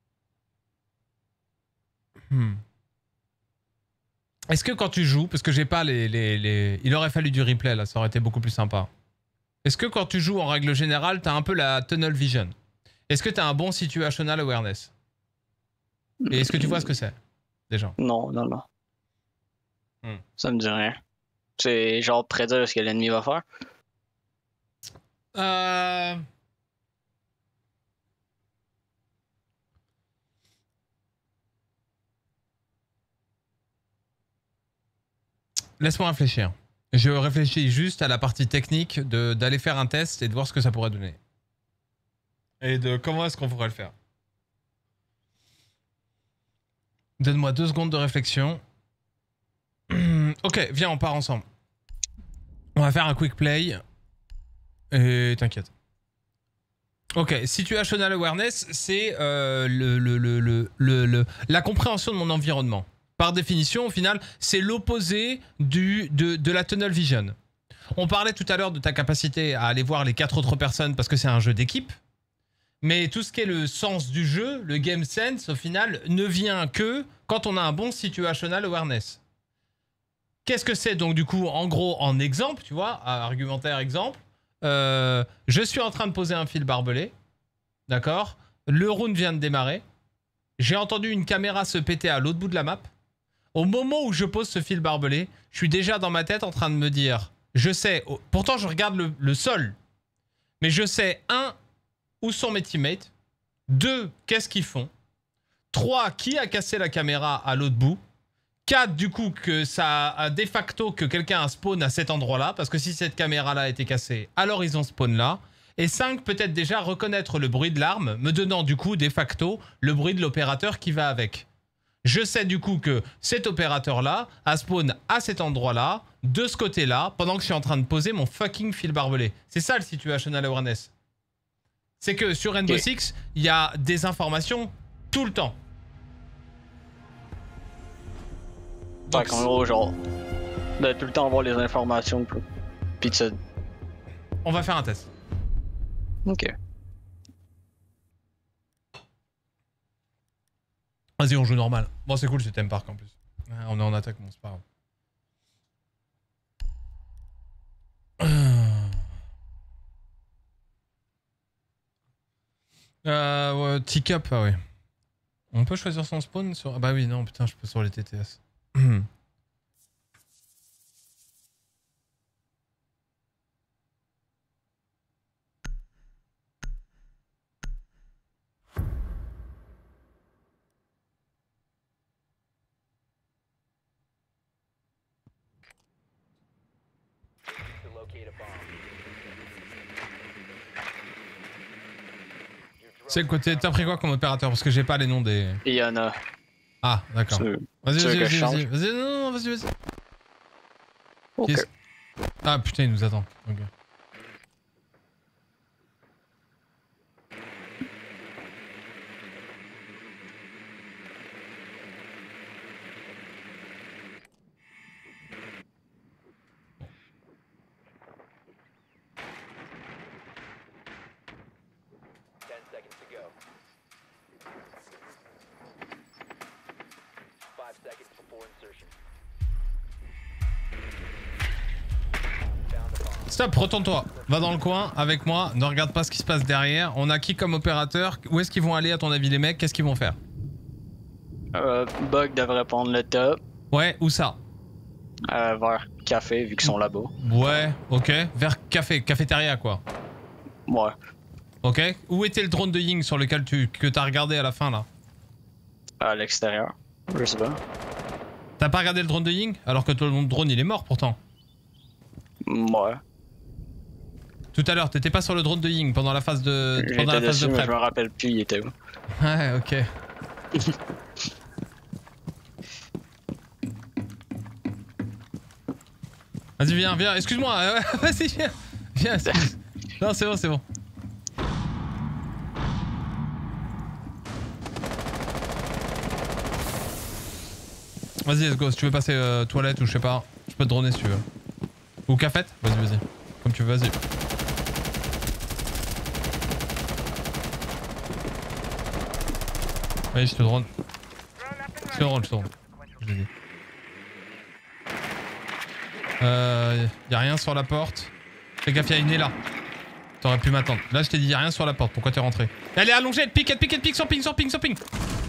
Speaker 1: Hmm. Est-ce que quand tu joues, parce que j'ai pas les, les, les... Il aurait fallu du replay, là, ça aurait été beaucoup plus sympa. Est-ce que quand tu joues, en règle générale, t'as un peu la tunnel vision? Est-ce que t'as un bon situational awareness? Et est-ce que tu vois ce que c'est, déjà?
Speaker 2: Non, non, non.
Speaker 1: Hmm.
Speaker 2: Ça me dit rien. C'est genre prédire ce que l'ennemi va faire.
Speaker 1: Euh... Laisse-moi réfléchir. Je réfléchis juste à la partie technique de d'aller faire un test et de voir ce que ça pourrait donner. Et de comment est-ce qu'on pourrait le faire. Donne-moi deux secondes de réflexion. Ok, viens, on part ensemble. On va faire un quick play. Et t'inquiète. Ok, situational awareness, c'est euh, le, le, le, le, le, le, la compréhension de mon environnement. Par définition, au final, c'est l'opposé du de, de la tunnel vision. On parlait tout à l'heure de ta capacité à aller voir les quatre autres personnes parce que c'est un jeu d'équipe. Mais tout ce qui est le sens du jeu, le game sense, au final, ne vient que quand on a un bon situational awareness. Qu'est-ce que c'est donc du coup, en gros, en exemple, tu vois, argumentaire exemple, euh, je suis en train de poser un fil barbelé, d'accord? Le round vient de démarrer, j'ai entendu une caméra se péter à l'autre bout de la map. Au moment où je pose ce fil barbelé, je suis déjà dans ma tête en train de me dire, je sais, pourtant je regarde le, le sol, mais je sais, un, où sont mes teammates, deux, qu'est-ce qu'ils font, trois, qui a cassé la caméra à l'autre bout, quatre, du coup, que ça a de facto que quelqu'un a spawn à cet endroit-là, parce que si cette caméra-là a été cassée, alors ils ont spawn là, et cinq, peut-être déjà reconnaître le bruit de l'arme, me donnant du coup, de facto, le bruit de l'opérateur qui va avec. Je sais du coup que cet opérateur-là a spawn à cet endroit-là, de ce côté-là, pendant que je suis en train de poser mon fucking fil barbelé. C'est ça le situational awareness. C'est que sur Rainbow
Speaker 2: Okay.
Speaker 1: Six, il y a des informations tout le temps.
Speaker 2: Fait qu'en gros, genre, de tout le temps avoir les informations, puis de se...
Speaker 1: On va faire un test.
Speaker 2: Ok.
Speaker 1: Vas-y, on joue normal. Bon, c'est cool, c'est thème park en plus. Ah, on est en attaque, bon, c'est pas grave. Euh, ouais, Teacup, ah ouais. On peut choisir son spawn sur... Ah bah oui, non, putain, je peux sur les T T S. C'est le côté... T'as pris quoi comme opérateur? Parce que j'ai pas les noms des...
Speaker 2: Il y en a.
Speaker 1: Ah, d'accord.
Speaker 2: Tu veux-
Speaker 1: Vas-y,
Speaker 2: tu veux
Speaker 1: vas-y,
Speaker 2: que je
Speaker 1: vas-y,
Speaker 2: change?
Speaker 1: vas-y. Vas-y, non, non, vas-y, vas-y.
Speaker 2: Ok.
Speaker 1: Qui est-ce- Ah putain, il nous attend. Ok. Stop, retourne-toi. Va dans le coin avec moi. Ne regarde pas ce qui se passe derrière. On a qui comme opérateur? Où est-ce qu'ils vont aller à ton avis les mecs? Qu'est-ce qu'ils vont faire?
Speaker 2: Euh, Bug devrait prendre le top.
Speaker 1: Ouais, où ça?
Speaker 2: Euh, vers café, vu qu'ils sont là-bas.
Speaker 1: Ouais, ok. Vers café, cafétéria quoi.
Speaker 2: Ouais.
Speaker 1: Ok. Où était le drone de Ying sur lequel tu que t'as regardé à la fin là?
Speaker 2: À l'extérieur. Je sais pas.
Speaker 1: T'as pas regardé le drone de Ying? Alors que ton drone il est mort pourtant.
Speaker 2: Ouais.
Speaker 1: Tout à l'heure, t'étais pas sur le drone de Ying pendant la phase de pendant la
Speaker 2: J'étais
Speaker 1: phase
Speaker 2: dessus,
Speaker 1: de
Speaker 2: mais
Speaker 1: prep.
Speaker 2: je me rappelle plus, il était où.
Speaker 1: Ouais, ok. Vas-y, viens, viens, excuse-moi, euh, vas-y, viens. Viens, excuse. Non, c'est bon, c'est bon. Vas-y, let's go, si tu veux passer euh, toilette ou je sais pas, je peux te droner si tu veux. Ou cafette? Vas-y, vas-y. Comme tu veux, vas-y. Vas-y, je te drone. Je te drone, je te drone. Je l'ai dit. Euh. Y'a rien sur la porte. Fais gaffe, y'a une là. T'aurais pu m'attendre. Là, je t'ai dit, y'a rien sur la porte. Pourquoi t'es rentré? Elle est allongée, elle pique, elle pique, elle pique, sur ping, sur ping, sur ping.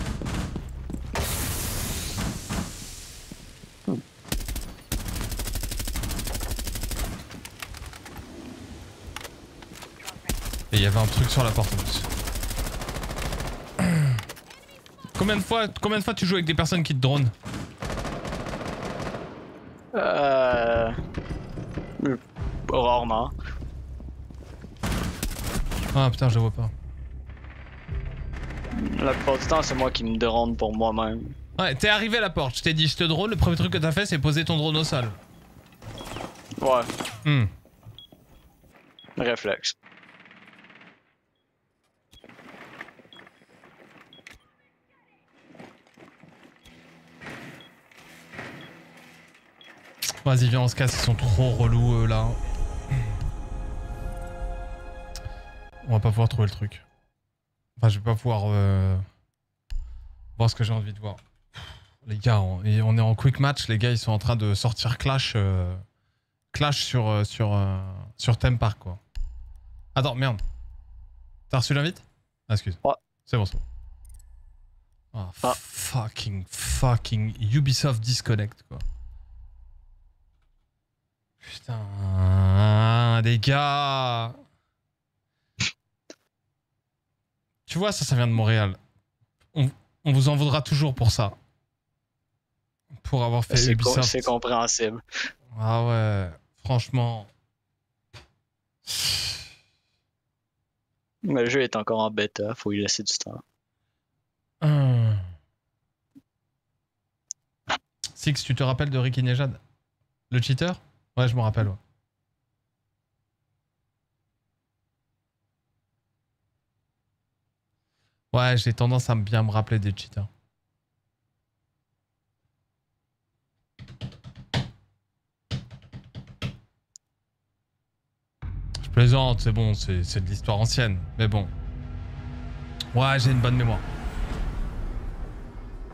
Speaker 1: Et il y avait un truc sur la porte en plus. Combien de fois, combien de fois tu joues avec des personnes qui te dronent?
Speaker 2: Euh... Rarement.
Speaker 1: Ah putain, je le vois pas.
Speaker 2: La plupart du temps, c'est moi qui me drone pour moi-même.
Speaker 1: Ouais, t'es arrivé à la porte, je t'ai dit je te drone, le premier truc que t'as fait c'est poser ton drone au sol.
Speaker 2: Ouais.
Speaker 1: Hmm.
Speaker 2: Réflexe.
Speaker 1: Vas-y, viens, on se casse, ils sont trop relous eux là. On va pas pouvoir trouver le truc. Enfin, je vais pas pouvoir euh... voir ce que j'ai envie de voir. Les gars, on, on est en quick match, les gars ils sont en train de sortir Clash euh... Clash sur, euh, sur, euh... sur thème park quoi. Attends, merde. T'as reçu l'invite? Ah, excuse.
Speaker 2: Ouais.
Speaker 1: C'est bon, c'est bon. Oh,
Speaker 2: Ah.
Speaker 1: fucking, fucking Ubisoft Disconnect quoi. Putain, les gars. Tu vois, ça, ça vient de Montréal. On, on vous en voudra toujours pour ça. Pour avoir fait
Speaker 2: C'est
Speaker 1: Ubisoft.
Speaker 2: co c'est compréhensible.
Speaker 1: Ah ouais, franchement.
Speaker 2: Mais le jeu est encore en bêta, faut y laisser du temps.
Speaker 1: Hum. Six, tu te rappelles de Ricky Nejad? Le cheater? Ouais, je me rappelle, ouais. Ouais, j'ai tendance à bien me rappeler des cheaters. Je plaisante, c'est bon, c'est de l'histoire ancienne, mais bon. Ouais, j'ai une bonne mémoire.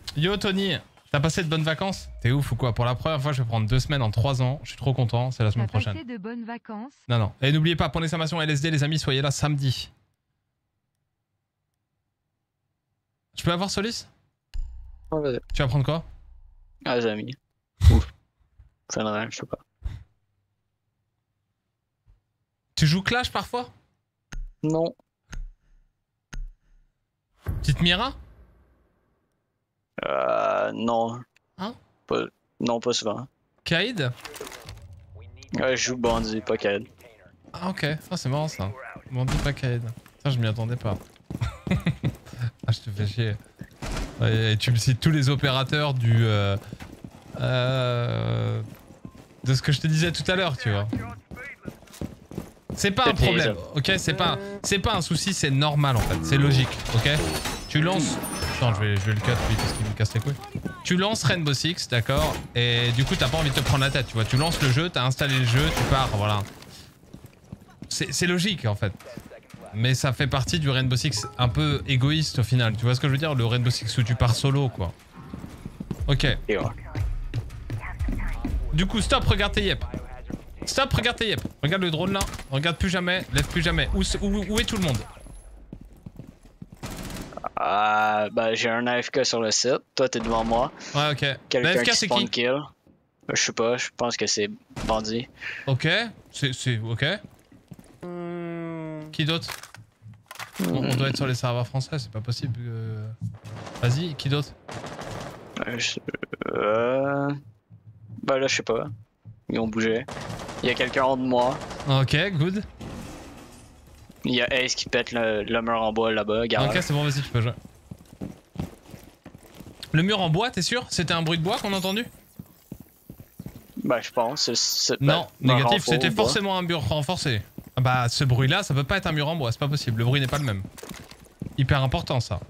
Speaker 1: Yo Tony, t'as passé de bonnes vacances? T'es ouf ou quoi? Pour la première fois, je vais prendre deux semaines en trois ans. Je suis trop content, c'est la semaine
Speaker 4: T'as
Speaker 1: prochaine.
Speaker 4: passé de bonnes vacances?
Speaker 1: Non, non. Et n'oubliez pas, point d'exclamation L S D, les amis, soyez là samedi. Je peux avoir Solis?
Speaker 2: Ouais, vas-y.
Speaker 1: Tu vas prendre quoi?
Speaker 2: Ah, les amis. Ouf. Fenrir, je sais pas.
Speaker 1: Tu joues Clash parfois?
Speaker 2: Non.
Speaker 1: Petite Mira?
Speaker 2: Euh, non.
Speaker 1: Hein?
Speaker 2: Pas... Non, pas souvent.
Speaker 1: Kaïd?
Speaker 2: Ouais, je joue Bandit, pas Kaid.
Speaker 1: Ah ok, ah, c'est marrant ça. Bon, dis pas Kaïd. Ça, je m'y attendais pas. Ah, je te fais chier. Ouais, et tu me cites tous les opérateurs du... Euh, euh, de ce que je te disais tout à l'heure, tu vois. C'est pas un problème, ok? C'est pas, c'est pas un souci, c'est normal en fait, c'est logique, ok? Tu lances... Attends, je vais, je vais le cut lui parce qu'il me casse les couilles. Tu lances Rainbow Six, d'accord? Et du coup, t'as pas envie de te prendre la tête, tu vois? Tu lances le jeu, t'as installé le jeu, tu pars, voilà. C'est logique en fait. Mais ça fait partie du Rainbow Six un peu égoïste au final, tu vois ce que je veux dire? Le Rainbow Six où tu pars solo, quoi. Ok.
Speaker 2: Et ouais.
Speaker 1: Du coup, stop, regarde tes yep. Stop, regarde tes yep. Regarde le drone là. Regarde plus jamais, lève plus jamais. Où, où, où est tout le monde?
Speaker 2: Euh, bah, j'ai un A F K sur le site. Toi, t'es devant moi.
Speaker 1: Ouais, ok.
Speaker 2: Quelqu'un
Speaker 1: L'A F K,
Speaker 2: qui
Speaker 1: c'est
Speaker 2: spawn
Speaker 1: qui?
Speaker 2: kill. Euh, je sais pas, je pense que c'est Bandit.
Speaker 1: Ok. C'est... Ok. Qui d'autre? on, on doit être sur les serveurs français, c'est pas possible. Euh... Vas-y, qui d'autre?
Speaker 2: Euh, je... euh... Bah là, je sais pas. Ils ont bougé. Il y a quelqu'un en haut de moi.
Speaker 1: Ok, good.
Speaker 2: Il y a Ace qui pète le, le mur en bois là-bas, garde.
Speaker 1: Ok, c'est bon, vas-y, tu peux jouer. Le mur en bois, t'es sûr? C'était un bruit de bois qu'on a entendu?
Speaker 2: Bah, je pense. C'est,
Speaker 1: Non,
Speaker 2: bah,
Speaker 1: négatif,
Speaker 2: renfort,
Speaker 1: c'était
Speaker 2: bois.
Speaker 1: forcément un mur renforcé. Ah bah, ce bruit-là, ça peut pas être un mur en bois, c'est pas possible. Le bruit n'est pas le même. Hyper important, ça.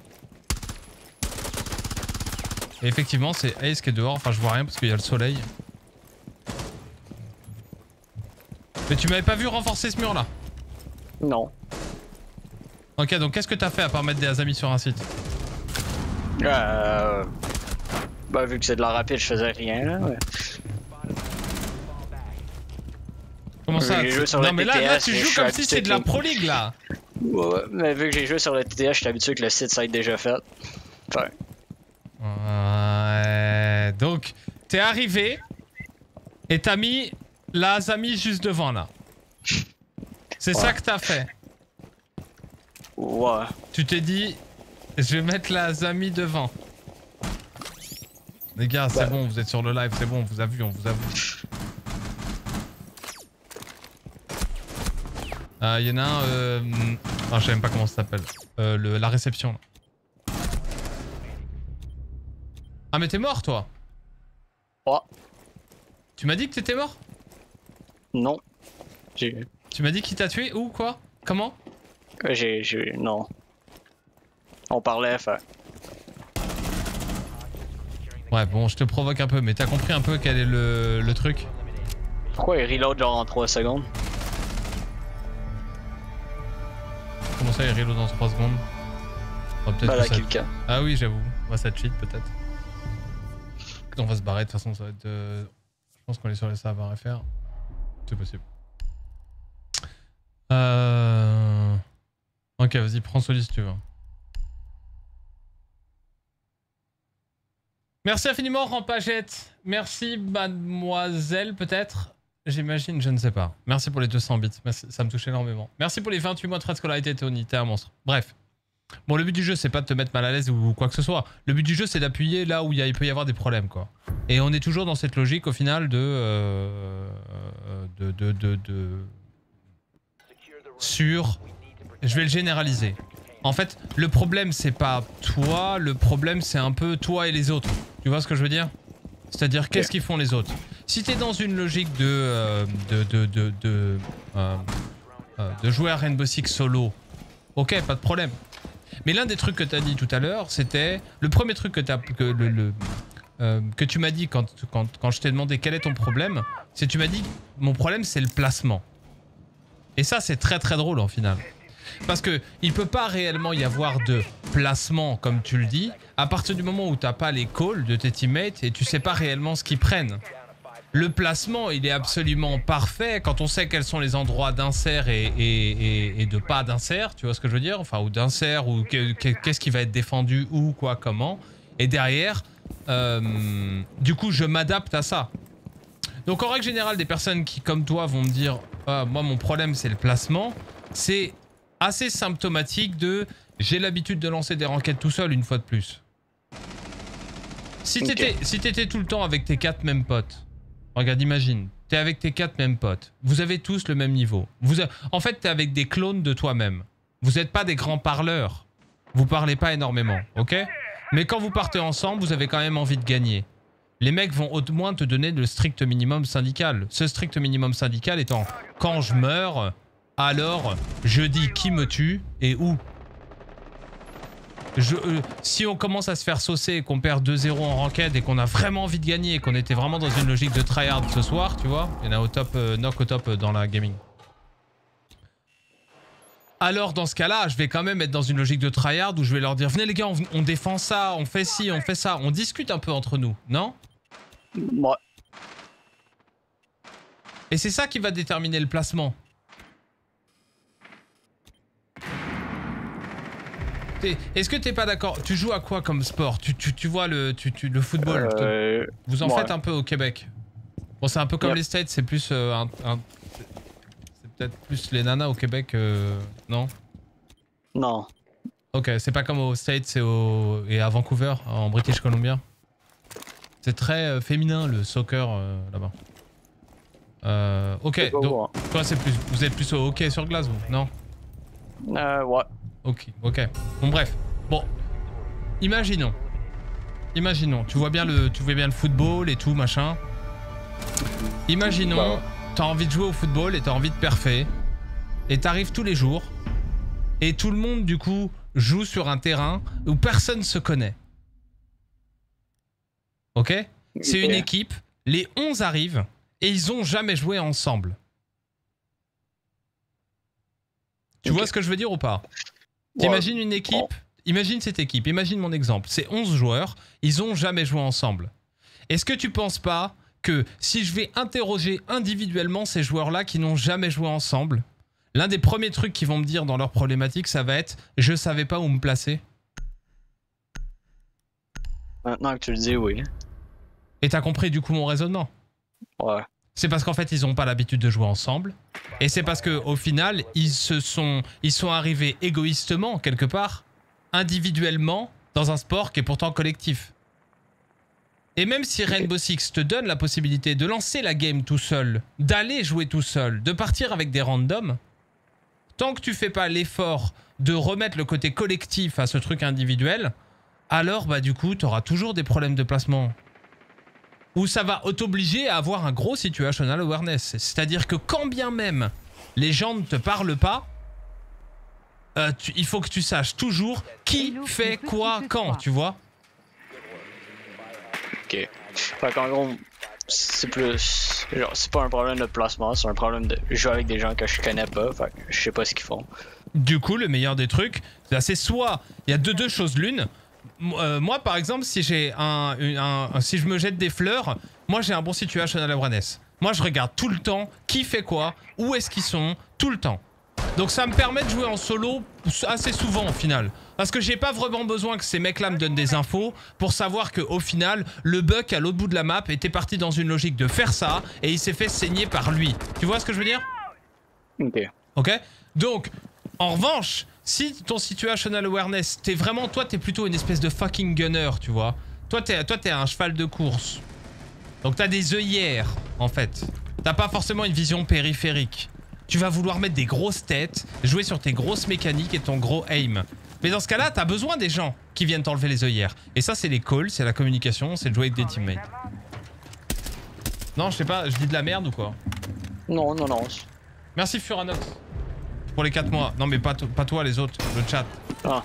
Speaker 1: Et effectivement, c'est Ace qui est dehors. Enfin, je vois rien parce qu'il y a le soleil. Mais tu m'avais pas vu renforcer ce mur-là?
Speaker 2: Non.
Speaker 1: Ok, donc qu'est-ce que t'as fait à part mettre des amis sur un site?
Speaker 2: Euh... Bah, vu que c'est de la rapide, je faisais rien, là. Ouais.
Speaker 1: Comment ça?
Speaker 2: J'ai joué sur
Speaker 1: Non
Speaker 2: le
Speaker 1: mais là,
Speaker 2: T T S,
Speaker 1: là tu
Speaker 2: mais
Speaker 1: joues
Speaker 2: je suis
Speaker 1: comme si
Speaker 2: habitué
Speaker 1: c'est de la
Speaker 2: que-
Speaker 1: Pro League là.
Speaker 2: Ouais, ouais, mais vu que j'ai joué sur le T T S, je suis habitué que le site, ça ait déjà fait. Enfin,
Speaker 1: Ouais, donc t'es arrivé et t'as mis la Zami juste devant là. C'est
Speaker 2: Ouais.
Speaker 1: ça que t'as fait.
Speaker 2: ouais.
Speaker 1: Tu t'es dit, je vais mettre la Zami devant. Les gars, c'est
Speaker 2: Bah.
Speaker 1: bon, vous êtes sur le live, c'est bon, on vous a vu, on vous a vu. Il euh, y en a un, euh... ah, je sais même pas comment ça s'appelle. Euh, le, la réception. Là. Ah mais t'es mort toi?
Speaker 2: Ouais.
Speaker 1: Tu m'as dit que t'étais mort?
Speaker 2: Non. J'ai...
Speaker 1: Tu m'as dit qu'il t'a tué? Où? Quoi? Comment?
Speaker 2: J'ai... j'ai... Non. On parlait, fait...
Speaker 1: Ouais bon, je te provoque un peu, mais t'as compris un peu quel est le, le truc?
Speaker 2: Pourquoi il reload genre en trois secondes?
Speaker 1: Comment ça il reload dans trois secondes? Oh, peut-être
Speaker 2: Bah,
Speaker 1: que
Speaker 2: la
Speaker 1: ça...
Speaker 2: killcam.
Speaker 1: Ah oui j'avoue, ouais, ça cheat peut-être. On va se barrer, de toute façon ça va être... Euh... Je pense qu'on est sur les serveurs F R. C'est possible. Euh... Ok vas-y, prends Solis si tu veux. Merci infiniment Rampagette. Merci mademoiselle peut-être. J'imagine, je ne sais pas. Merci pour les deux cents bits, merci, ça me touche énormément. Merci pour les vingt-huit mois de frais de scolarité Tony, t'es un monstre. Bref. Bon, le but du jeu, c'est pas de te mettre mal à l'aise ou quoi que ce soit. Le but du jeu, c'est d'appuyer là où il, y a, il peut y avoir des problèmes, quoi. Et on est toujours dans cette logique, au final, de... Euh, de, de, de, de... Sur... Je vais le généraliser. En fait, le problème, c'est pas toi, le problème, c'est un peu toi et les autres. Tu vois ce que je veux dire? C'est-à-dire, qu'est-ce qu'ils font les autres? Si t'es dans une logique de... Euh, de... de... de... de, euh, euh, de jouer à Rainbow Six solo, ok, pas de problème. Mais l'un des trucs que tu as dit tout à l'heure, c'était... Le premier truc que, as, que, le, le, euh, que tu m'as dit quand, quand, quand je t'ai demandé quel est ton problème, c'est tu m'as dit mon problème c'est le placement. Et ça c'est très très drôle en final. Parce que il peut pas réellement y avoir de placement, comme tu le dis, à partir du moment où t'as pas les calls de tes teammates et tu sais pas réellement ce qu'ils prennent. Le placement, il est absolument parfait quand on sait quels sont les endroits d'insert et, et, et, et de pas d'insert, tu vois ce que je veux dire? Enfin, ou d'insert, ou qu'est-ce qui va être défendu, où, quoi, comment. Et derrière, euh, du coup, je m'adapte à ça. Donc, en règle générale, des personnes qui, comme toi, vont me dire ah, « Moi, mon problème, c'est le placement », c'est assez symptomatique de « J'ai l'habitude de lancer des ranked tout seul, une fois de plus ». Si t'étais okay. si t'étais tout le temps avec tes quatre mêmes potes, regarde, imagine, t'es avec tes quatre mêmes potes, vous avez tous le même niveau. Vous a... En fait, t'es avec des clones de toi-même. Vous n'êtes pas des grands parleurs. Vous parlez pas énormément, ok? Mais quand vous partez ensemble, vous avez quand même envie de gagner. Les mecs vont au moins te donner le strict minimum syndical. Ce strict minimum syndical étant, quand je meurs, alors je dis qui me tue et où. Je, euh, si on commence à se faire saucer et qu'on perd deux zéro en ranked et qu'on a vraiment envie de gagner et qu'on était vraiment dans une logique de tryhard ce soir, tu vois, il y en a au top, euh, knock au top euh, dans la gaming. Alors dans ce cas-là, je vais quand même être dans une logique de tryhard où je vais leur dire venez les gars, on, on défend ça, on fait ci, on fait ça, on discute un peu entre nous, non?
Speaker 2: Ouais.
Speaker 1: Et c'est ça qui va déterminer le placement. Est-ce que t'es pas d'accord? Tu joues à quoi comme sport? tu, tu, tu vois le, tu, tu, le football
Speaker 2: euh,
Speaker 1: Vous en
Speaker 2: ouais.
Speaker 1: faites un peu au Québec? Bon, c'est un peu comme
Speaker 2: yep.
Speaker 1: les States, c'est plus euh, un, un, c'est peut-être plus les nanas au Québec, euh, non?
Speaker 2: Non.
Speaker 1: Ok, c'est pas comme aux States et, au, et à Vancouver, en British Columbia. C'est très euh, féminin le soccer euh, là-bas. Euh, ok, donc toi c'est plus, vous êtes plus au hockey sur glace, vous, non?
Speaker 2: Euh, ouais.
Speaker 1: Ok, ok. Bon bref. Bon. Imaginons. Imaginons. Tu vois bien le, tu vois bien le football et tout, machin. Imaginons, bah. T'as envie de jouer au football et t'as envie de perfer. Et t'arrives tous les jours. Et tout le monde, du coup, joue sur un terrain où personne se connaît. Ok? C'est une équipe. Les onze arrivent et ils ont jamais joué ensemble. Tu okay. vois ce que je veux dire ou pas? T'imagines une équipe, imagine cette équipe, imagine mon exemple, c'est onze joueurs, ils ont jamais joué ensemble. Est-ce que tu penses pas que si je vais interroger individuellement ces joueurs-là qui n'ont jamais joué ensemble, l'un des premiers trucs qu'ils vont me dire dans leur problématique, ça va être « je savais pas où me placer ».
Speaker 2: Maintenant que tu le dis, oui.
Speaker 1: Et t'as compris du coup mon raisonnement?
Speaker 2: Ouais.
Speaker 1: C'est parce qu'en fait, ils n'ont pas l'habitude de jouer ensemble. Et c'est parce qu'au final, ils se sont, ils sont arrivés égoïstement, quelque part, individuellement, dans un sport qui est pourtant collectif. Et même si Rainbow Six te donne la possibilité de lancer la game tout seul, d'aller jouer tout seul, de partir avec des randoms, tant que tu fais pas l'effort de remettre le côté collectif à ce truc individuel, alors bah du coup, tu auras toujours des problèmes de placement. Où ça va t'obliger à avoir un gros situational awareness. C'est-à-dire que quand bien même les gens ne te parlent pas, euh, tu, il faut que tu saches toujours qui fait quoi quand, tu vois.
Speaker 2: Ok. Fait qu'en gros, c'est plus... genre, c'est pas un problème de placement, c'est un problème de jouer avec des gens que je connais pas, fait que je sais pas ce qu'ils font.
Speaker 1: Du coup, le meilleur des trucs, c'est soit... Il y a deux, deux choses l'une. Euh, moi par exemple si j'ai un, un, un si je me jette des fleurs, moi j'ai un bon situational awareness. Moi je regarde tout le temps qui fait quoi, où est-ce qu'ils sont, tout le temps. Donc ça me permet de jouer en solo assez souvent au final. Parce que j'ai pas vraiment besoin que ces mecs là me donnent des infos pour savoir que au final le buck à l'autre bout de la map était parti dans une logique de faire ça et il s'est fait saigner par lui. Tu vois ce que je veux dire?
Speaker 2: Ok.
Speaker 1: Ok. Donc en revanche, si ton situational awareness, t'es vraiment, toi t'es plutôt une espèce de fucking gunner, tu vois. Toi t'es toi, t'es un cheval de course. Donc t'as des œillères, en fait. T'as pas forcément une vision périphérique. Tu vas vouloir mettre des grosses têtes, jouer sur tes grosses mécaniques et ton gros aim. Mais dans ce cas-là, t'as besoin des gens qui viennent t'enlever les œillères. Et ça, c'est les calls, c'est la communication, c'est de jouer avec des teammates. Non, je sais pas, je dis de la merde ou quoi?
Speaker 2: Non, non, non.
Speaker 1: Merci Furanox. Pour les quatre mois. Non mais pas, pas toi, les autres, le chat.
Speaker 2: Ah.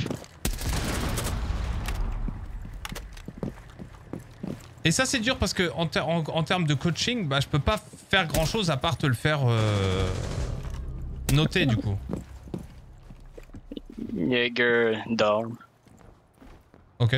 Speaker 1: Et ça c'est dur parce que en, ter en, en termes de coaching, bah je peux pas faire grand chose à part te le faire euh, noter du coup.
Speaker 2: Jaeger d'armes.
Speaker 1: Ok.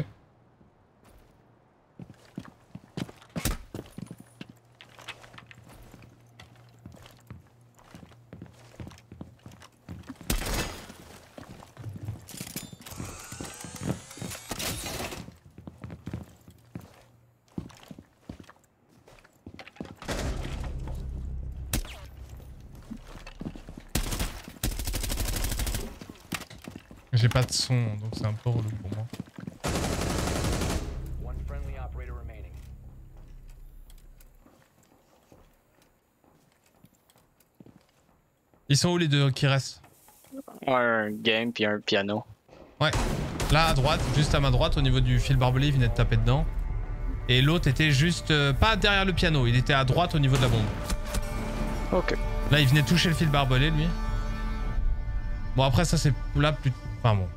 Speaker 1: J'ai pas de son, donc c'est un peu relou pour moi. Ils sont où les deux qui restent?
Speaker 2: Un game puis un piano.
Speaker 1: Ouais. Là à droite, juste à ma droite, au niveau du fil barbelé, il venait de taper dedans. Et l'autre était juste, euh, pas derrière le piano, il était à droite au niveau de la bombe.
Speaker 2: Ok.
Speaker 1: Là il venait toucher le fil barbelé lui. Bon après ça c'est là plus... Enfin bon.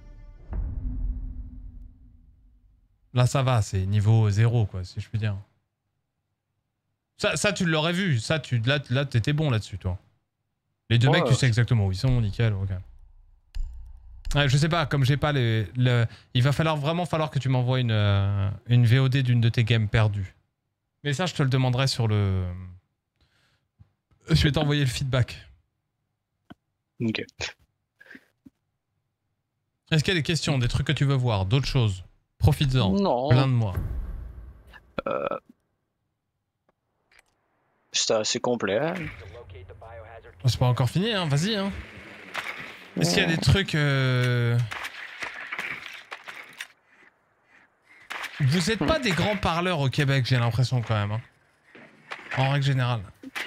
Speaker 1: Là ça va, c'est niveau zéro quoi, si je puis dire. Ça, ça tu l'aurais vu, ça tu là, là t'étais bon là-dessus toi. Les deux
Speaker 2: Ouais,
Speaker 1: mecs tu sais exactement où ils sont, nickel, ok. Ouais, je sais pas, comme j'ai pas les... Le, il va falloir vraiment falloir que tu m'envoies une, euh, une V O D d'une de tes games perdues. Mais ça je te le demanderai sur le... Je vais t'envoyer le feedback.
Speaker 2: Ok.
Speaker 1: Est-ce qu'il y a des questions, des trucs que tu veux voir, d'autres choses? Profites-en.
Speaker 2: Non.
Speaker 1: Plein de moi.
Speaker 2: Euh... C'était assez complet.
Speaker 1: C'est pas encore fini, hein, vas-y. Hein. Est-ce qu'il y a des trucs... Euh... Vous êtes pas des grands parleurs au Québec, j'ai l'impression quand même. Hein. En règle générale.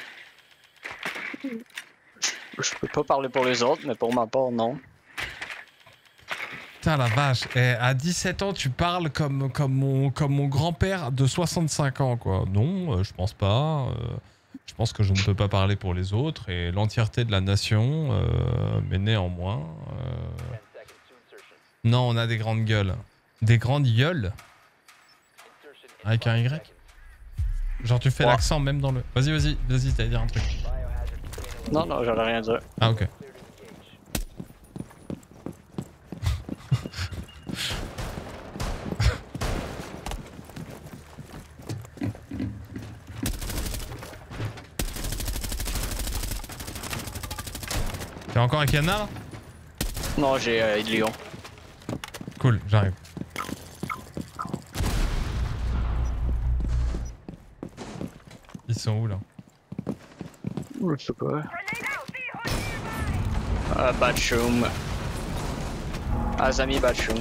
Speaker 2: Je peux pas parler pour les autres, mais pour ma part, non.
Speaker 1: Putain la vache, et à dix-sept ans tu parles comme, comme mon, comme mon grand-père de soixante-cinq ans quoi. Non, euh, je pense pas. Euh, je pense que je ne peux pas parler pour les autres et l'entièreté de la nation, euh, mais néanmoins... Euh... Non, on a des grandes gueules. Des grandes gueules avec un Y. Genre tu fais ouais. L'accent même dans le... Vas-y, vas-y, vas-y, t'allais dire un truc.
Speaker 2: Non, non, j'allais rien dire.
Speaker 1: Ah ok. T'es encore avec Yana là?
Speaker 2: Non, j'ai euh, Lyon.
Speaker 1: Cool, j'arrive. Ils sont où là?
Speaker 2: Je sais pas. Euh, Bathroom. Azami Bathroom.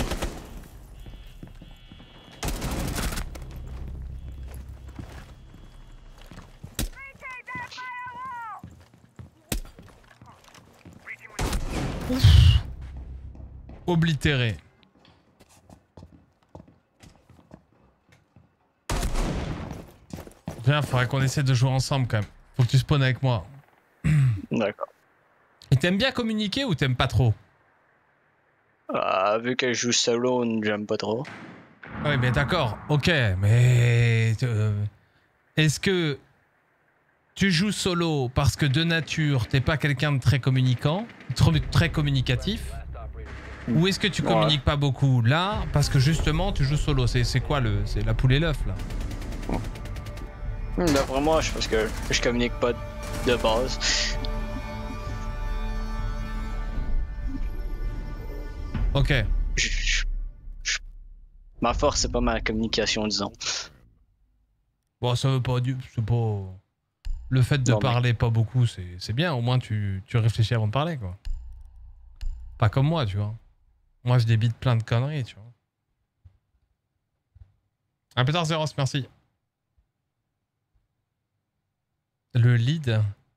Speaker 1: Oblitéré. Viens, faudrait qu'on essaie de jouer ensemble quand même. Faut que tu spawns avec moi.
Speaker 2: D'accord.
Speaker 1: Et t'aimes bien communiquer ou t'aimes pas trop?
Speaker 2: Euh, vu que je joue solo, j'aime pas trop.
Speaker 1: Oui, mais d'accord. Ok, mais... Euh, est-ce que tu joues solo parce que de nature, t'es pas quelqu'un de très communicant, très, très communicatif? Ou est-ce que tu communiques ouais. pas beaucoup là parce que justement tu joues solo? C'est quoi le... C'est la poule et l'œuf là?
Speaker 2: D'après moi, je pense que je communique pas de base.
Speaker 1: Ok.
Speaker 2: Je, je, je, ma force, c'est pas ma communication, disons.
Speaker 1: Bon, ça veut pas dire... C'est pas... Le fait de non, parler mais... pas beaucoup, c'est bien. Au moins, tu, tu réfléchis avant de parler, quoi. Pas comme moi, tu vois. Moi, je débite plein de conneries, tu vois. Un pétard Zeros, merci. Le lead.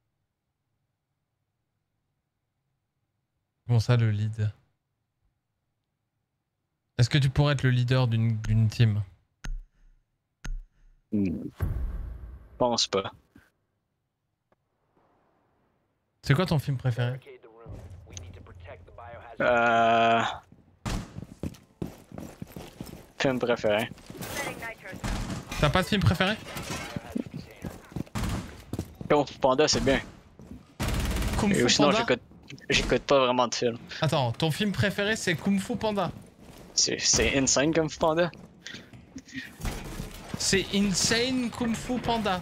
Speaker 1: Comment ça, le lead? Est-ce que tu pourrais être le leader d'une d'une team?
Speaker 2: Je pense pas.
Speaker 1: C'est quoi ton film préféré?
Speaker 2: Euh... Film préféré.
Speaker 1: T'as pas de film préféré?
Speaker 2: Kung Fu Panda, c'est bien.
Speaker 1: Kung Fu
Speaker 2: sinon,
Speaker 1: Panda?
Speaker 2: j'écoute pas vraiment de films.
Speaker 1: Attends, ton film préféré c'est Kung Fu Panda.
Speaker 2: C'est c'est insane comme Panda.
Speaker 1: C'est Insane Kung Fu Panda.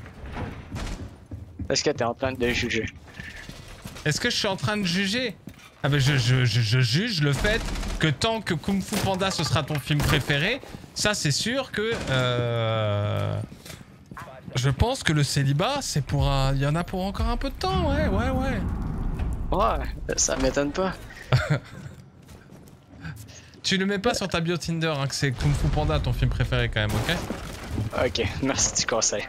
Speaker 2: Est-ce que t'es en train de juger?
Speaker 1: Est-ce que je suis en train de juger? Ah ben je, je, je, je juge le fait que tant que Kung Fu Panda ce sera ton film préféré, ça c'est sûr que... Euh... Je pense que le célibat, c'est pour un... Il y en a pour encore un peu de temps, ouais, ouais, ouais.
Speaker 2: Ouais, ça m'étonne pas.
Speaker 1: Tu ne mets pas sur ta bio Tinder hein, que c'est Kung Fu Panda ton film préféré quand même, ok?
Speaker 2: Ok, merci du conseil.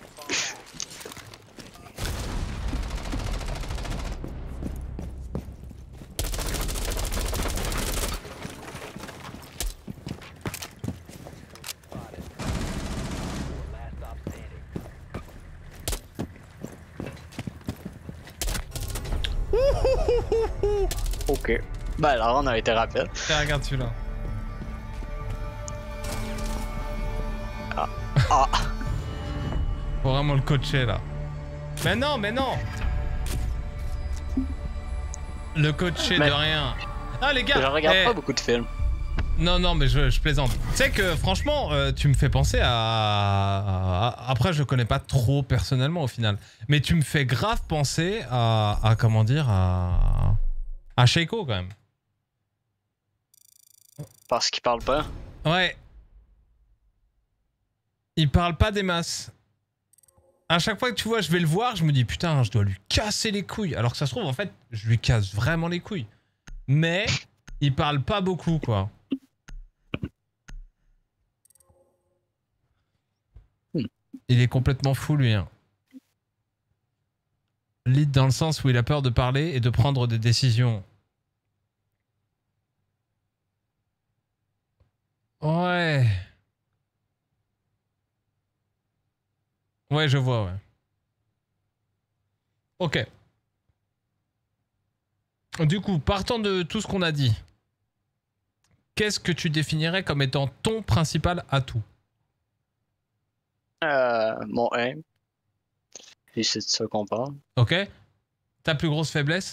Speaker 2: Ok. Ben alors on a été rapide.
Speaker 1: Tiens, regarde celui-là.
Speaker 2: Ah. Ah.
Speaker 1: Faut vraiment le coacher là. Mais non, mais non. Le coacher
Speaker 2: mais...
Speaker 1: de rien. Ah les gars.
Speaker 2: Je regarde
Speaker 1: eh...
Speaker 2: pas beaucoup de films.
Speaker 1: Non, non, mais je, je plaisante. Tu sais que franchement, euh, tu me fais penser à... à... Après, je le connais pas trop personnellement au final. Mais tu me fais grave penser à... à comment dire à... à Sheiko quand même.
Speaker 2: Parce qu'il parle pas.
Speaker 1: Ouais. Il parle pas des masses. À chaque fois que tu vois, je vais le voir, je me dis putain, je dois lui casser les couilles. Alors que ça se trouve, en fait, je lui casse vraiment les couilles. Mais il parle pas beaucoup, quoi. Il est complètement fou, lui. Hein. Lead dans le sens où il a peur de parler et de prendre des décisions. Ouais. Ouais, je vois, ouais. Ok. Du coup, partant de tout ce qu'on a dit, qu'est-ce que tu définirais comme étant ton principal atout?
Speaker 2: Euh, mon aim. Et c'est de ça qu'on parle.
Speaker 1: Ok. Ta plus grosse faiblesse?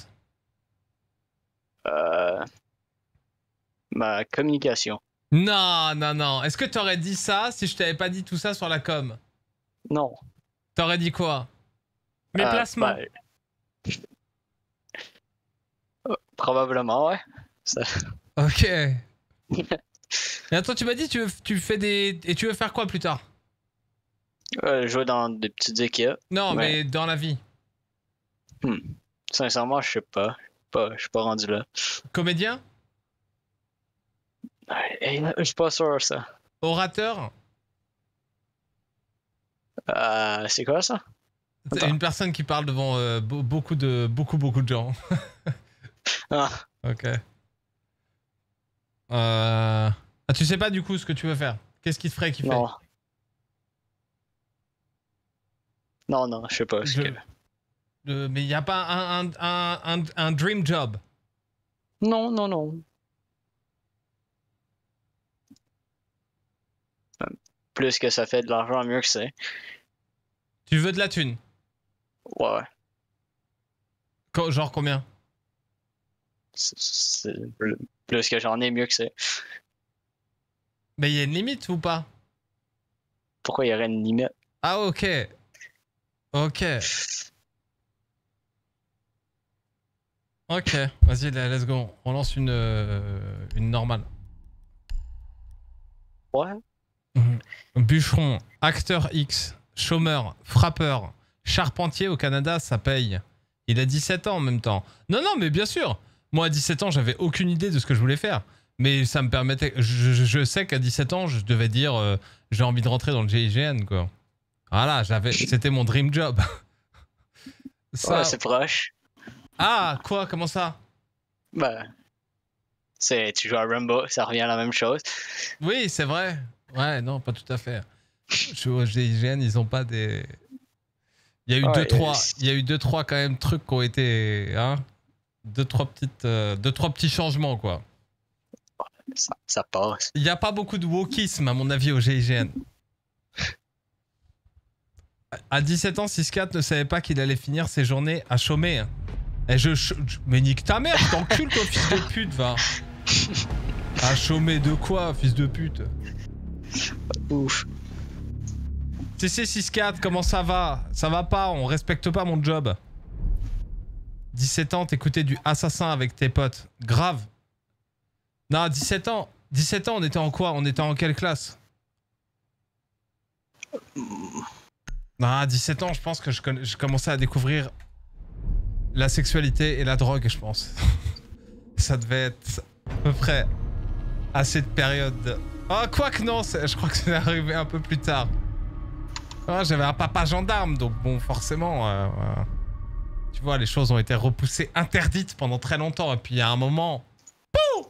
Speaker 2: Euh, ma communication.
Speaker 1: Non, non, non. Est-ce que t'aurais dit ça si je t'avais pas dit tout ça sur la com?
Speaker 2: Non.
Speaker 1: T'aurais dit quoi? Mes
Speaker 2: Euh,
Speaker 1: placements.
Speaker 2: ben, euh, probablement, ouais. Ça...
Speaker 1: Ok. Et attends, tu m'as dit tu, veux, tu fais des... Et tu veux faire quoi plus tard?
Speaker 2: Euh, jouer dans des petites équipes.
Speaker 1: Non,
Speaker 2: mais,
Speaker 1: mais dans la vie.
Speaker 2: Hmm. Sincèrement, je sais pas. pas. Je suis pas rendu là.
Speaker 1: Comédien?
Speaker 2: Hey, je suis pas sûr, ça.
Speaker 1: Orateur?
Speaker 2: Euh, c'est quoi ça?
Speaker 1: C'est
Speaker 2: Attends.
Speaker 1: une personne qui parle devant euh, be- beaucoup de beaucoup beaucoup de gens.
Speaker 2: Ah.
Speaker 1: Ok. Euh... Ah, tu sais pas du coup ce que tu veux faire? Qu'est-ce qui te ferait kiffer?
Speaker 2: Non. Non, non, je sais pas.
Speaker 1: Je...
Speaker 2: Que...
Speaker 1: Euh, mais il n'y a pas un, un, un, un, un dream job?
Speaker 2: Non, non, non. Plus que ça fait de l'argent, mieux que c'est.
Speaker 1: Tu veux de la thune?
Speaker 2: Ouais.
Speaker 1: Co- genre combien?
Speaker 2: C'est- c'est- Plus que j'en ai, mieux que c'est.
Speaker 1: Mais il y a une limite ou pas?
Speaker 2: Pourquoi il y aurait une limite?
Speaker 1: Ah ok. Ok. Ok, vas-y, let's go. On lance une, euh, une normale.
Speaker 2: Ouais.
Speaker 1: Mhm. Bûcheron, acteur X, chômeur, frappeur, charpentier au Canada, ça paye. Il a dix-sept ans en même temps. Non, non, mais bien sûr. Moi, à dix-sept ans, j'avais aucune idée de ce que je voulais faire. Mais ça me permettait... Je, je, je sais qu'à dix-sept ans, je devais dire euh, j'ai envie de rentrer dans le G I G N, quoi. Voilà, j'avais... c'était mon dream job. Ça...
Speaker 2: Ouais, c'est proche.
Speaker 1: Ah, quoi? Comment ça?
Speaker 2: Ben... C'est... Tu joues à Rainbow, ça revient à la même chose.
Speaker 1: Oui, c'est vrai. Ouais, non, pas tout à fait. Je suis au G I G N, ils ont pas des... Il y a eu
Speaker 2: Ouais,
Speaker 1: deux, trois...
Speaker 2: euh,
Speaker 1: Il y a eu deux, trois quand même trucs qui ont été... Hein? Deux, trois petites... euh, deux, trois petits changements, quoi.
Speaker 2: Ça, ça passe.
Speaker 1: Il n'y a pas beaucoup de wokisme, à mon avis, au G I G N. À dix-sept ans, six quatre ne savait pas qu'il allait finir ses journées à chômer. Et je, je... Mais nique ta mère, je t'encule toi, fils de pute, va. Ah, chômer de quoi, fils de pute?
Speaker 2: Ouf.
Speaker 1: C C six quatre, comment ça va? Ça va pas, on respecte pas mon job. dix-sept ans, t'écoutais du Assassin avec tes potes. Grave. Non, dix-sept ans. dix-sept ans, on était en quoi? On était en quelle classe? Non, dix-sept ans, je pense que je, je commençais à découvrir la sexualité et la drogue, je pense. Ça devait être à peu près à cette période. Ah, oh, quoi que non, je crois que c'est arrivé un peu plus tard. Oh, j'avais un papa gendarme, donc bon, forcément, euh, euh, tu vois, les choses ont été repoussées, interdites pendant très longtemps, et puis il y a un moment... Pouh!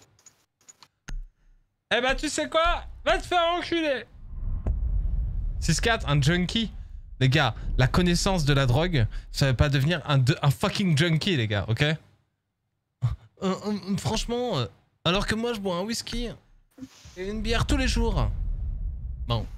Speaker 1: Eh ben, tu sais quoi? Va te faire enculer! six quatre, un junkie. Les gars, la connaissance de la drogue, ça veut pas devenir un, de, un fucking junkie, les gars, ok? euh, euh, Franchement, euh, alors que moi je bois un whisky et une bière tous les jours. Bon.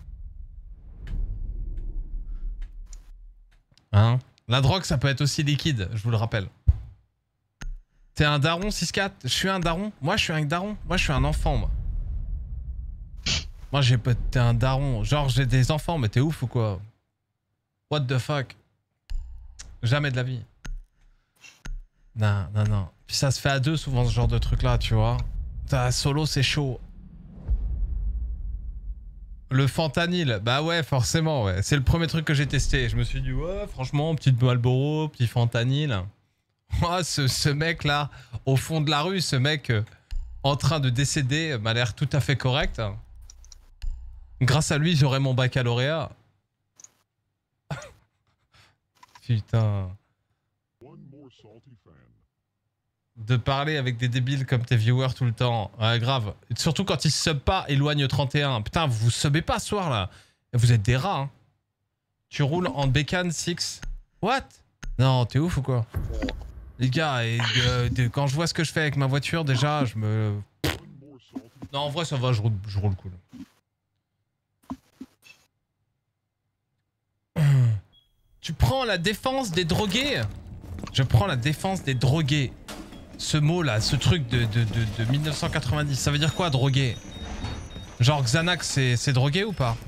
Speaker 1: Hein? La drogue, ça peut être aussi liquide, je vous le rappelle. T'es un daron, six quatre? Je suis un daron? Moi, je suis un daron. Moi, je suis un enfant, moi. Moi, j'ai pas... T'es un daron. Genre, j'ai des enfants, mais t'es ouf ou quoi? What the fuck? Jamais de la vie. Non, non, non. Puis ça se fait à deux, souvent, ce genre de truc-là, tu vois. T'as solo, c'est chaud. Le fentanyl, bah ouais, forcément, ouais. C'est le premier truc que j'ai testé. Je me suis dit, ouais, franchement, petite Marlboro, petit fentanyl. Oh, ce, ce mec là, au fond de la rue, ce mec euh, en train de décéder m'a l'air tout à fait correct. Grâce à lui, j'aurai mon baccalauréat. Putain. De parler avec des débiles comme tes viewers tout le temps. Ouais, grave. Et surtout quand ils sub pas, éloigne trente et un. Putain, vous vous subez pas ce soir là. Vous êtes des rats. Hein. Tu roules en bécane six. What? Non, t'es ouf ou quoi? Les gars, et de, de, quand je vois ce que je fais avec ma voiture, déjà, je me... Non, en vrai, ça va, je roule, je roule cool. Tu prends la défense des drogués? Je prends la défense des drogués. Ce mot-là, ce truc de, de, de, de mille neuf cent quatre-vingt-dix, ça veut dire quoi, drogué? Genre Xanax, c'est drogué ou pas?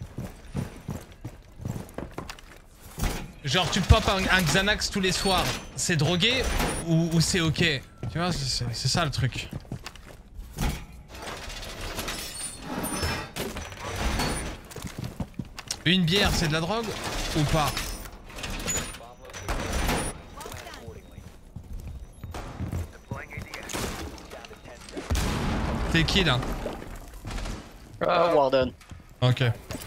Speaker 1: Genre tu popes un, un Xanax tous les soirs, c'est drogué ou, ou c'est ok? Tu vois, c'est ça le truc. Une bière, c'est de la drogue ou pas? T'es qui là?
Speaker 2: Ah, Warden.
Speaker 1: Ok.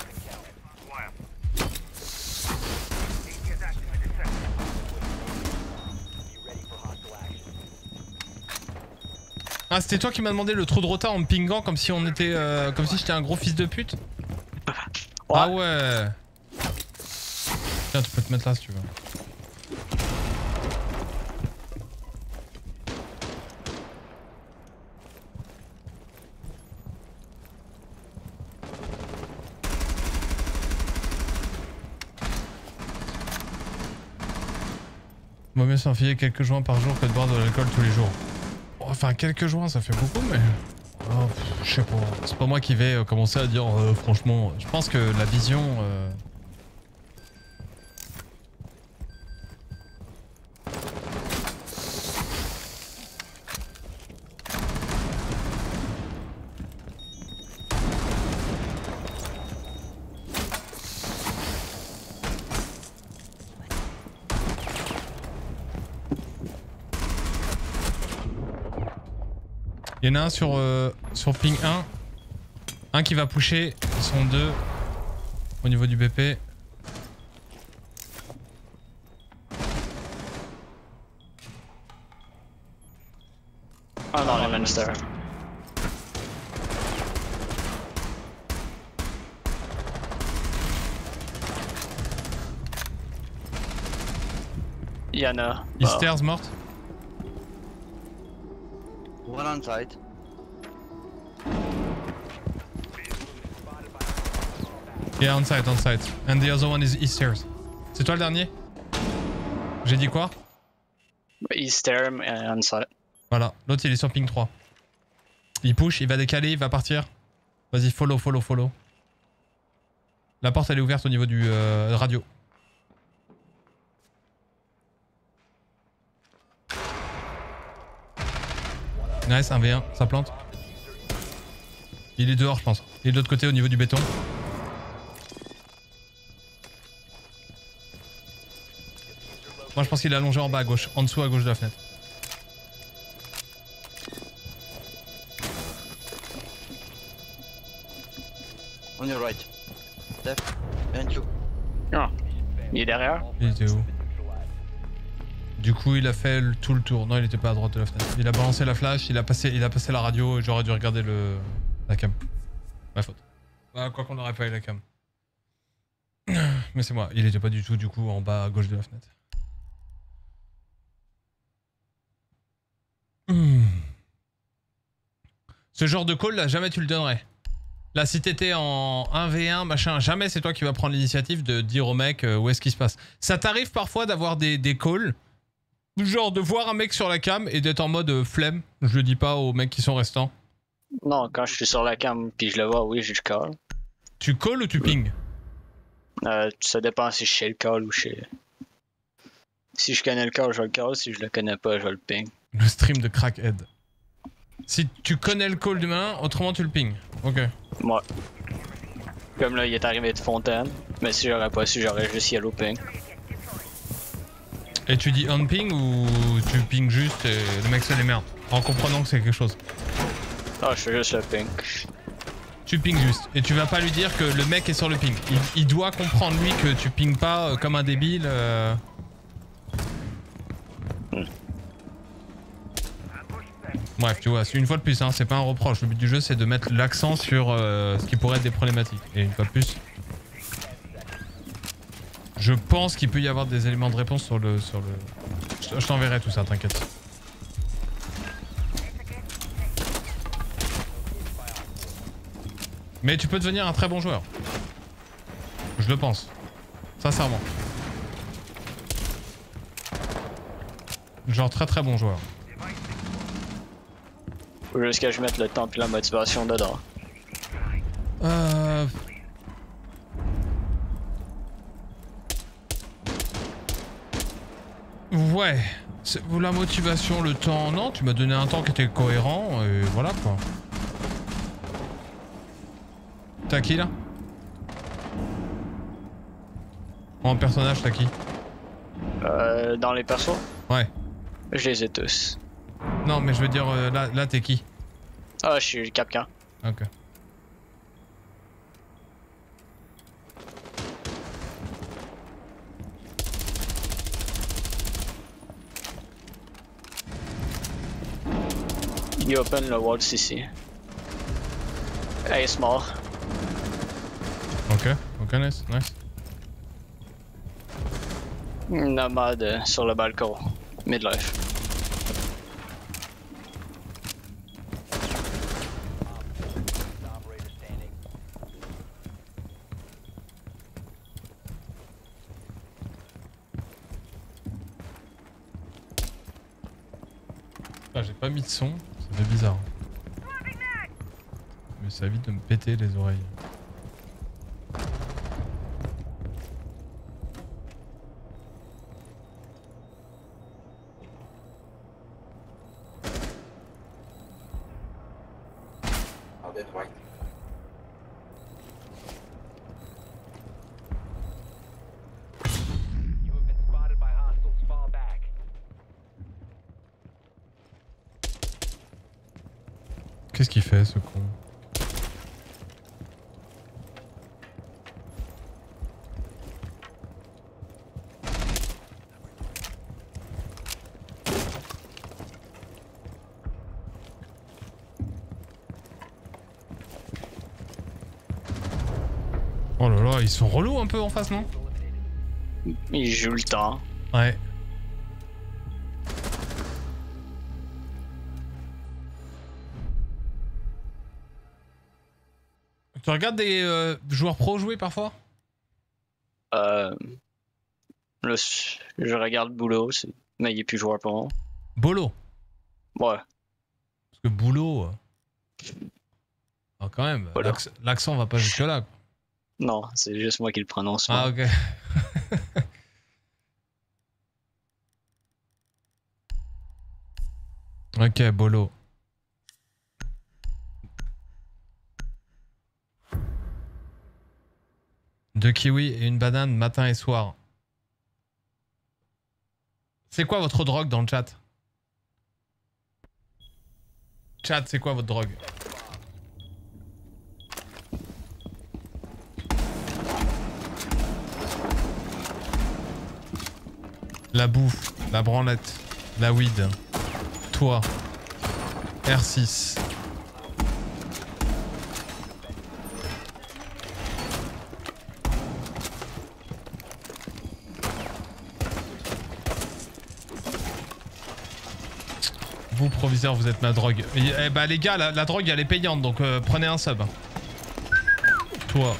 Speaker 1: Ah, c'était toi qui m'as demandé le trou de rota en me pingant comme si on était, euh, comme si j'étais un gros fils de pute? Ouais. Ah ouais. Tiens, tu peux te mettre là si tu veux. Vaut mieux s'enfiler quelques joints par jour que de boire de l'alcool tous les jours. Enfin, quelques joints, ça fait beaucoup, mais... Oh, je sais pas. C'est pas moi qui vais euh, commencer à dire, euh, franchement... Je pense que la vision... Euh... Il y en a un sur, euh, sur ping un. Un qui va pusher. Ils sont deux. Au niveau du B P.
Speaker 2: Ah non, les Manchester. Il y en a.
Speaker 1: Easter's morte.
Speaker 5: One on site.
Speaker 1: Yeah, on site, on site. And the other one is Easter's. C'est toi le dernier? J'ai dit quoi?
Speaker 2: Il stare on site.
Speaker 1: Voilà, l'autre il est sur ping trois. Il push, il va décaler, il va partir. Vas-y, follow, follow, follow. La porte elle est ouverte au niveau du euh, radio. Nice, un v un, ça plante. Il est dehors je pense. Il est de l'autre côté au niveau du béton. Moi je pense qu'il est allongé en bas à gauche, en dessous à gauche de la fenêtre.
Speaker 3: On your right. Left. Behind you.
Speaker 2: Ah. Il est derrière.
Speaker 1: Il était où? Du coup il a fait le, tout le tour. Non il était pas à droite de la fenêtre. Il a balancé la flash, il a passé, il a passé la radio et j'aurais dû regarder le la cam. Ma faute. Bah, quoi qu'on n'aurait pas eu la cam. Mais c'est moi, il était pas du tout du coup en bas à gauche de la fenêtre. Hmm. Ce genre de call là jamais tu le donnerais. Là si t'étais en un v un machin, jamais c'est toi qui vas prendre l'initiative de dire au mec euh, où est-ce qu'il se passe. Ça t'arrive parfois d'avoir des, des calls, genre de voir un mec sur la cam et d'être en mode euh, flemme, je le dis pas aux mecs qui sont restants.
Speaker 2: Non, quand je suis sur la cam puis je le vois, oui, je le call.
Speaker 1: Tu call ou tu ping?
Speaker 2: Euh, ça dépend si je sais le call ou je sais. Si je connais le call, je vais le call. Si je le connais pas, je vais le ping.
Speaker 1: Le stream de Crackhead. Si tu connais le call du malin, autrement tu le ping. Ok.
Speaker 2: Moi. Comme là, il est arrivé de Fontaine. Mais si j'aurais pas su, j'aurais juste yellow ping.
Speaker 1: Et tu dis on ping ou tu ping juste et le mec se démerde en comprenant que c'est quelque chose?
Speaker 2: Ah, je fais juste le ping.
Speaker 1: Tu ping juste. Et tu vas pas lui dire que le mec est sur le ping. Il, il doit comprendre lui que tu ping pas euh, comme un débile. Euh...
Speaker 2: Hmm.
Speaker 1: Bref, tu vois, une fois de plus, hein, c'est pas un reproche. Le but du jeu, c'est de mettre l'accent sur euh, ce qui pourrait être des problématiques. Et une fois de plus, je pense qu'il peut y avoir des éléments de réponse sur le... Sur le... Je, je t'enverrai tout ça, t'inquiète. Mais tu peux devenir un très bon joueur. Je le pense. Sincèrement. Genre très très bon joueur.
Speaker 2: Faut juste que je mette le temps et la motivation dedans.
Speaker 1: Euh... Ouais. La motivation, le temps... Non, tu m'as donné un temps qui était cohérent et voilà quoi. T'as qui là? En personnage, t'as qui?
Speaker 2: Euh, dans les persos?
Speaker 1: Ouais.
Speaker 2: Je les ai tous.
Speaker 1: Non, mais je veux dire, euh, là, là t'es qui?
Speaker 2: Ah, je suis le Capcan.
Speaker 1: Ok.
Speaker 2: Il open le wall C C. Ace mort.
Speaker 1: Ok, ok, nice, nice.
Speaker 2: Nomade euh, sur le balcon. Midlife.
Speaker 1: Ah, j'ai pas mis de son, ça fait bizarre. Mais ça évite de me péter les oreilles. Qu'est-ce qu'il fait ce con? Oh là là, ils sont relous un peu en face, non?
Speaker 2: Il joue le temps.
Speaker 1: Ouais. Tu regardes des euh, joueurs pro jouer parfois?
Speaker 2: Euh, là, je regarde Boulot, c'est Mais il est plus joueur pour moi.
Speaker 1: Bolo.
Speaker 2: Ouais.
Speaker 1: Parce que boulot. euh, Ah, quand même,
Speaker 2: Voilà.
Speaker 1: l'acc- l'accent va pas jusque-là. quoi.
Speaker 2: Non, c'est juste moi qui le prononce.
Speaker 1: Ah,
Speaker 2: moi.
Speaker 1: ok. Ok, bolo. Deux kiwis et une banane matin et soir. C'est quoi votre drogue dans le chat? Chat, c'est quoi votre drogue? La bouffe, la branlette, la weed, toi, R six. Vous, proviseur, vous êtes ma drogue. Et, eh bah les gars, la, la drogue elle est payante, donc euh, prenez un sub. Toi.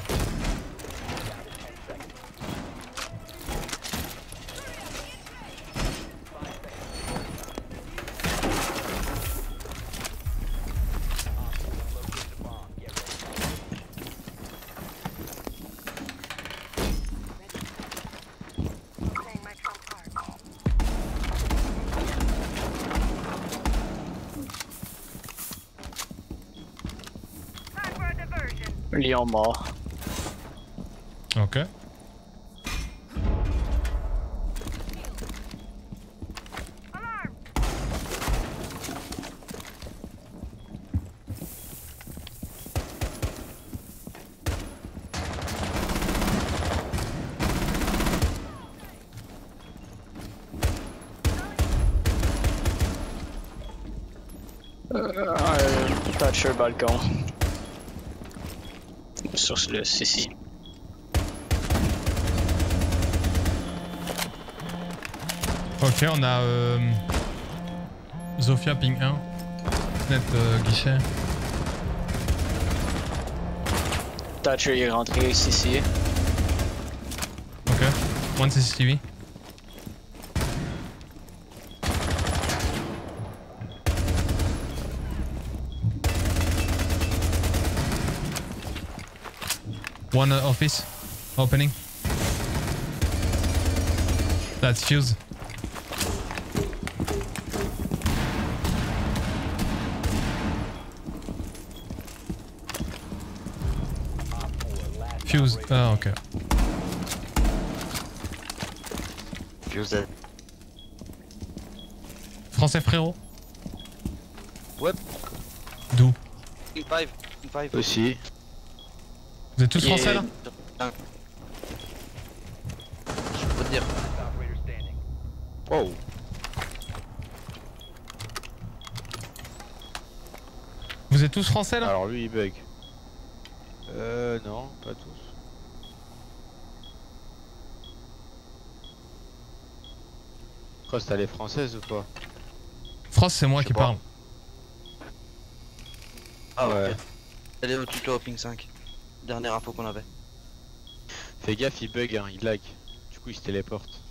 Speaker 2: Lion mort.
Speaker 1: Ok.
Speaker 2: Euh, un Thatcher balcon. Sur le C C.
Speaker 1: Ok, on a euh, Zofia ping un. Net euh, guichet.
Speaker 2: Thatcher est rentré C C.
Speaker 1: Ok. One C C T V. One uh, office. Opening. That's fuse. Fuse. Ah, ok.
Speaker 3: Fuse dead.
Speaker 1: Français frérot.
Speaker 3: Ouais.
Speaker 1: D'où?
Speaker 3: King five. King five.
Speaker 5: Aussi.
Speaker 1: Vous êtes tous
Speaker 2: Il est-
Speaker 1: français là?
Speaker 3: Je peux te dire.
Speaker 5: Wow.
Speaker 1: Vous êtes tous français là?
Speaker 5: Alors lui il bug. Euh non, pas tous. Cross, t'as les françaises ou pas?
Speaker 1: France, c'est moi
Speaker 3: Je sais
Speaker 1: qui
Speaker 3: pas.
Speaker 1: parle.
Speaker 3: Ah
Speaker 5: Ouais.
Speaker 3: ok. Elle est au tuto au ping cinq. Dernière info qu'on avait.
Speaker 5: Fais gaffe, il bug, hein, il lag. Du coup il se téléporte.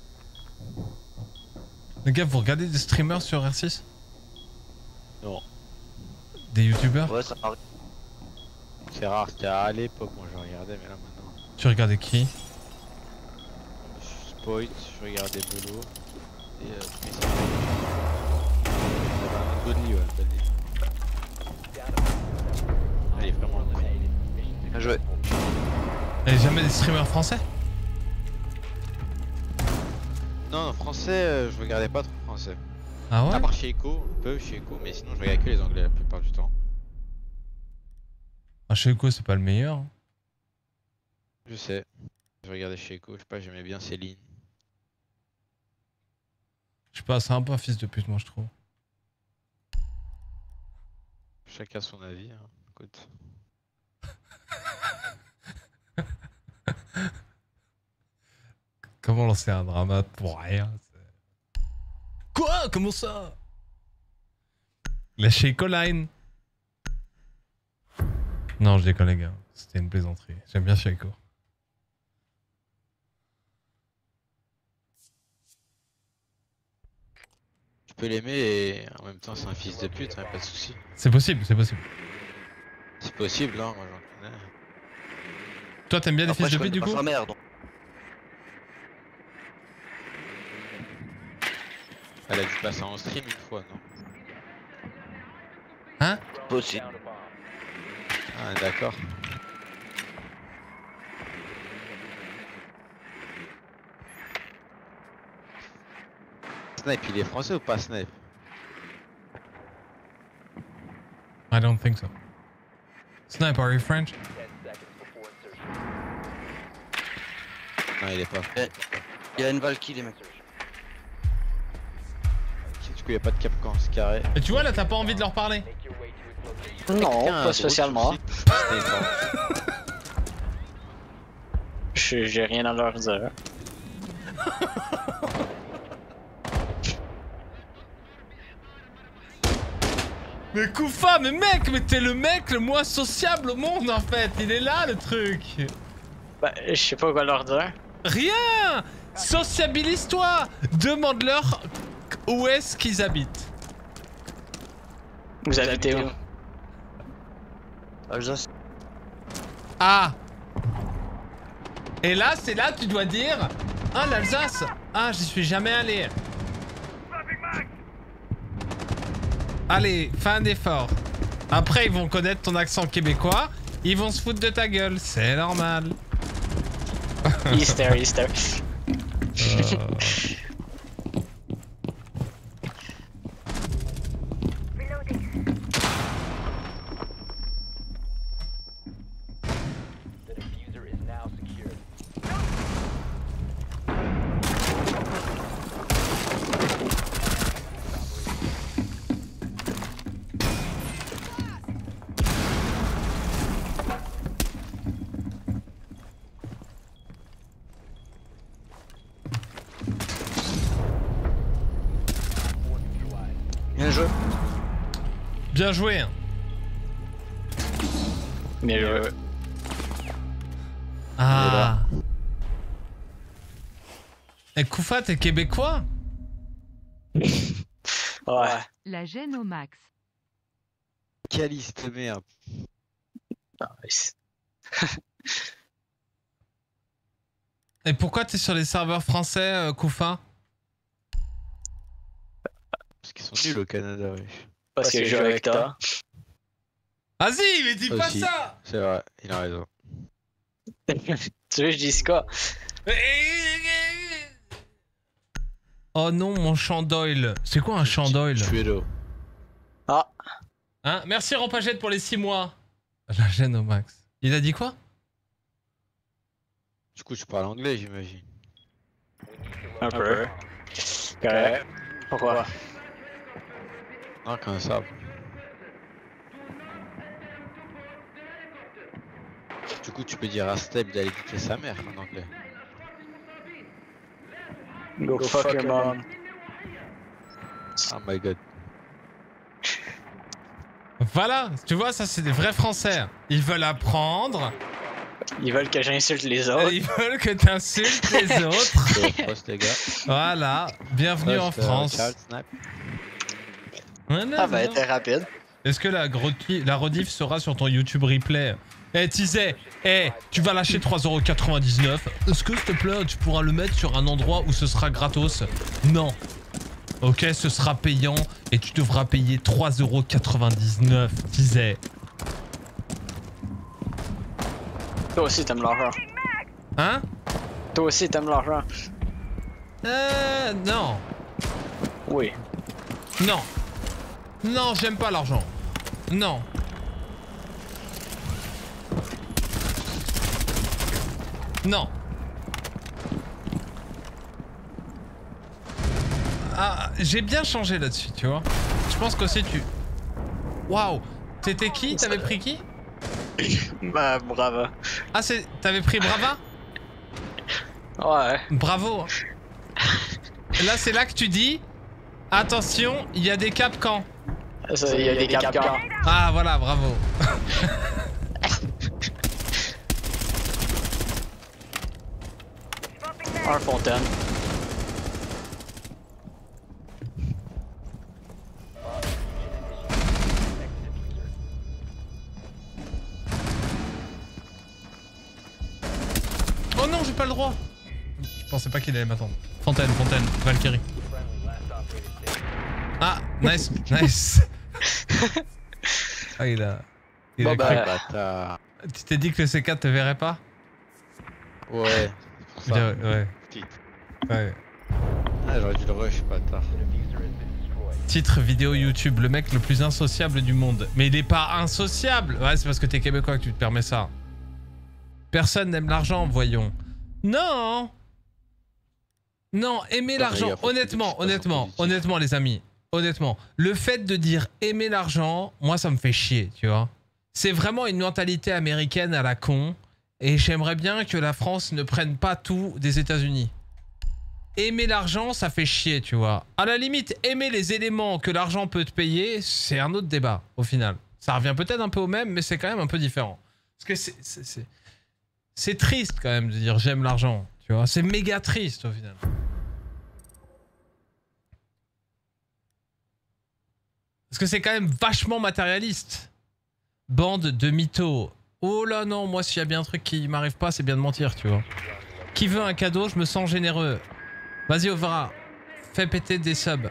Speaker 1: Les gars, vous regardez des streamers sur R six?
Speaker 5: Non.
Speaker 1: Des youtubeurs?
Speaker 3: Ouais, ça arrive.
Speaker 5: C'est rare, c'était à l'époque moi je regardais, mais là maintenant.
Speaker 1: Tu regardais qui?
Speaker 5: Je spoil, je regardais Bolo. Et euh, mais ça. Il y avait un Godly, ouais, Godly. Elle est vraiment cool.
Speaker 3: Bien joué.
Speaker 1: Et jamais des streamers français?
Speaker 5: Non, non, français, euh, je regardais pas trop français.
Speaker 1: Ah ouais?
Speaker 5: À part chez Echo, un peu chez Echo, mais sinon je regardais que les anglais la plupart du temps.
Speaker 1: Ah, chez Echo, c'est pas le meilleur. hein.
Speaker 5: Je sais. Je regardais chez Echo, je sais pas, j'aimais bien Céline.
Speaker 1: Je sais pas, c'est un peu un fils de pute, moi, je trouve.
Speaker 5: Chacun son avis, hein. Écoute.
Speaker 1: Comment lancer un drama pour rien? c'est- Quoi? Comment ça? Lâchez Ecoline. Non, je déconne, les gars. C'était une plaisanterie. J'aime bien Shaiko.
Speaker 5: peux l'aimer et en même temps c'est un fils de pute, hein, pas de soucis.
Speaker 1: C'est possible, c'est possible.
Speaker 5: C'est possible, hein, moi j'en connais.
Speaker 1: Toi, t'aimes bien les
Speaker 3: Après,
Speaker 1: fils
Speaker 3: je
Speaker 1: de pute
Speaker 3: connais
Speaker 1: du
Speaker 3: pas
Speaker 1: coup?
Speaker 3: sa mère, donc.
Speaker 5: Elle a dû passer en stream une fois, non?
Speaker 1: Hein?
Speaker 3: Possible.
Speaker 5: Ah, d'accord. Snipe, il est français ou pas Snipe?
Speaker 1: I don't think so. Snipe, are you French?
Speaker 5: Non, il est pas.
Speaker 3: Il y a une Valky, les mecs.
Speaker 5: Du coup, il y a pas de Capcan, c'est carré.
Speaker 1: Et tu vois, là, t'as pas envie de leur parler.
Speaker 2: Non,
Speaker 5: Quelqu'un a un
Speaker 2: pas
Speaker 5: gros
Speaker 2: spécialement.
Speaker 5: souci. C'était fort.
Speaker 2: Je- J'ai rien à leur dire.
Speaker 1: Mais Koufa, mais mec, mais t'es le mec le moins sociable au monde en fait. Il est là le truc.
Speaker 2: Bah, je sais pas quoi leur dire.
Speaker 1: Rien. Sociabilise-toi. Demande-leur où est-ce qu'ils habitent.
Speaker 2: Vous habitez où?
Speaker 3: Alsace.
Speaker 1: Ah. Et là, c'est là que tu dois dire, ah l'Alsace. Ah, j'y suis jamais allé. Allez, fais un effort. Après, ils vont connaître ton accent québécois. Ils vont se foutre de ta gueule. C'est normal.
Speaker 2: Easter, Easter.
Speaker 1: Euh...
Speaker 3: Bien joué.
Speaker 1: Bien joué. Hein.
Speaker 2: Mais je...
Speaker 1: Ah. Et Koufa, t'es québécois?
Speaker 2: Ouais.
Speaker 4: La gêne au max.
Speaker 5: Caliste, merde.
Speaker 2: Nice.
Speaker 1: Et pourquoi t'es sur les serveurs français, euh, Koufa?
Speaker 5: Parce qu'ils sont nuls au Canada, oui.
Speaker 2: Parce que je joue avec toi.
Speaker 1: Vas-y, mais dis pas
Speaker 5: Aussi.
Speaker 1: ça.
Speaker 5: C'est vrai, il a raison.
Speaker 2: Tu veux que je dise quoi?
Speaker 1: Oh non, mon champ d'oil. C'est quoi un champ d'oil?
Speaker 5: Je suis l'eau.
Speaker 2: Ah.
Speaker 1: Hein? Merci Rampagette pour les six mois. La gêne au max. Il a dit quoi?
Speaker 5: Du coup, tu parles anglais, j'imagine.
Speaker 2: Un peu. Correct. Pourquoi?
Speaker 5: Non, comme ça. Du coup, tu peux dire à Step d'aller buter sa mère en anglais.
Speaker 2: Go, fuck, your mom.
Speaker 5: Oh my god.
Speaker 1: Voilà, tu vois, ça c'est des vrais Français. Ils veulent apprendre.
Speaker 2: Ils veulent que j'insulte les
Speaker 1: et
Speaker 2: autres.
Speaker 1: Ils veulent que t'insultes les autres.
Speaker 5: C'est poste, les gars.
Speaker 1: Voilà, bienvenue en
Speaker 5: Poste, euh,
Speaker 1: France.
Speaker 5: Charles Snap.
Speaker 1: Voilà,
Speaker 2: Ah bah,
Speaker 1: voilà.
Speaker 2: était rapide.
Speaker 1: Est-ce que la, groti- la rediff sera sur ton YouTube replay? Eh Tizé, eh, tu vas lâcher trois euros quatre-vingt-dix-neuf. Est-ce que s'il te plaît, tu pourras le mettre sur un endroit où ce sera gratos? Non. Ok, ce sera payant et tu devras payer trois euros quatre-vingt-dix-neuf, Tizé.
Speaker 2: Toi aussi t'aimes l'argent.
Speaker 1: Hein?
Speaker 2: Toi aussi t'aimes l'argent.
Speaker 1: Euh, non.
Speaker 2: Oui.
Speaker 1: Non. Non, j'aime pas l'argent. Non. Non. Ah, j'ai bien changé là-dessus, tu vois. Je pense qu'aussi tu... Waouh. T'étais qui? T'avais pris qui?
Speaker 2: Bah, bravo.
Speaker 1: Ah, c'est... T'avais pris Brava?
Speaker 2: Ouais.
Speaker 1: Bravo. Là, c'est là que tu dis... Attention, il y a des capcans.
Speaker 2: Il y a des capcans.
Speaker 1: Ah, voilà, bravo.
Speaker 2: Un fontaine.
Speaker 1: Oh non, j'ai pas le droit. Je pensais pas qu'il allait m'attendre. Fontaine, Fontaine, Valkyrie. Ah, nice, nice. Ah, il a... Il
Speaker 5: Bon
Speaker 1: a
Speaker 5: bah,
Speaker 1: cru.
Speaker 5: bâtard.
Speaker 1: Tu t'es dit que le C quatre te verrait pas?
Speaker 5: Ouais. Pour ça.
Speaker 1: Ouais, ouais.
Speaker 5: Petite.
Speaker 1: Ouais.
Speaker 5: Ah, j'aurais dû le rush, bâtard.
Speaker 1: Titre vidéo YouTube, le mec le plus insociable du monde. Mais il est pas insociable. Ouais, c'est parce que t'es québécois que tu te permets ça. Personne n'aime l'argent, voyons. Non. Non, aimer l'argent, honnêtement, honnêtement, honnêtement les amis, honnêtement, le fait de dire aimer l'argent, moi ça me fait chier, tu vois. C'est vraiment une mentalité américaine à la con, et j'aimerais bien que la France ne prenne pas tout des États-Unis. Aimer l'argent, ça fait chier, tu vois. À la limite, aimer les éléments que l'argent peut te payer, c'est un autre débat, au final. Ça revient peut-être un peu au même, mais c'est quand même un peu différent. Parce que c'est... c'est c'est triste quand même de dire j'aime l'argent, tu vois. C'est méga triste au final. Parce que c'est quand même vachement matérialiste. Bande de mythos. Oh là non, moi s'il y a bien un truc qui m'arrive pas, c'est bien de mentir, tu vois. Qui veut un cadeau, je me sens généreux. Vas-y Ovra, fais péter des subs.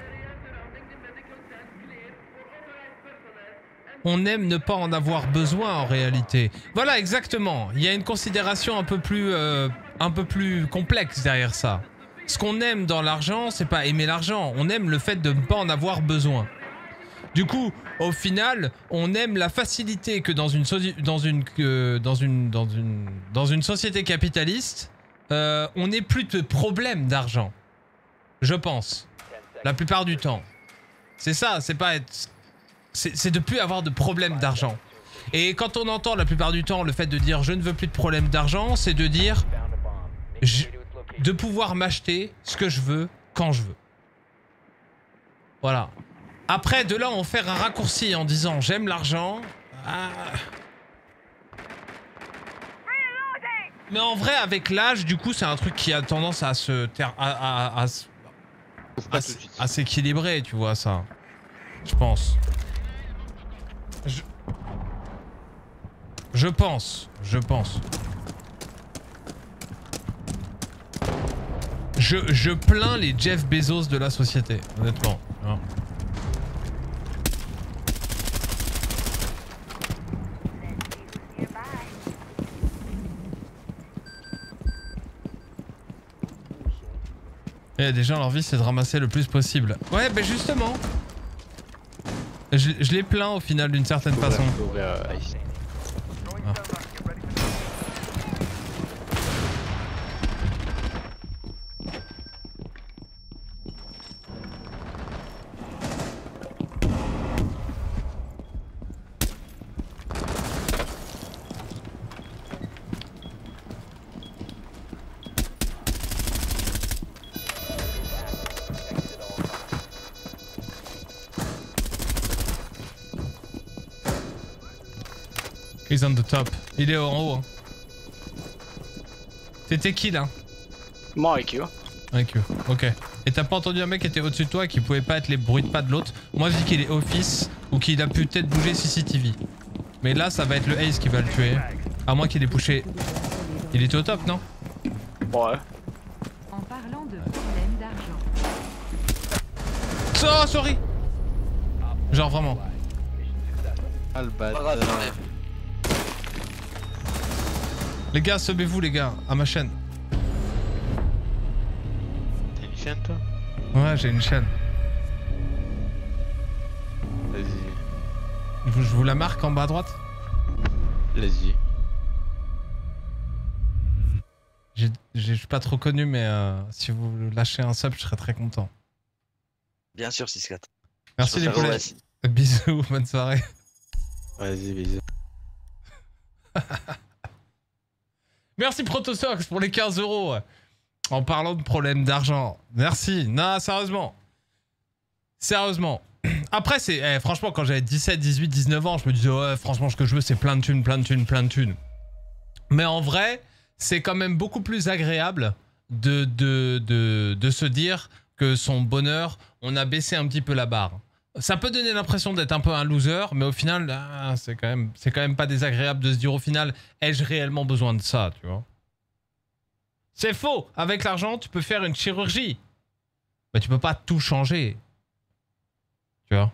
Speaker 1: On aime ne pas en avoir besoin en réalité. Voilà, exactement. Il y a une considération un peu plus, euh, un peu plus complexe derrière ça. Ce qu'on aime dans l'argent, c'est pas aimer l'argent. On aime le fait de ne pas en avoir besoin. Du coup, au final, on aime la facilité que dans une, dans une, euh, dans une, dans une, dans une société capitaliste, euh, on n'ait plus de problème d'argent. Je pense. La plupart du temps. C'est ça, c'est pas être... C'est de plus avoir de problème d'argent. Et quand on entend la plupart du temps le fait de dire je ne veux plus de problème d'argent, c'est de dire je, de pouvoir m'acheter ce que je veux quand je veux. Voilà. Après, de là, on fait un raccourci en disant j'aime l'argent. Ah. Mais en vrai, avec l'âge, du coup, c'est un truc qui a tendance à se à, à, à, à, à, à s'équilibrer, tu vois ça. Je pense. Je... je pense, je pense. Je, je plains les Jeff Bezos de la société, honnêtement. Hein. Et des gens, leur vie, c'est de ramasser le plus possible. Ouais, ben justement. Je, je les plains au final d'une certaine façon. Ah. He's on the top. Il est en haut. Hein. T'étais qui là?
Speaker 2: Moi, I Q.
Speaker 1: I Q, ok. Et t'as pas entendu un mec qui était au-dessus de toi et qui pouvait pas être les bruits de pas de l'autre? Moi je dis qu'il est office ou qu'il a pu peut-être bouger C C T V. Mais là ça va être le Ace qui va le tuer. À moins qu'il ait poussé. Il était au top, non?
Speaker 2: Ouais.
Speaker 4: En parlant de problème d'argent.
Speaker 1: Oh, sorry! Genre vraiment.
Speaker 5: Ah le bâtard.
Speaker 1: Les gars, subez-vous les gars, à ma chaîne.
Speaker 5: T'as une chaîne toi?
Speaker 1: Ouais, j'ai une chaîne.
Speaker 5: Vas-y.
Speaker 1: Je vous la marque en bas à droite?
Speaker 5: Vas-y.
Speaker 1: Je suis pas trop connu, mais euh, si vous lâchez un sub, je serais très content.
Speaker 3: Bien sûr, six quatre.
Speaker 1: Merci les poulets. Bisous, bonne soirée.
Speaker 5: Vas-y, bisous.
Speaker 1: Merci Protosox pour les quinze euros. En parlant de problème d'argent. Merci. Non, sérieusement. Sérieusement. Après, c'est eh, franchement, quand j'avais dix-sept, dix-huit, dix-neuf ans, je me disais, ouais, franchement, ce que je veux, c'est plein de thunes, plein de thunes, plein de thunes. Mais en vrai, c'est quand même beaucoup plus agréable de, de, de, de se dire que son bonheur, on a baissé un petit peu la barre. Ça peut donner l'impression d'être un peu un loser, mais au final, ah, c'est quand même, c'est quand même pas désagréable de se dire au final, ai-je réellement besoin de ça, tu vois? C'est faux. Avec l'argent, tu peux faire une chirurgie. Mais tu peux pas tout changer. Tu vois.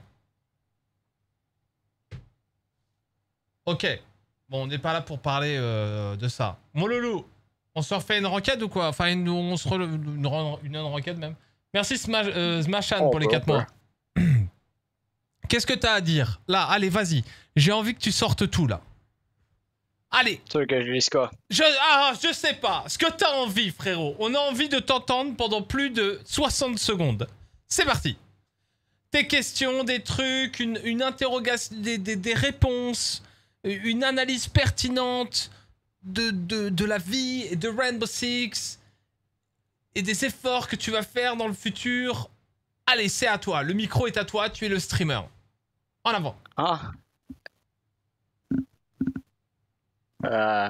Speaker 1: Ok. Bon, on n'est pas là pour parler euh, de ça. Mon loulou, on se refait une ranked ou quoi? Enfin, une, on se re... une, une, une ranked même. Merci Smash, euh, Smashan
Speaker 2: Oh,
Speaker 1: pour les
Speaker 2: bah,
Speaker 1: quatre mois. Qu'est-ce que t'as à dire? Là, allez, vas-y. J'ai envie que tu sortes tout, là. Allez.
Speaker 2: Tu veux que je lise quoi?
Speaker 1: Je, ah, je sais pas. Ce que t'as envie, frérot. On a envie de t'entendre pendant plus de soixante secondes. C'est parti. Tes questions, des trucs, une, une interrogation, des, des, des réponses, une analyse pertinente de, de, de la vie et de Rainbow Six et des efforts que tu vas faire dans le futur. Allez, c'est à toi. Le micro est à toi. Tu es le streamer. En avant.
Speaker 2: Ah. Euh...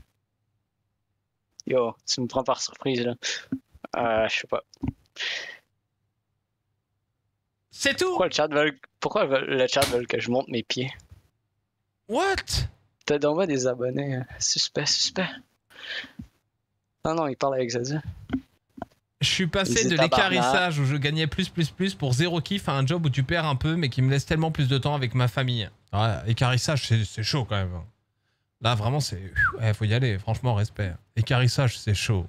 Speaker 2: Yo, tu me prends par surprise là. Euh, je sais pas.
Speaker 1: C'est tout.
Speaker 2: Pourquoi le chat veut, pourquoi le chat veut que je monte mes pieds?
Speaker 1: What?
Speaker 2: T'as donc pas des abonnés. Suspect, suspect. Non, non, il parle avec Zazu.
Speaker 1: Je suis passé
Speaker 2: Ils
Speaker 1: de
Speaker 2: étaient
Speaker 1: l'écarissage où je gagnais plus, plus, plus pour zéro kiff à un job où tu perds un peu mais qui me laisse tellement plus de temps avec ma famille. Ouais, écarissage, c'est chaud quand même. Là, vraiment, c'est... Ouais, faut y aller, franchement, respect. Écarissage, c'est chaud.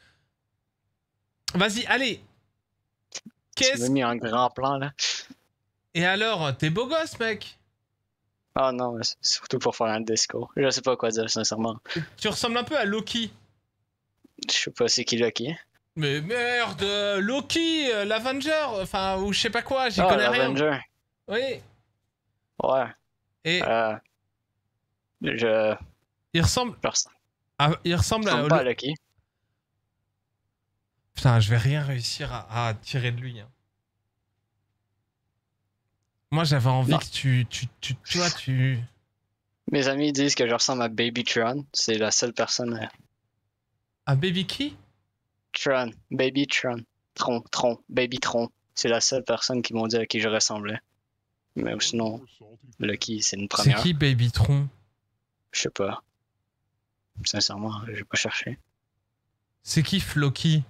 Speaker 1: Vas-y, allez.
Speaker 2: Tu m'as
Speaker 1: Qu'est-ce...
Speaker 2: mis un grand plan là.
Speaker 1: Et alors, t'es beau gosse, mec.
Speaker 2: Ah non, c'est surtout pour faire un discours. Je sais pas quoi dire, sincèrement.
Speaker 1: Tu ressembles un peu à Loki.
Speaker 2: Je sais pas c'est qui là qui est.
Speaker 1: Mais merde, Loki, euh, l'Avenger, enfin, ou je sais pas quoi, j'y
Speaker 2: Ah,
Speaker 1: connais rien.
Speaker 2: l'Avenger.
Speaker 1: Oui.
Speaker 2: Ouais.
Speaker 1: Et
Speaker 2: Euh... Je...
Speaker 1: il ressemble...
Speaker 2: Je ressens.
Speaker 1: à... Il ressemble
Speaker 2: Je
Speaker 1: à...
Speaker 2: ressemble pas à Lucky.
Speaker 1: Putain, je vais rien réussir à, à tirer de lui. Hein. Moi, j'avais envie
Speaker 2: Non.
Speaker 1: que tu, tu, tu, tu vois, tu...
Speaker 2: Mes amis disent que je ressemble à Baby Tron. C'est la seule personne... euh,
Speaker 1: À Baby qui?
Speaker 2: Tron. Baby Tron. Tron. Tron. Baby Tron. C'est la seule personne qui m'ont dit à qui je ressemblais. Mais sinon, Lucky, c'est une
Speaker 1: C'est
Speaker 2: première.
Speaker 1: qui Babytron?
Speaker 2: Je sais pas. Sincèrement, j'ai pas cherché.
Speaker 1: C'est qui Floki?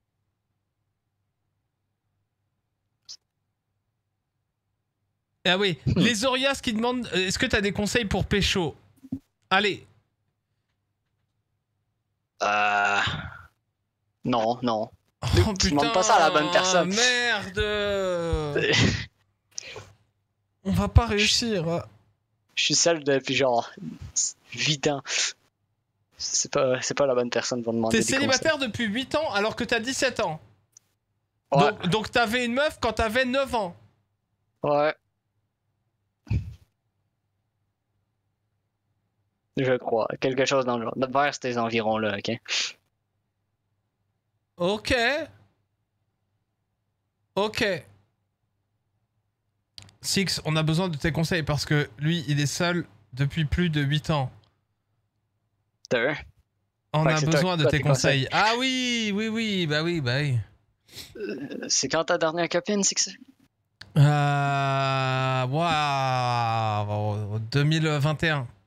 Speaker 1: Ah oui, les Orias qui demandent euh, est-ce que t'as des conseils pour pécho? Allez.
Speaker 2: Euh... Non, non.
Speaker 1: Oh
Speaker 2: Tu
Speaker 1: putain,
Speaker 2: demandes pas ça à la bonne personne.
Speaker 1: Merde. On va pas réussir.
Speaker 2: Je suis seul depuis genre huit ans. C'est pas, c'est pas la bonne personne pour demander
Speaker 1: T'es
Speaker 2: des
Speaker 1: célibataire depuis huit ans alors que t'as dix-sept ans.
Speaker 2: conseils.
Speaker 1: Donc, donc t'avais une meuf quand t'avais neuf ans.
Speaker 2: Ouais. Ouais. Je crois. Quelque chose dans le genre. Vers ces environs-là, ok?
Speaker 1: Ok. Ok. Six, on a besoin de tes conseils parce que lui, il est seul depuis plus de huit ans.
Speaker 2: Deux.
Speaker 1: On
Speaker 2: Fait
Speaker 1: a
Speaker 2: que c'est
Speaker 1: besoin
Speaker 2: toi-
Speaker 1: de
Speaker 2: toi,
Speaker 1: tes
Speaker 2: tes
Speaker 1: conseils. Ah oui, oui, oui, bah oui, bah oui.
Speaker 2: Euh, C'est quand ta dernière copine, c'est que c'est?
Speaker 1: Euh... Waouh, deux mille vingt et un.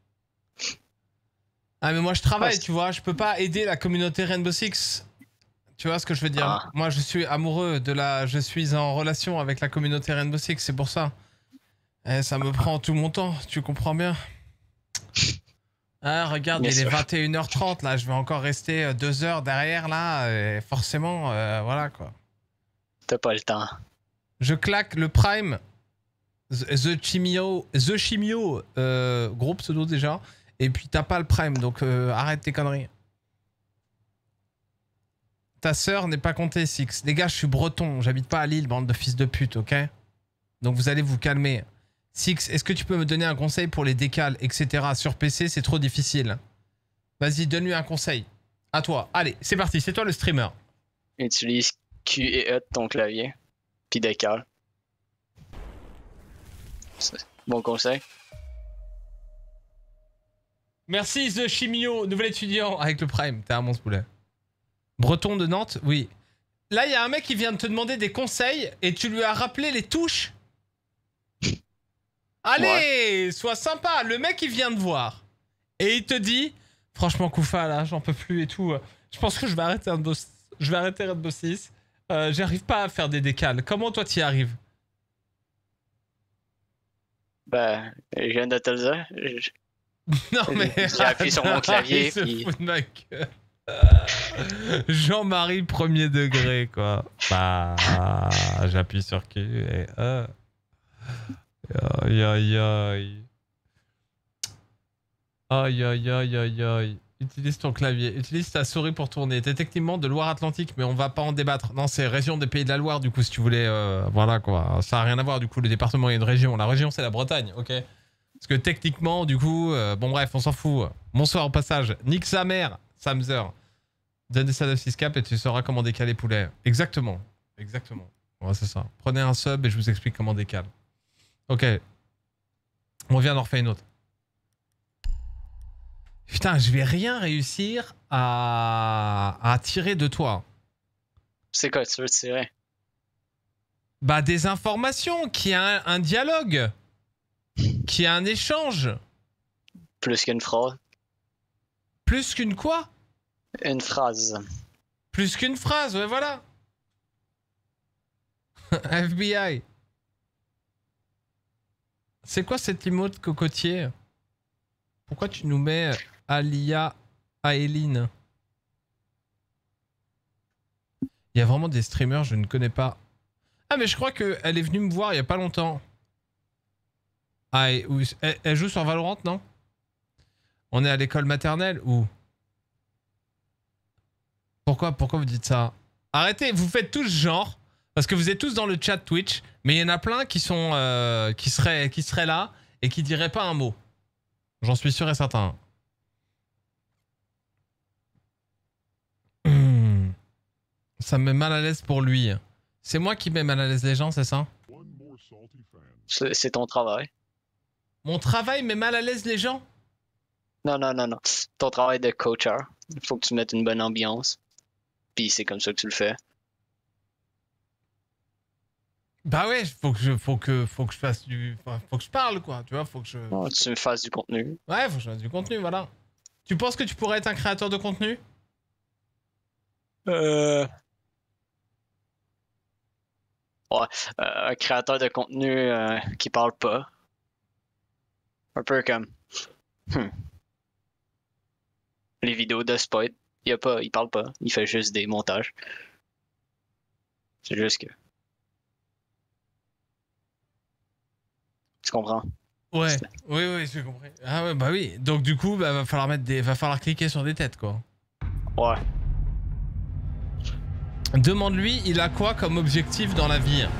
Speaker 1: Ah mais moi je travaille,
Speaker 2: Ouais,
Speaker 1: tu vois, je peux pas aider la communauté Rainbow Six. Tu vois ce que je veux dire?
Speaker 2: Ah.
Speaker 1: Moi je suis amoureux de la... Je suis en relation avec la communauté Rainbow Six, c'est pour ça. Et ça me prend tout mon temps, tu comprends bien? Ah regarde,
Speaker 2: Bien
Speaker 1: il est
Speaker 2: sûr.
Speaker 1: vingt et une heures trente là, je vais encore rester deux heures derrière là, et forcément, euh, voilà quoi.
Speaker 2: T'as pas le temps.
Speaker 1: Je claque le Prime, The, The Chimio, The Chimio, euh, gros pseudo déjà, et puis t'as pas le Prime, donc euh, arrête tes conneries. Ta sœur n'est pas comptée, Six. Les gars, je suis breton, j'habite pas à Lille, bande de fils de pute, ok? Donc vous allez vous calmer. Six, est-ce que tu peux me donner un conseil pour les décals, et cetera. Sur P C, c'est trop difficile. Vas-y, donne-lui un conseil. À toi. Allez, c'est parti, c'est toi le streamer.
Speaker 2: Utilise Q et E de ton clavier. Puis décale. C'est- Bon conseil.
Speaker 1: Merci The Chimio, nouvel étudiant avec le Prime. T'es un monstre poulet. Breton de Nantes, oui. Là, il y a un mec qui vient de te demander des conseils et tu lui as rappelé les touches. Allez, sois sympa. Le mec, il vient de voir. Et il te dit, franchement, Koufa, là, j'en peux plus et tout. Je pense que je vais arrêter Rainbow, je vais arrêter Rainbow Six. Euh, J'arrive pas à faire des décales. Comment toi t'y arrives?
Speaker 2: Ben, je viens de te le dire. Je-
Speaker 1: Non mais...
Speaker 2: J'ai appuyé sur mon clavier,
Speaker 1: Il se
Speaker 2: puis-
Speaker 1: fout de ma gueule. Jean-Marie premier degré quoi. Bah, j'appuie sur Q et euh. Aïe aïe aïe. Aïe aïe aïe aïe aïe. Utilise ton clavier, utilise ta souris pour tourner. T'es techniquement de Loire-Atlantique, mais on va pas en débattre. Non, c'est région des Pays de la Loire, du coup, si tu voulais. Euh, voilà quoi. Ça a rien à voir, du coup, le département est une région. La région, c'est la Bretagne, ok? Parce que techniquement, du coup, euh, bon, bref, on s'en fout. Bonsoir au passage. Nique sa mère, Samzer. Donne des salles de six cap et tu sauras comment décaler poulet. Exactement. Exactement. Ouais, c'est ça. Prenez un sub et je vous explique comment décale. Ok. On vient d'en refaire une autre. Putain, je vais rien réussir à, à tirer de toi.
Speaker 2: C'est quoi, tu veux tirer?
Speaker 1: Bah, des informations, qu'il y a un, un dialogue, qu'il y a un échange.
Speaker 2: Plus qu'une phrase.
Speaker 1: Plus qu'une quoi?
Speaker 2: Une phrase.
Speaker 1: Plus qu'une phrase, ouais, voilà. F B I. C'est quoi cette emote cocotier? Pourquoi tu nous mets Alia Aeline? Il y a vraiment des streamers, je ne connais pas. Ah mais je crois qu'elle est venue me voir il y a pas longtemps. Ah, et, où, elle, elle joue sur Valorant, non? On est à l'école maternelle ou? Pourquoi, pourquoi vous dites ça? Arrêtez, vous faites tous genre, parce que vous êtes tous dans le chat Twitch, mais il y en a plein qui sont, euh, qui seraient, qui seraient là et qui diraient pas un mot. J'en suis sûr et certain. Mmh. Ça me met mal à l'aise pour lui. C'est moi qui mets mal à l'aise les gens, c'est ça?
Speaker 2: C'est c'est ton travail.
Speaker 1: Mon travail met mal à l'aise les gens?
Speaker 2: Non, non, non, non. Ton travail de coacher. Il faut que tu mettes une bonne ambiance. Puis c'est comme ça que tu le fais.
Speaker 1: Bah ouais, faut que je, faut que, faut que je fasse du, enfin, faut que je parle quoi, tu vois, faut que je.
Speaker 2: Oh, tu me fasses du contenu.
Speaker 1: Ouais, faut que je fasse du contenu, voilà. Tu penses que tu pourrais être un créateur de contenu?
Speaker 2: Euh... Ouais, euh, un créateur de contenu euh, qui parle pas. Un peu comme... Hmm. Les vidéos de Spot. Il, a pas, il parle pas, il fait juste des montages. C'est juste que... Tu comprends?
Speaker 1: Ouais, oui, oui, j'ai compris. Ah ouais, bah oui. Donc du coup, bah, va falloir mettre des, va falloir cliquer sur des têtes quoi.
Speaker 2: Ouais.
Speaker 1: Demande-lui, il a quoi comme objectif dans la vie?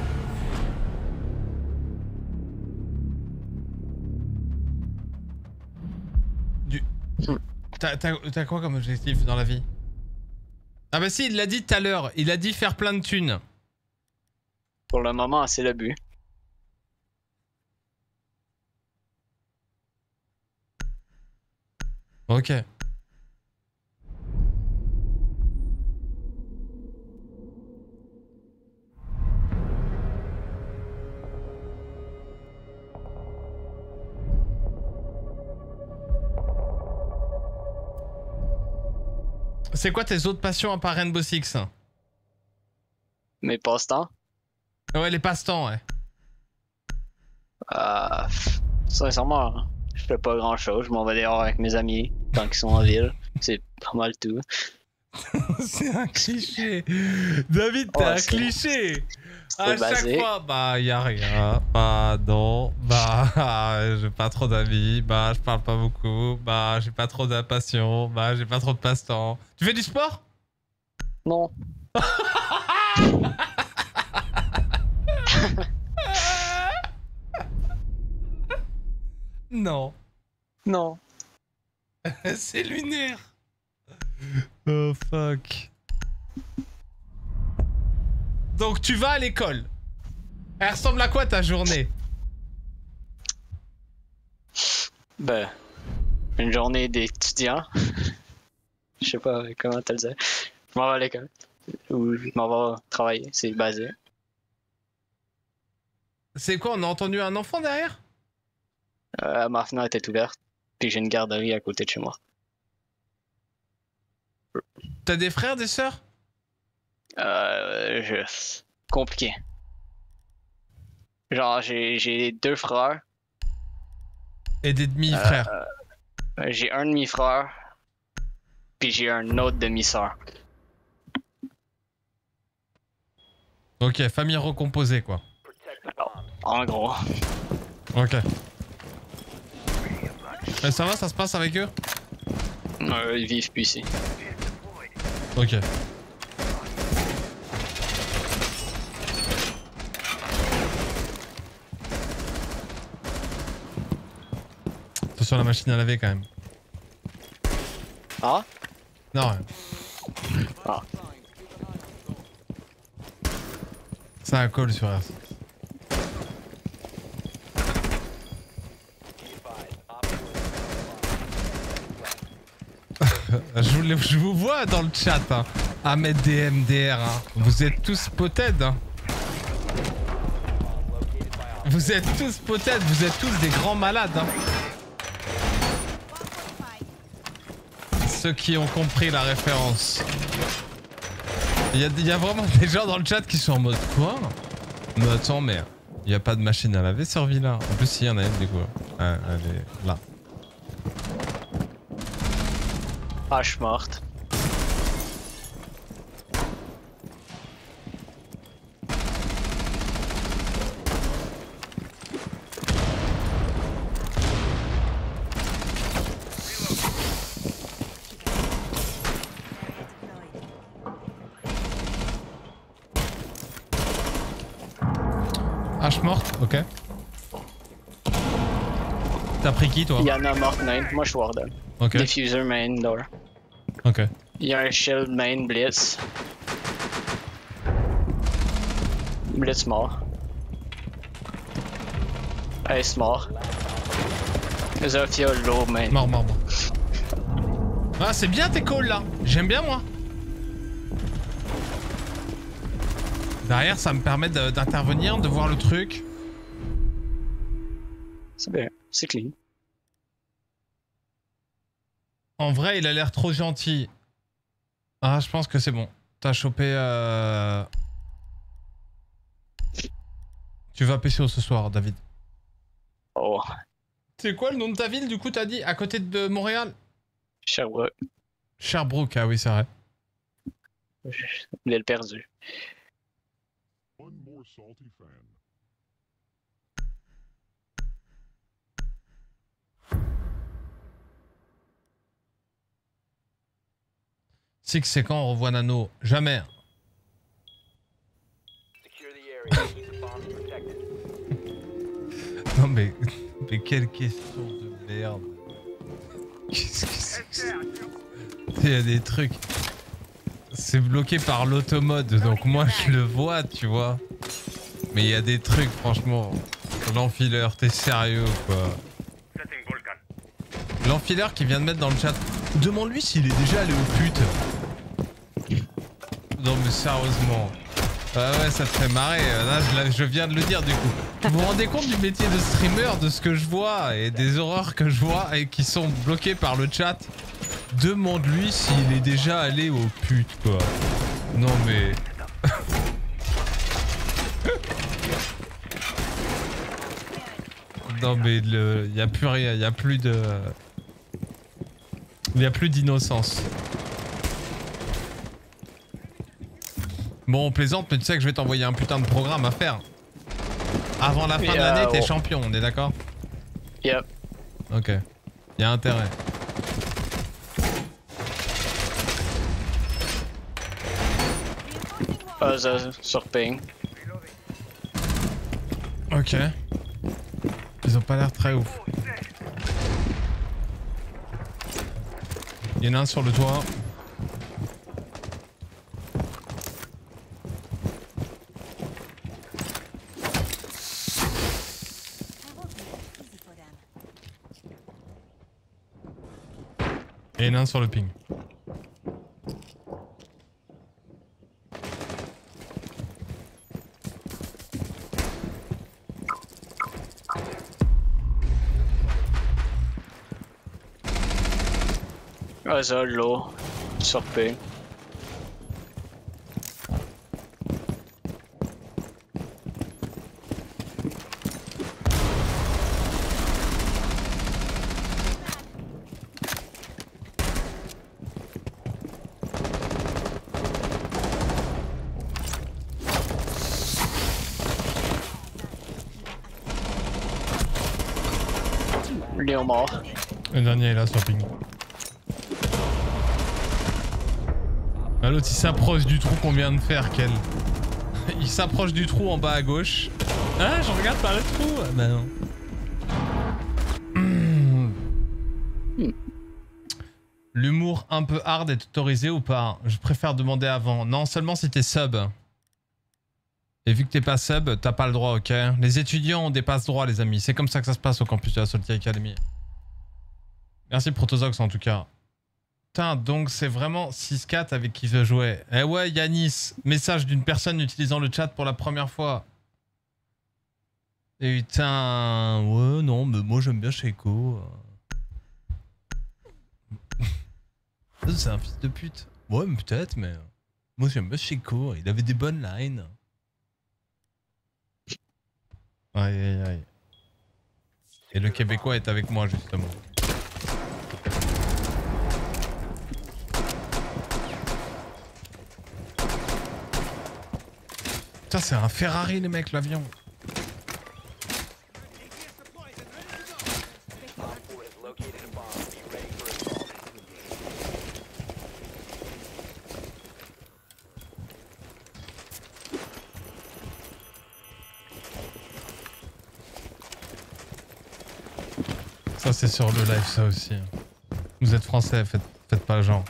Speaker 1: Du... T'as, t'as, t'as quoi comme objectif dans la vie? Ah bah si, il l'a dit tout à l'heure. Il a dit faire plein de thunes.
Speaker 2: Pour le moment, c'est le but.
Speaker 1: Ok. C'est quoi tes autres passions à part Rainbow Six?
Speaker 2: Mes passe-temps?
Speaker 1: Ouais, les passe-temps, ouais.
Speaker 2: Euh, sincèrement, hein, je fais pas grand chose. Je m'en vais dehors avec mes amis quand ils sont en ville. C'est pas mal tout.
Speaker 1: C'est un cliché. David, t'es
Speaker 2: Ouais,
Speaker 1: un
Speaker 2: c'est-
Speaker 1: cliché.
Speaker 2: C'est
Speaker 1: À chaque
Speaker 2: basé.
Speaker 1: fois, bah y a rien. Bah non. Bah j'ai pas trop d'amis. Bah je parle pas beaucoup. Bah j'ai pas trop de passion. Bah j'ai pas trop de passe-temps. Tu fais du sport?
Speaker 2: Non.
Speaker 1: Non.
Speaker 2: Non.
Speaker 1: C'est lunaire. Oh fuck. Donc tu vas à l'école. Elle ressemble à quoi ta journée?
Speaker 2: Ben, une journée d'étudiant. Je sais pas comment te le dire. Je m'en vais à l'école. Ou je m'en vais travailler. C'est basé.
Speaker 1: C'est quoi, on a entendu un enfant derrière?
Speaker 2: Euh, ma fenêtre est ouverte. Puis j'ai une garderie à côté de chez moi. peu.
Speaker 1: T'as des frères, des sœurs?
Speaker 2: Euh. Je... Compliqué. Genre, j'ai j'ai deux frères.
Speaker 1: Et des demi-frères?
Speaker 2: Euh, j'ai un demi-frère. Puis j'ai un autre demi-sœur.
Speaker 1: Ok, famille recomposée quoi.
Speaker 2: En gros.
Speaker 1: Ok. Et ça va, ça se passe avec eux?
Speaker 2: Euh, ils vivent plus ici.
Speaker 1: Ok. Attention à la machine à laver quand même.
Speaker 2: Ah?
Speaker 1: Non, rien.
Speaker 2: Ah.
Speaker 1: Ça a colle sur R C. je, vous, je vous vois dans le chat, hein, à mettre des M D R. Hein. Vous êtes tous poted. Hein. Vous êtes tous poted, vous êtes tous des grands malades. Hein. Ceux qui ont compris la référence. Il y, a, il y a vraiment des gens dans le chat qui sont en mode quoi? Mais attends, mais il n'y a pas de machine à laver sur Villa. En plus, il y en a une du coup. Ah, elle est là.
Speaker 2: Hache morte.
Speaker 1: Hache morte, ok. T'as pris qui toi?
Speaker 2: Il y en a morte main. Moi je suis Warden.
Speaker 1: Ok.
Speaker 2: Diffuser main door.
Speaker 1: Ok.
Speaker 2: Il y a un shield main blitz. Blitz mort. Ace mort. Zofia low main.
Speaker 1: Mort, mort, mort. Ah, c'est bien tes calls là. J'aime bien moi. Derrière, ça me permet d'intervenir, de, de voir le truc.
Speaker 2: C'est bien, c'est clean.
Speaker 1: En vrai, il a l'air trop gentil. Ah, je pense que c'est bon. T'as chopé... Euh... Tu vas P C O ce soir, David.
Speaker 2: Oh.
Speaker 1: C'est quoi le nom de ta ville, du coup, t'as dit? À côté de Montréal?
Speaker 2: Sherbrooke.
Speaker 1: Sherbrooke, ah oui, c'est vrai.
Speaker 2: L'île perdue.
Speaker 6: One more salty fan.
Speaker 1: Six, c'est quand on revoit Nano? Jamais. Non mais... Mais quelle question de merde. Qu'est-ce que c'est que ça? Il y a des trucs... C'est bloqué par l'automode, donc moi je le vois, tu vois. Mais il y a des trucs, franchement... L'enfileur, t'es sérieux quoi? L'enfileur qui vient de mettre dans le chat. Demande-lui s'il est déjà allé aux putes. Non mais sérieusement. Ah ouais, ça te fait marrer. Là, je, je viens de le dire du coup. Vous vous rendez compte du métier de streamer, de ce que je vois et des horreurs que je vois et qui sont bloquées par le chat? Demande-lui s'il est déjà allé aux putes quoi. Non mais... Non mais il y a plus rien, il y a plus de... Il y a plus d'innocence. Bon, on plaisante, mais tu sais que je vais t'envoyer un putain de programme à faire. Avant la fin
Speaker 2: yeah,
Speaker 1: de l'année, t'es
Speaker 2: oh.
Speaker 1: champion, on est d'accord?
Speaker 2: Yep.
Speaker 1: Ok. Il y a intérêt.
Speaker 2: Buzz sur ping.
Speaker 1: Ok. Ils ont pas l'air très ouf. Il y en a un sur le toit. Et il y en a un sur le ping.
Speaker 2: Buzz low. Sur P. Léon mort.
Speaker 1: Le dernier est là sur ping. Ah, l'autre il s'approche du trou qu'on vient de faire, quel. Il s'approche du trou en bas à gauche. Ah, je regarde par le trou. Ah, bah non. Hmm. L'humour un peu hard est autorisé ou pas? Je préfère demander avant. Non, seulement si t'es sub. Et vu que t'es pas sub, t'as pas le droit, ok? Les étudiants ont des passe droits, les amis. C'est comme ça que ça se passe au campus de la Salty Academy. Merci Protozox en tout cas. Putain, donc c'est vraiment six quatre avec qui je jouais. Eh ouais, Yanis, message d'une personne utilisant le chat pour la première fois. Et putain, ouais, non, mais moi j'aime bien Sheiko. C'est un fils de pute. Ouais, mais peut-être, mais moi j'aime bien Sheiko. Il avait des bonnes lines. Aïe aïe aïe. Et le Québécois est avec moi justement. Putain, c'est un Ferrari les mecs, l'avion. Ça c'est sur le live ça aussi. Vous êtes français, faites, faites pas le genre.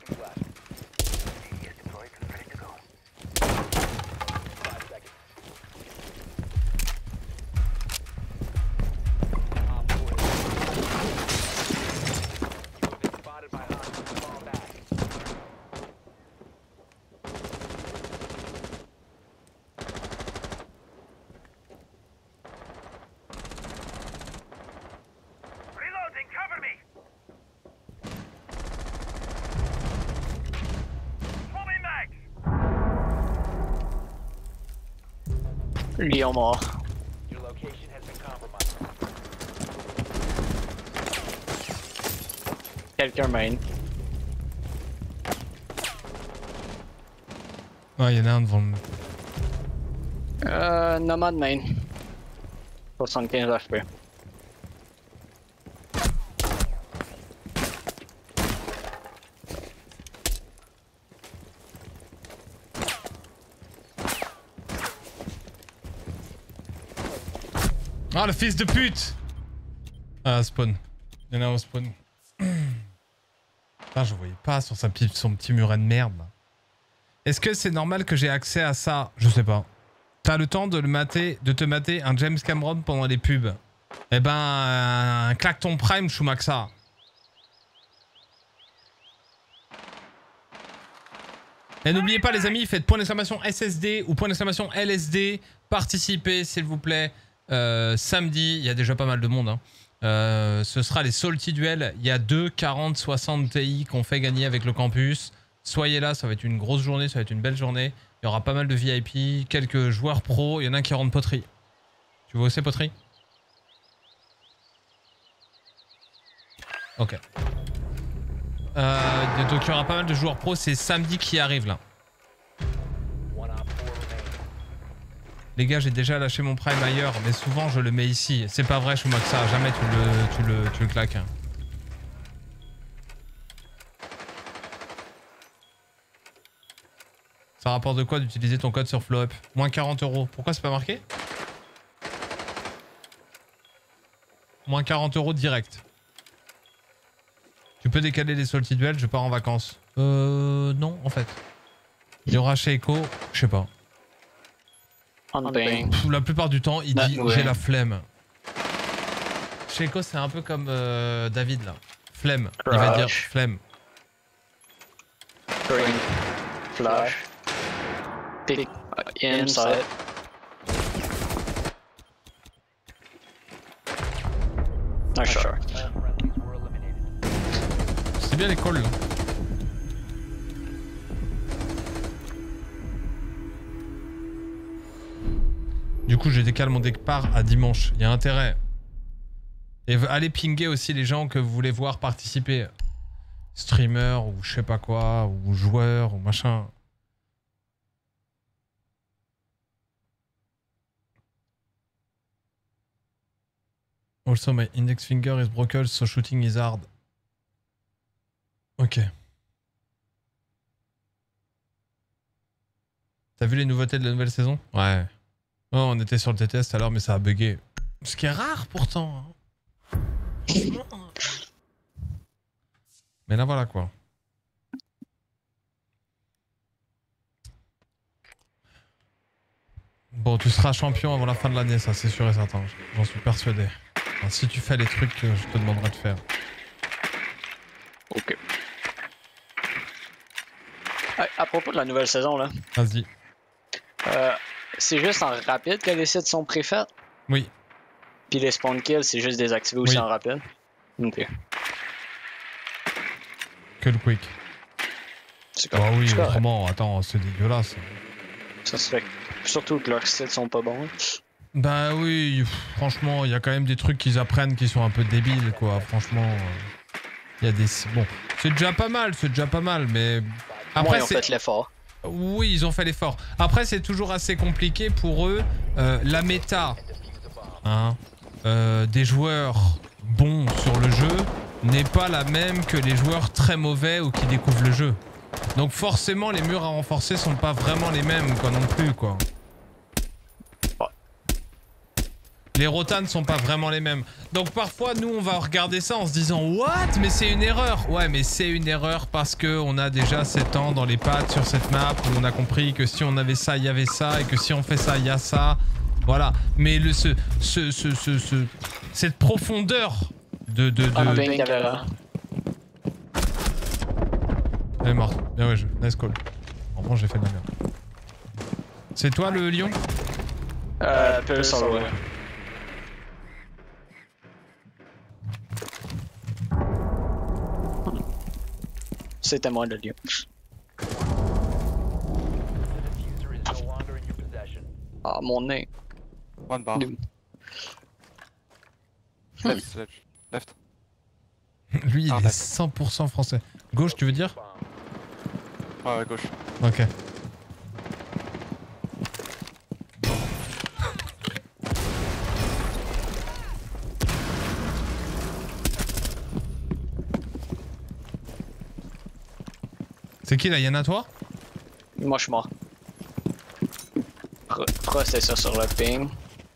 Speaker 2: Léon mort. Quelqu'un main.
Speaker 1: Ouais, y'en a un devant le...
Speaker 2: Euh, Nomad main. soixante-quinze H P.
Speaker 1: Ah, le fils de pute! Ah, spawn. Il y en a un au spawn. Ah, je voyais pas sur sa petite, son petit muret de merde. Est-ce que c'est normal que j'ai accès à ça? Je sais pas. T'as le temps de, le mater, de te mater un James Cameron pendant les pubs? Eh ben, euh, claque ton prime, Shumaxa. Et n'oubliez pas les amis, faites point d'exclamation S S D ou point d'exclamation L S D. Participez s'il vous plaît. Euh, samedi, il y a déjà pas mal de monde. Hein. Euh, ce sera les Salty Duels. Il y a deux quarante soixante Ti qu'on fait gagner avec le campus. Soyez là, ça va être une grosse journée, ça va être une belle journée. Il y aura pas mal de V I P, quelques joueurs pro. Il y en a un qui rentre poterie. Tu vois où c'est poterie? Ok. Euh, donc il y aura pas mal de joueurs pro. C'est samedi qui arrive là. Les gars, j'ai déjà lâché mon prime ailleurs, mais souvent je le mets ici. C'est pas vrai, Shumaxa, jamais tu le, tu le, tu le claques. Ça rapporte de quoi d'utiliser ton code sur FlowUp? Moins quarante euros. Pourquoi c'est pas marqué? Moins quarante euros direct. Tu peux décaler les Salty Duels, je pars en vacances. Euh... Non, en fait. Il y aura chez Echo, je sais pas. Pff, la plupart du temps, il
Speaker 2: bah,
Speaker 1: dit
Speaker 2: ouais.
Speaker 1: j'ai la flemme. Chez Echo, c'est un peu comme euh, David là. Flemme.
Speaker 2: Crash.
Speaker 1: Il va dire flemme.
Speaker 2: Green. Flash. Pick. Inside. Nice shot.
Speaker 1: C'est bien l'école. coup, j'ai décalé mon départ à dimanche. Il y a intérêt. Et allez pinguer aussi les gens que vous voulez voir participer. Streamer ou je sais pas quoi, ou joueur ou machin. Also, my index finger is broken, so shooting is hard. Ok. T'as vu les nouveautés de la nouvelle saison? Ouais. Oh, on était sur le T T S tout à l'heure, mais ça a bugué. Ce qui est rare pourtant. Franchement. Mais là voilà quoi. Bon, tu seras champion avant la fin de l'année, ça c'est sûr et certain. J'en suis persuadé. Alors, si tu fais les trucs que je te demanderai de faire.
Speaker 2: Ok. À, à propos de la nouvelle saison, là.
Speaker 1: Vas-y.
Speaker 2: Euh, c'est juste en rapide que les sites sont préfaits.
Speaker 1: Oui.
Speaker 2: Puis les spawn kills, c'est juste désactivé aussi
Speaker 1: Oui.
Speaker 2: en rapide. Ok.
Speaker 1: Que le quick.
Speaker 2: C'est
Speaker 1: Ah
Speaker 2: correct.
Speaker 1: oui,
Speaker 2: C'est correct.
Speaker 1: autrement, attends, c'est dégueulasse.
Speaker 2: Ça se fait. Surtout que leurs sites sont pas bons.
Speaker 1: Bah oui, pff, franchement, il y a quand même des trucs qu'ils apprennent qui sont un peu débiles, quoi. Franchement, il y a des... Bon, c'est déjà pas mal, c'est déjà pas mal, mais...
Speaker 2: Après, ils ont
Speaker 1: c'est...
Speaker 2: fait l'effort.
Speaker 1: Oui, ils ont fait l'effort. Après, c'est toujours assez compliqué pour eux. Euh, la méta hein, euh, des joueurs bons sur le jeu n'est pas la même que les joueurs très mauvais ou qui découvrent le jeu. Donc forcément, les murs à renforcer sont pas vraiment les mêmes, quoi, non plus, quoi. Les rotas ne sont pas vraiment les mêmes. Donc parfois, nous, on va regarder ça en se disant « What ? Mais c'est une erreur !» Ouais, mais c'est une erreur parce qu'on a déjà sept ans dans les pattes sur cette map où on a compris que si on avait ça, il y avait ça, et que si on fait ça, il y a ça. Voilà. Mais le, ce, ce, ce, ce, ce, cette profondeur de... de, de...
Speaker 2: Ah, ben, caméra.
Speaker 1: Elle est morte. Bien ouais, je... nice call. En revanche, j'ai fait de la merde. C'est toi le lion ?
Speaker 2: Euh, peu sur ouais. C'était moi le lion. Ah, mon nez.
Speaker 5: One bar.
Speaker 2: Deux.
Speaker 5: Left, sledge. Left.
Speaker 1: Lui, il
Speaker 5: Ah,
Speaker 1: est
Speaker 5: d'accord.
Speaker 1: cent pour cent français. Gauche, tu veux dire ?
Speaker 5: Ouais, ouais, gauche.
Speaker 1: Ok. C'est qui là? Y'en a toi?
Speaker 2: Moi, je suis mort. Pro- Frost est ça sur le ping.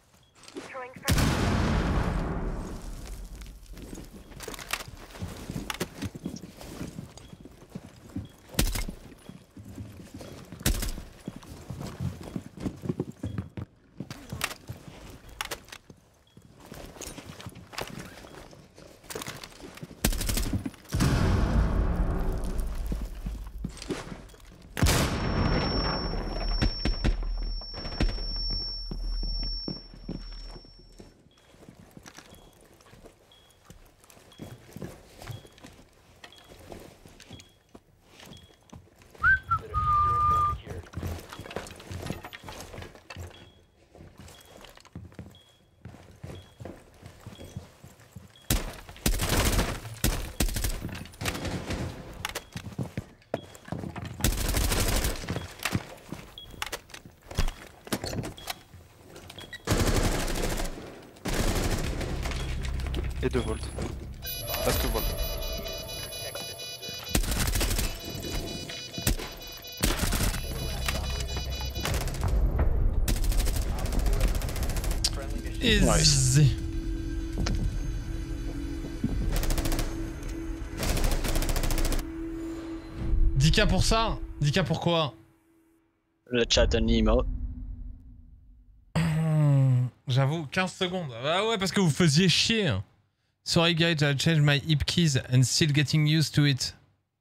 Speaker 5: Et deux volts. Last volt.
Speaker 1: Easy. dix K pour ça? dix K pour quoi?
Speaker 2: Le chat un emote.
Speaker 1: Hmm, J'avoue, quinze secondes. Ah ouais, parce que vous faisiez chier. Sorry guys, I changed my hip keys and still getting used to it.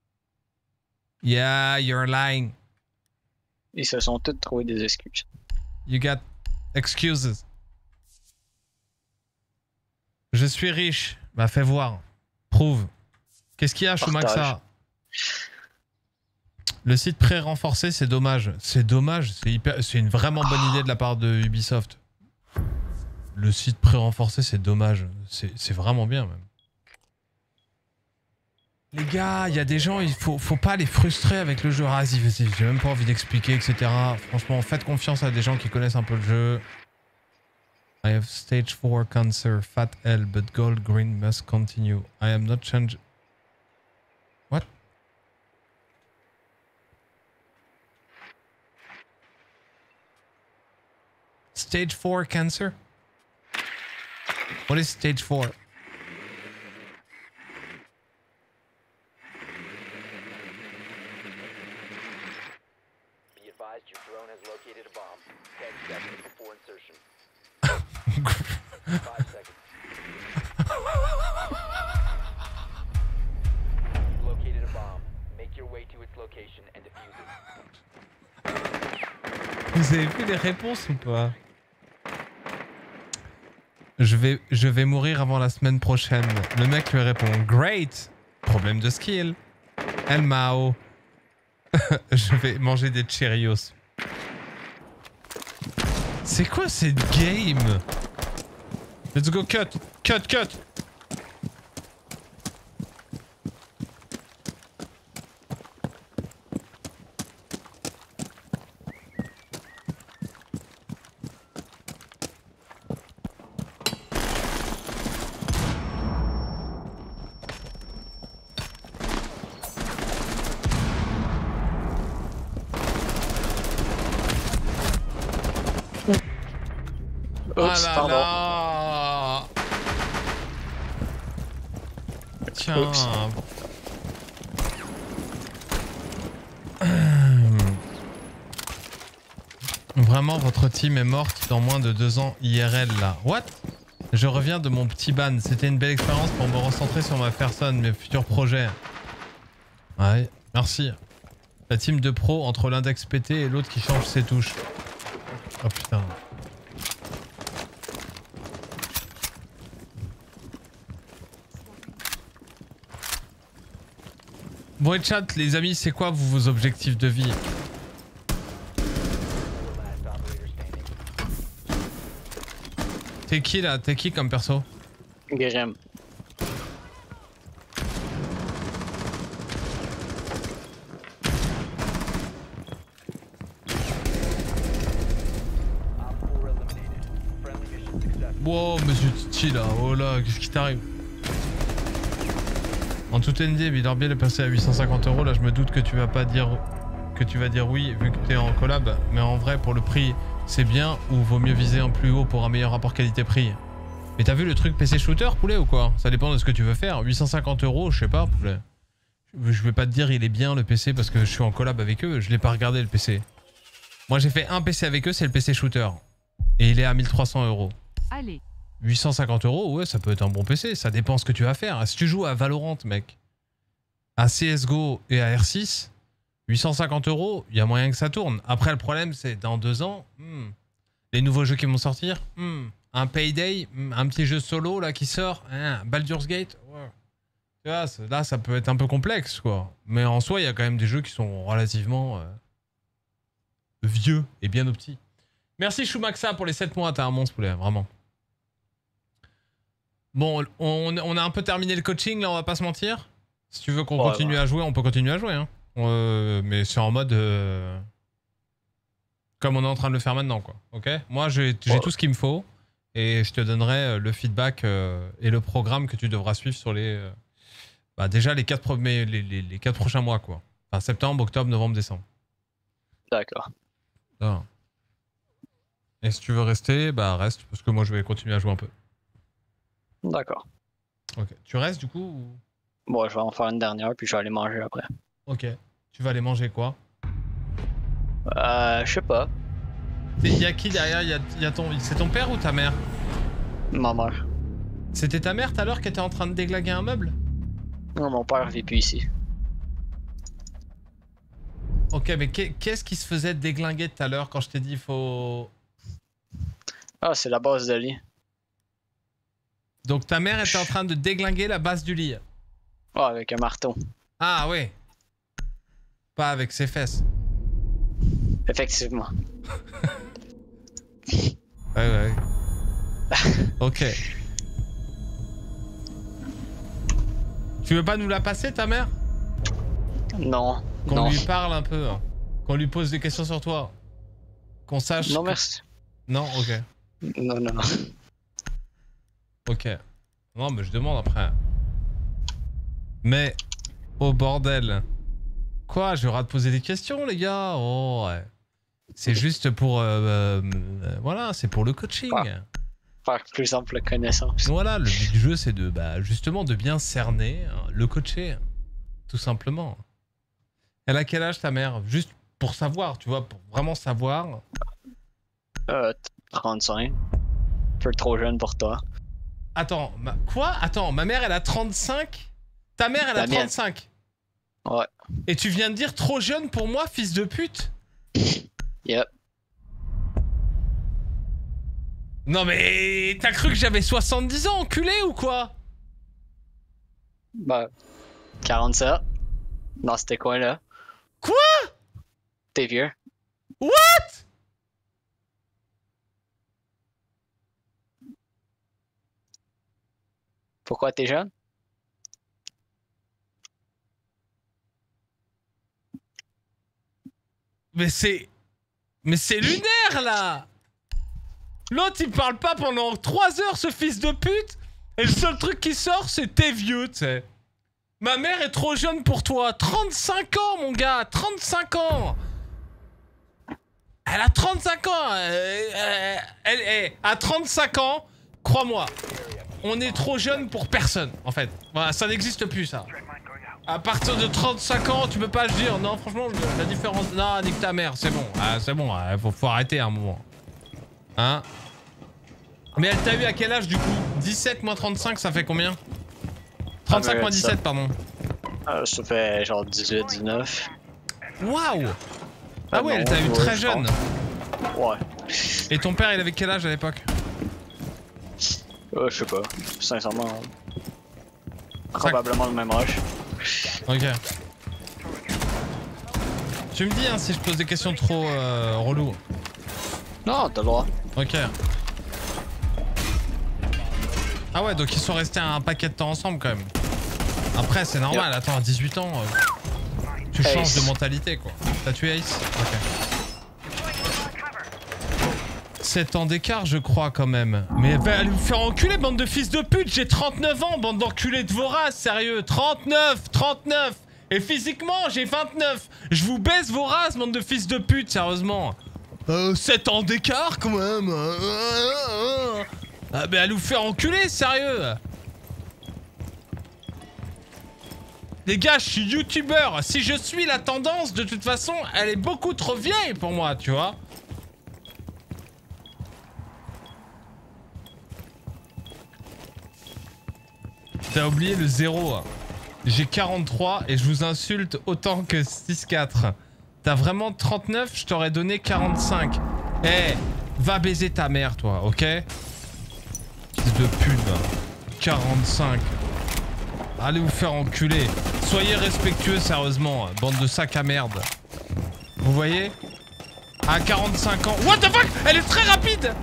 Speaker 1: Yeah, you're lying.
Speaker 2: Ils se sont tous trouvés des excuses.
Speaker 1: You got excuses. Je suis riche. Bah fais voir. Prouve. Qu'est-ce qu'il y a, Shumaxa? Le site pré-renforcé, c'est dommage. C'est dommage. C'est hyper... c'est une vraiment bonne idée de la part de Ubisoft. le site pré-renforcé, c'est dommage. C'est vraiment bien même. Les gars, il y a des gens, il faut, faut pas les frustrer avec le jeu. Ah, vas-y, vas-y, j'ai même pas envie d'expliquer, et cetera. Franchement, faites confiance à des gens qui connaissent un peu le jeu. I have stage four cancer, fat L, but gold green must continue. I am not change. What? Stage four cancer? What is stage four?
Speaker 7: Be advised your drone has located a bomb. ten seconds before insertion. five seconds. You've located a bomb. Make your way to its location and defuse it.
Speaker 1: Vous avez vu les réponses ou pas? Je vais, je vais mourir avant la semaine prochaine. Le mec lui répond Great! Problème de skill. El Mao. Je vais manger des Cheerios. C'est quoi cette game? Let's go cut! Cut, cut!
Speaker 2: Oups,
Speaker 1: Ah là
Speaker 2: pardon.
Speaker 1: là. Tiens.
Speaker 2: Oups.
Speaker 1: Vraiment, votre team est morte dans moins de deux ans I R L là. What? Je reviens de mon petit ban. C'était une belle expérience pour me recentrer sur ma personne, mes futurs projets. Ouais, merci. La team de pro entre l'index pété et l'autre qui change ses touches. Oh putain. Bon et chat, les amis, c'est quoi vous, vos objectifs de vie? T'es qui là? T'es qui comme perso?
Speaker 2: Grim.
Speaker 1: Wow, monsieur Titi là, oh là, qu'est-ce qui t'arrive? En tout N D, Bilorbiel est passé à huit cent cinquante euros. Là, je me doute que tu vas pas dire que tu vas dire oui vu que t'es en collab. Mais en vrai, pour le prix, c'est bien ou vaut mieux viser un plus haut pour un meilleur rapport qualité-prix? Mais t'as vu le truc P C shooter, poulet, ou quoi? Ça dépend de ce que tu veux faire. huit cent cinquante euros, je sais pas, poulet. Je vais pas te dire il est bien le P C parce que je suis en collab avec eux. Je l'ai pas regardé le P C. Moi, j'ai fait un P C avec eux, c'est le P C shooter. Et il est à mille trois cents euros.
Speaker 4: Allez.
Speaker 1: huit cent cinquante euros, ouais, ça peut être un bon P C. Ça dépend ce que tu vas faire. Si tu joues à Valorant, mec, à C S G O et à R six, huit cent cinquante euros, il y a moyen que ça tourne. Après, le problème, c'est dans deux ans, hmm, les nouveaux jeux qui vont sortir, hmm, un Payday, hmm, un petit jeu solo là qui sort, hein, Baldur's Gate, ouais. Tu vois, là, ça peut être un peu complexe, quoi. Mais en soi, il y a quand même des jeux qui sont relativement euh, vieux et bien optis. Merci Shumaxa pour les sept mois, t'as un monstre, poulet, vraiment. Bon, on, on a un peu terminé le coaching, là, on va pas se mentir. Si tu veux qu'on
Speaker 2: Ouais,
Speaker 1: continue
Speaker 2: ouais.
Speaker 1: à jouer, on peut continuer à jouer. Hein. Euh, mais c'est en mode... Euh, comme on est en train de le faire maintenant, quoi. Ok? Moi, j'ai j'ai
Speaker 2: Ouais.
Speaker 1: tout ce qu'il me faut. Et je te donnerai le feedback euh, et le programme que tu devras suivre sur les... Euh, bah, déjà, les quatre, premiers, les, les, les quatre prochains mois, quoi. Enfin, septembre, octobre, novembre, décembre.
Speaker 2: D'accord.
Speaker 1: Ah. Et si tu veux rester, bah reste, parce que moi, je vais continuer à jouer un peu.
Speaker 2: D'accord.
Speaker 1: Ok. Tu restes, du coup ou...
Speaker 2: Bon, je vais en faire une dernière, puis je vais aller manger après.
Speaker 1: Ok. Tu vas aller manger quoi?
Speaker 2: Euh, je sais pas.
Speaker 1: Il y a qui derrière? Y a, y a ton... C'est ton père ou ta mère?
Speaker 2: Ma mère.
Speaker 1: C'était ta mère tout à l'heure qui était en train de déglinguer un meuble?
Speaker 2: Non, mon père vit plus ici.
Speaker 1: Ok, mais qu'est- qu'est-ce qui se faisait déglinguer tout à l'heure quand je t'ai dit faut...
Speaker 2: Ah, c'est la base de lit.
Speaker 1: Donc ta mère était en train de déglinguer la base du lit?
Speaker 2: Ah, avec un marteau.
Speaker 1: Ah ouais. Pas avec ses fesses.
Speaker 2: Effectivement.
Speaker 1: Ouais, ouais. Ok. Tu veux pas nous la passer, ta mère?
Speaker 2: Non.
Speaker 1: Qu'on
Speaker 2: non.
Speaker 1: lui parle un peu. Hein. Qu'on lui pose des questions sur toi. Qu'on sache.
Speaker 2: Non,
Speaker 1: que...
Speaker 2: merci.
Speaker 1: Non, ok.
Speaker 2: Non, non, non.
Speaker 1: Ok. Non, mais je demande après. Mais. Oh bordel. Quoi? Je vais te poser des questions, les gars. Oh, ouais. C'est juste pour. Euh, euh, voilà, c'est pour le coaching.
Speaker 2: Ah. Faire plus ample connaissance.
Speaker 1: Voilà, le but du jeu, c'est de. Bah, justement, de bien cerner, hein, le coacher. Tout simplement. Elle a quel âge, ta mère? Juste pour savoir, tu vois, pour vraiment savoir.
Speaker 2: Euh, trente-cinq. Un peu trop jeune pour toi.
Speaker 1: Attends, ma... quoi? Attends, ma mère, elle a trente-cinq? Ta mère, elle a trente-cinq?
Speaker 2: Ouais.
Speaker 1: Et tu viens de dire trop jeune pour moi, fils de pute?
Speaker 2: Yep.
Speaker 1: Non mais t'as cru que j'avais soixante-dix ans, enculé ou quoi?
Speaker 2: Bah, quarante-sept. Dans c'était quoi là?
Speaker 1: Quoi?
Speaker 2: T'es vieux.
Speaker 1: What?
Speaker 2: Pourquoi t'es jeune?
Speaker 1: Mais c'est... Mais c'est lunaire là! L'autre il parle pas pendant trois heures, ce fils de pute! Et le seul truc qui sort c'est t'es vieux, tu sais. Ma mère est trop jeune pour toi. trente-cinq ans, mon gars. trente-cinq ans. Elle a trente-cinq ans. Euh, euh, elle est à trente-cinq ans. Crois-moi. On est trop jeune pour personne, en fait. Voilà, ça n'existe plus, ça. À partir de trente-cinq ans, tu peux pas se dire. Non, franchement, la différence... Non, nique ta mère, c'est bon. Ah, c'est bon, ah, faut, faut arrêter à un moment. Hein? Mais elle t'a eu à quel âge, du coup? dix-sept moins trente-cinq, ça fait combien? trente-cinq moins dix-sept, pardon.
Speaker 2: Euh, ça fait genre dix-huit, dix-neuf.
Speaker 1: Waouh! Ah
Speaker 2: Ah
Speaker 1: ouais,
Speaker 2: non,
Speaker 1: elle t'a eu
Speaker 2: ouais,
Speaker 1: très
Speaker 2: je
Speaker 1: jeune.
Speaker 2: Ouais.
Speaker 1: Et ton père, il avait quel âge à l'époque?
Speaker 2: Euh, je sais pas. Sincèrement. Probablement le même âge.
Speaker 1: Ok. Tu me dis hein, si je pose des questions trop euh, reloues.
Speaker 2: Non, t'as le droit.
Speaker 1: Ok. Ah ouais, donc ils sont restés un paquet de temps ensemble quand même. Après, c'est normal, yep. Attends, à dix-huit ans, euh, tu Ace. changes de mentalité quoi. T'as tué Ace? Ok. sept ans d'écart, je crois quand même. Mais va aller vous faire enculer, bande de fils de pute. J'ai trente-neuf ans, bande d'enculés de vos races, sérieux. trente-neuf, trente-neuf. Et physiquement, j'ai vingt-neuf. Je vous baisse vos races, bande de fils de pute, sérieusement. Euh, sept ans d'écart quand même. Ah, mais allez vous faire enculer, sérieux. Les gars, je suis youtubeur. Si je suis la tendance, de toute façon, elle est beaucoup trop vieille pour moi, tu vois. T'as oublié le zéro. J'ai quarante-trois et je vous insulte autant que six quatre. T'as vraiment trente-neuf, je t'aurais donné quarante-cinq. Eh, hey, va baiser ta mère, toi, ok? Fils de pute, quarante-cinq. Allez vous faire enculer. Soyez respectueux, sérieusement, bande de sacs à merde. Vous voyez? À quarante-cinq ans... What the fuck? Elle est très rapide!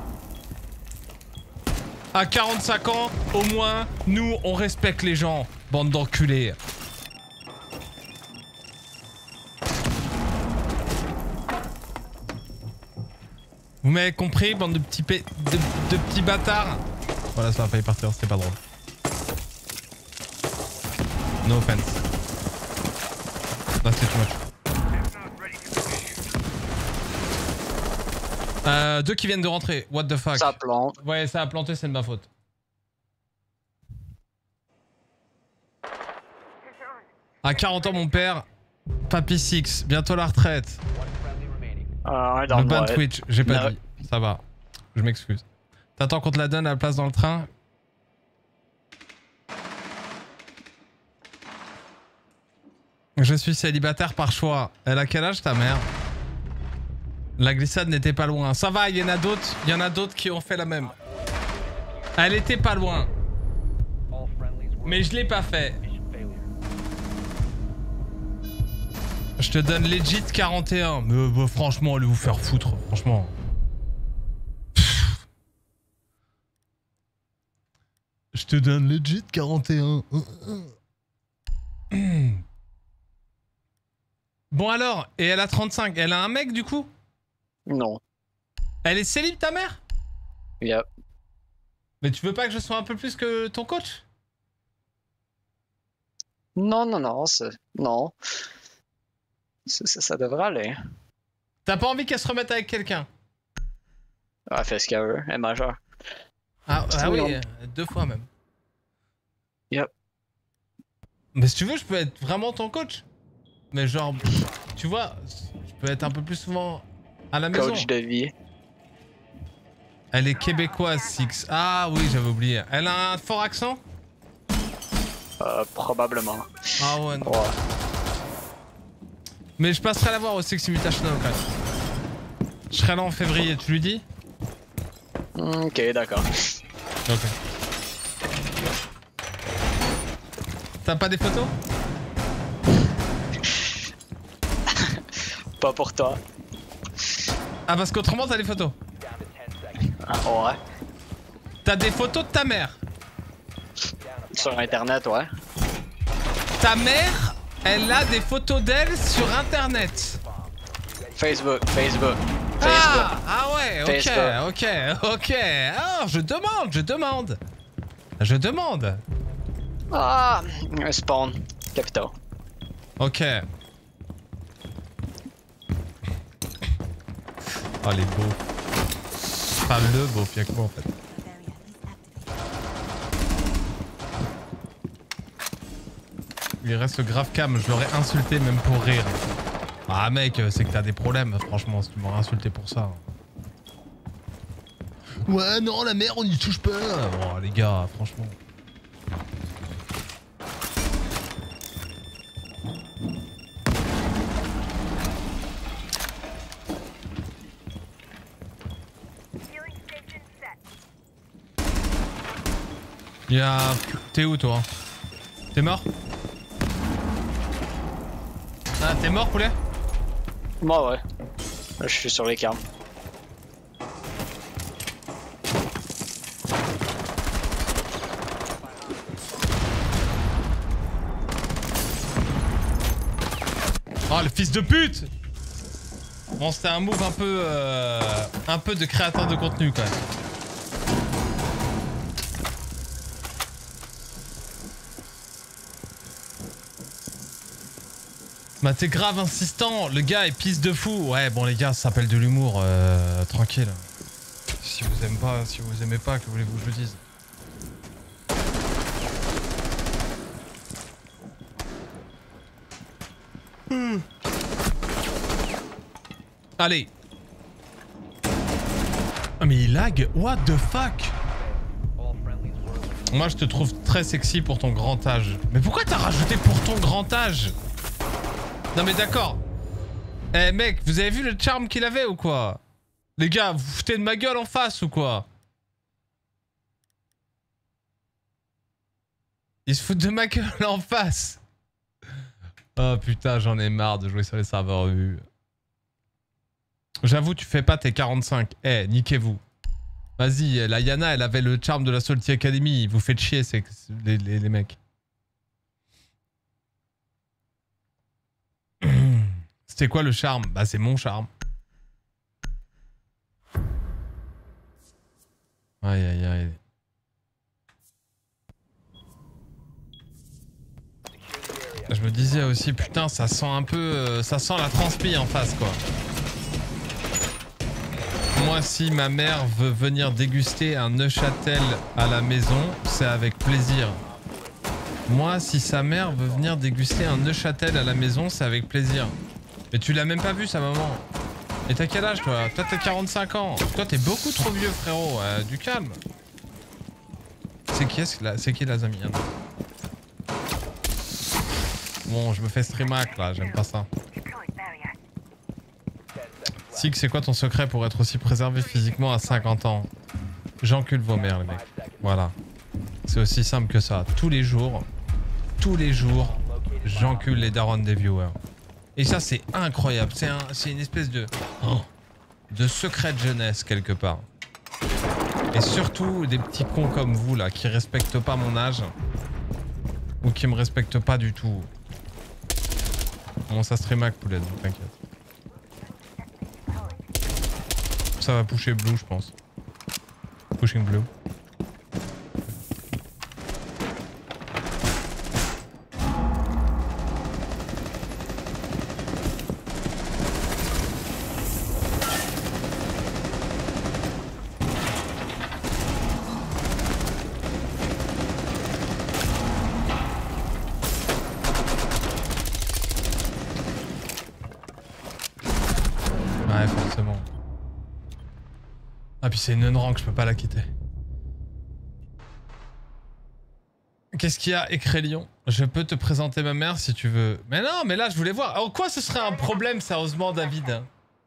Speaker 1: À quarante-cinq ans, au moins, nous, on respecte les gens, bande d'enculés. Vous m'avez compris, bande de petits, p... de, de petits bâtards? Voilà, ça a failli partir, c'était pas drôle. No offense. Là, c'est too much. Euh, deux qui viennent de rentrer. What the fuck?
Speaker 2: Ça plante.
Speaker 1: Ouais, ça a planté, c'est de ma faute. À quarante ans, mon père. Papy Six, bientôt la retraite.
Speaker 2: Euh, dans
Speaker 1: le
Speaker 2: le
Speaker 1: ban
Speaker 2: ouais.
Speaker 1: Twitch, j'ai pas
Speaker 2: No.
Speaker 1: dit. Ça va. Je m'excuse. T'attends qu'on te la donne à la place dans le train? Je suis célibataire par choix. Elle a quel âge ta mère? La glissade n'était pas loin. Ça va, il y en a d'autres. Il y en a d'autres qui ont fait la même. Elle était pas loin. Mais je l'ai pas fait. Je te donne legit quarante et un. Mais bah, franchement, allez vous faire foutre. Franchement. Pff. te donne legit quarante et un. Bon alors, et elle a trente-cinq. Elle a un mec du coup?
Speaker 2: Non.
Speaker 1: Elle est célib ta mère?
Speaker 2: Yep.
Speaker 1: Mais tu veux pas que je sois un peu plus que ton coach?
Speaker 2: Non, non, non, c'est... Non. Ça, ça, ça devrait aller.
Speaker 1: T'as pas envie qu'elle se remette avec quelqu'un?
Speaker 2: Elle fait ce qu'elle veut, elle est majeure.
Speaker 1: Ah, ah oui,
Speaker 2: non.
Speaker 1: euh, deux fois même.
Speaker 2: Yep.
Speaker 1: Mais si tu veux, je peux être vraiment ton coach. Mais genre, tu vois, je peux être un peu plus souvent à la maison.
Speaker 2: Coach de vie.
Speaker 1: Elle est québécoise, Six. Ah oui, j'avais oublié. Elle a un fort accent?
Speaker 2: Euh, probablement.
Speaker 1: Ah ouais, non.
Speaker 2: Ouais.
Speaker 1: Mais je passerai la voir au Sex Invitational quand même. Je serai là en février, tu lui dis?
Speaker 2: Ok, d'accord.
Speaker 1: Ok. T'as pas des photos?
Speaker 2: Pas pour toi.
Speaker 1: Ah parce qu'autrement t'as des photos.
Speaker 2: Ah, ouais.
Speaker 1: T'as des photos de ta mère.
Speaker 2: Sur internet, ouais.
Speaker 1: Ta mère, elle a des photos d'elle sur internet.
Speaker 2: Facebook, Facebook.
Speaker 1: Ah,
Speaker 2: Facebook.
Speaker 1: ah ouais, ok,
Speaker 2: Facebook.
Speaker 1: ok, ok. Ah, je demande, je demande. Je demande.
Speaker 2: Ah, un spawn. Capital.
Speaker 1: Ok. Oh les beaux. Enfin le beau, y'a que moi en fait. Il reste grave cam, je l'aurais insulté même pour rire. Ah mec, c'est que t'as des problèmes, franchement, si tu m'aurais insulté pour ça. Ouais, non, la mère, on y touche pas. Oh les gars, franchement. Y'a... T'es où toi? T'es mort? Ah, t'es mort poulet?
Speaker 2: Moi, ouais. Là, je suis sur les cams.
Speaker 1: Oh le fils de pute! Bon c'était un move un peu... Euh, un peu de créateur de contenu quand même. Bah t'es grave insistant, le gars est pisse de fou. Ouais bon les gars ça s'appelle de l'humour, euh, tranquille. Si vous aimez pas, si vous aimez pas, que voulez-vous que je dise? Hmm. Allez. Ah mais il lag, what the fuck? Moi je te trouve très sexy pour ton grand âge. Mais pourquoi t'as rajouté pour ton grand âge? Non mais d'accord. Eh mec, vous avez vu le charme qu'il avait ou quoi? Les gars, vous vous foutez de ma gueule en face ou quoi? Ils se foutent de ma gueule en face. Oh putain, j'en ai marre de jouer sur les serveurs U. J'avoue, tu fais pas tes quarante-cinq. Eh, niquez-vous. Vas-y, la Yana, elle avait le charme de la Salty Academy. Vous faites chier, c'est les, les, les mecs. C'était quoi le charme? Bah c'est mon charme. Aïe aïe aïe. Je me disais aussi putain ça sent un peu... Euh, ça sent la transpi en face quoi. Moi si ma mère veut venir déguster un Neuchâtel à la maison, c'est avec plaisir. Moi si sa mère veut venir déguster un Neuchâtel à la maison, c'est avec plaisir. Mais tu l'as même pas vu sa maman. Et t'as quel âge toi? Toi t'as quarante-cinq ans. Toi t'es beaucoup trop vieux frérot. Euh, du calme. C'est qui est-ce là? C'est qui la Zami? Bon je me fais streamac là, j'aime pas ça. Six, c'est quoi ton secret pour être aussi préservé physiquement à cinquante ans? J'encule vos mères les mecs. Voilà. C'est aussi simple que ça. Tous les jours, tous les jours, j'encule les darons des viewers. Et ça c'est incroyable, c'est un, c'est une espèce de, oh, de secret de jeunesse quelque part. Et surtout des petits cons comme vous là qui respectent pas mon âge. Ou qui me respectent pas du tout. Bon ça stream hack poulet, donc t'inquiète. Ça va pusher blue je pense. Pushing blue. Ouais, forcément. Ah, puis c'est une non-rank, je peux pas la quitter. Qu'est-ce qu'il y a, Écrélion? Je peux te présenter ma mère si tu veux. Mais non, mais là, je voulais voir. En quoi ce serait un problème, sérieusement, David?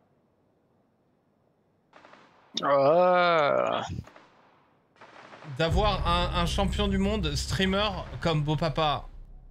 Speaker 2: Ah.
Speaker 1: D'avoir un, un champion du monde streamer comme beau papa.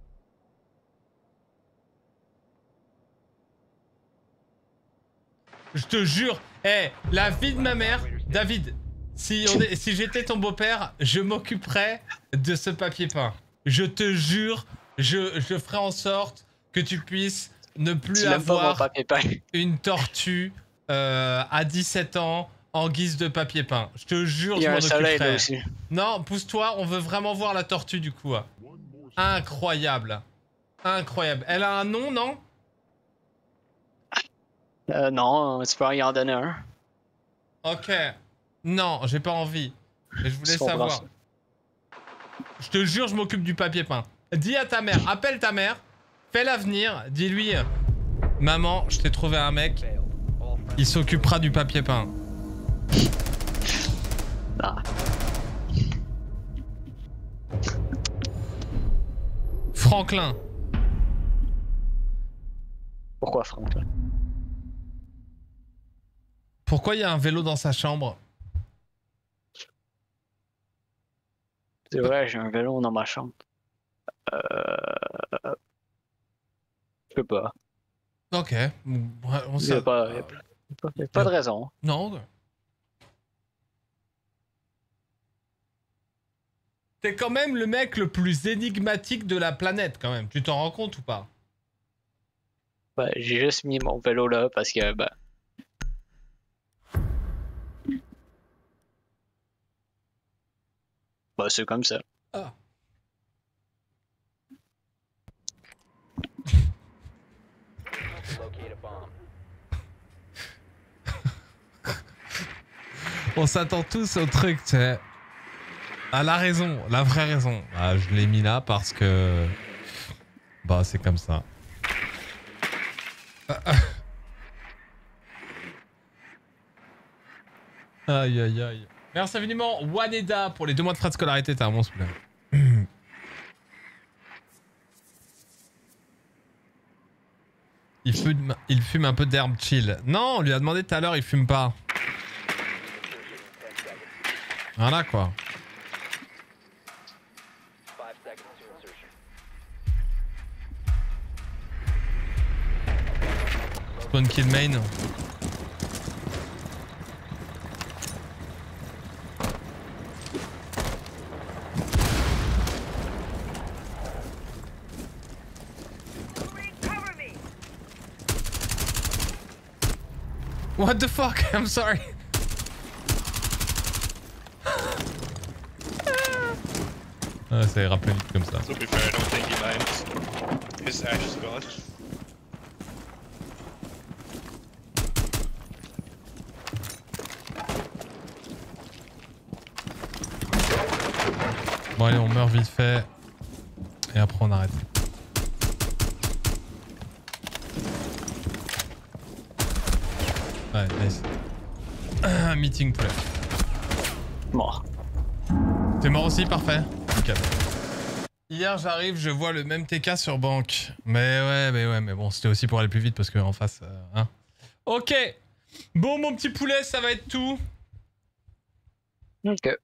Speaker 1: Je te jure, hé, hey, la vie de ma mère, David, si, on est, si j'étais ton beau-père, je m'occuperais de ce papier peint. Je te jure, je, je ferai en sorte que tu puisses ne plus
Speaker 2: Tu
Speaker 1: avoir
Speaker 2: pas mon papier peint.
Speaker 1: une tortue euh, à dix-sept ans en guise de papier peint. Je te jure,
Speaker 2: Il y
Speaker 1: je
Speaker 2: a
Speaker 1: m'en
Speaker 2: un soleil là
Speaker 1: occuperai.
Speaker 2: aussi.
Speaker 1: Non, pousse-toi, on veut vraiment voir la tortue du coup. Incroyable. Incroyable. Elle a un nom, non?
Speaker 2: Euh, non, tu peux y en donner un.
Speaker 1: Ok. Non, j'ai pas envie. Mais je voulais
Speaker 2: Je comprends
Speaker 1: savoir.
Speaker 2: ça.
Speaker 1: Je te jure, je m'occupe du papier peint. Dis à ta mère, appelle ta mère, fais-la venir, dis-lui maman, je t'ai trouvé un mec, il s'occupera du papier peint.
Speaker 2: Ah.
Speaker 1: Franklin.
Speaker 2: Pourquoi Franklin?
Speaker 1: Pourquoi il y a un vélo dans sa chambre?
Speaker 2: C'est vrai, j'ai un vélo dans ma chambre. Euh... Je sais pas.
Speaker 1: Ok. On
Speaker 2: Il n'y a pas, y a pas, y a pas, y a pas de raison.
Speaker 1: Non. T'es quand même le mec le plus énigmatique de la planète quand même. Tu t'en rends compte ou pas?
Speaker 2: Ben, j'ai juste mis mon vélo là parce que ben. Ben, c'est comme ça.
Speaker 1: Ah. On s'attend tous au truc, tu sais. À la raison, la vraie raison. Ah, je l'ai mis là parce que... Bah, c'est comme ça. Aïe, aïe, aïe. Merci infiniment, Waneda, pour les deux mois de frais de scolarité. T'es un monstre, là. Il fume, il fume un peu d'herbe chill. Non, on lui a demandé tout à l'heure, il fume pas. Voilà quoi. Spawn kill main. What the fuck? I'm sorry. Ah, ça ira plus vite comme ça.
Speaker 8: To be fair, I don't think he minds. His ash is gone.
Speaker 1: Bon allez, on meurt vite fait. Et après on arrête. Ouais, nice. Un meeting poulet.
Speaker 2: Mort.
Speaker 1: T'es mort aussi, parfait. Nickel. Hier j'arrive, je vois le même T K sur banque. Mais ouais, mais ouais, mais bon, c'était aussi pour aller plus vite parce qu'en face, euh, hein. Ok. Bon mon petit poulet, ça va être tout.
Speaker 2: Ok.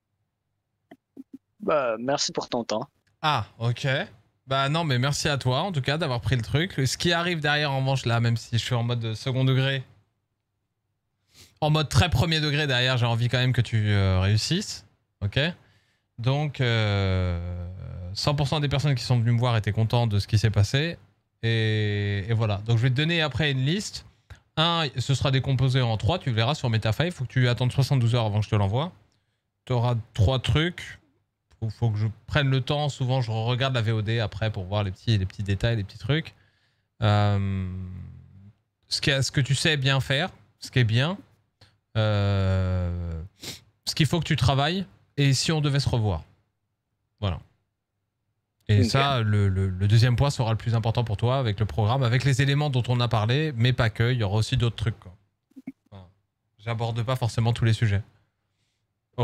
Speaker 2: Bah, merci pour ton temps.
Speaker 1: Ah, ok. Bah non, mais merci à toi en tout cas d'avoir pris le truc. Ce qui arrive derrière en revanche là, même si je suis en mode second degré. en mode très premier degré derrière, j'ai envie quand même que tu euh, réussisses. Ok. Donc, euh, cent pour cent des personnes qui sont venues me voir étaient contentes de ce qui s'est passé. Et, et voilà. Donc, je vais te donner après une liste. Un, ce sera décomposé en trois, tu verras sur Metafile. Il faut que tu attendes soixante-douze heures avant que je te l'envoie. Tu auras trois trucs. Il faut que je prenne le temps. Souvent, je regarde la V O D après pour voir les petits, les petits détails, les petits trucs. Euh, ce, qui, ce que tu sais bien faire, ce qui est bien. Euh, ce qu'il faut que tu travailles. Et si on devait se revoir. Voilà. Et okay. ça, le, le, le deuxième point sera le plus important pour toi avec le programme, avec les éléments dont on a parlé, mais pas que, il y aura aussi d'autres trucs. Voilà. J'aborde pas forcément tous les sujets. Ok ?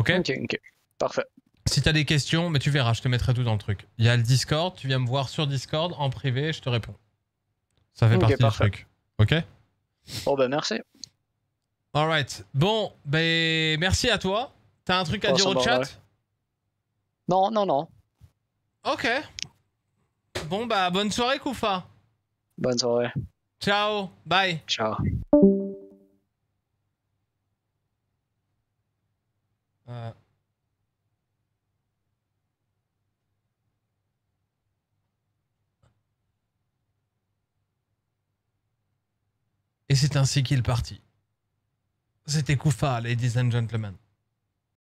Speaker 2: Ok, ok. Parfait.
Speaker 1: Si t'as des questions, mais tu verras, je te mettrai tout dans le truc. Il y a le Discord, tu viens me voir sur Discord, en privé, je te réponds. Ça fait okay, partie parfait. du truc. Ok ?
Speaker 2: Oh ben merci.
Speaker 1: Alright. Bon, ben merci à toi. T'as un truc à oh, dire au chat ? Ouais.
Speaker 2: Non, non, non.
Speaker 1: Ok. Bon bah bonne soirée Koufa.
Speaker 2: Bonne soirée.
Speaker 1: Ciao, bye.
Speaker 2: Ciao.
Speaker 1: Euh... Et c'est ainsi qu'il partit. C'était Koufa, ladies and gentlemen.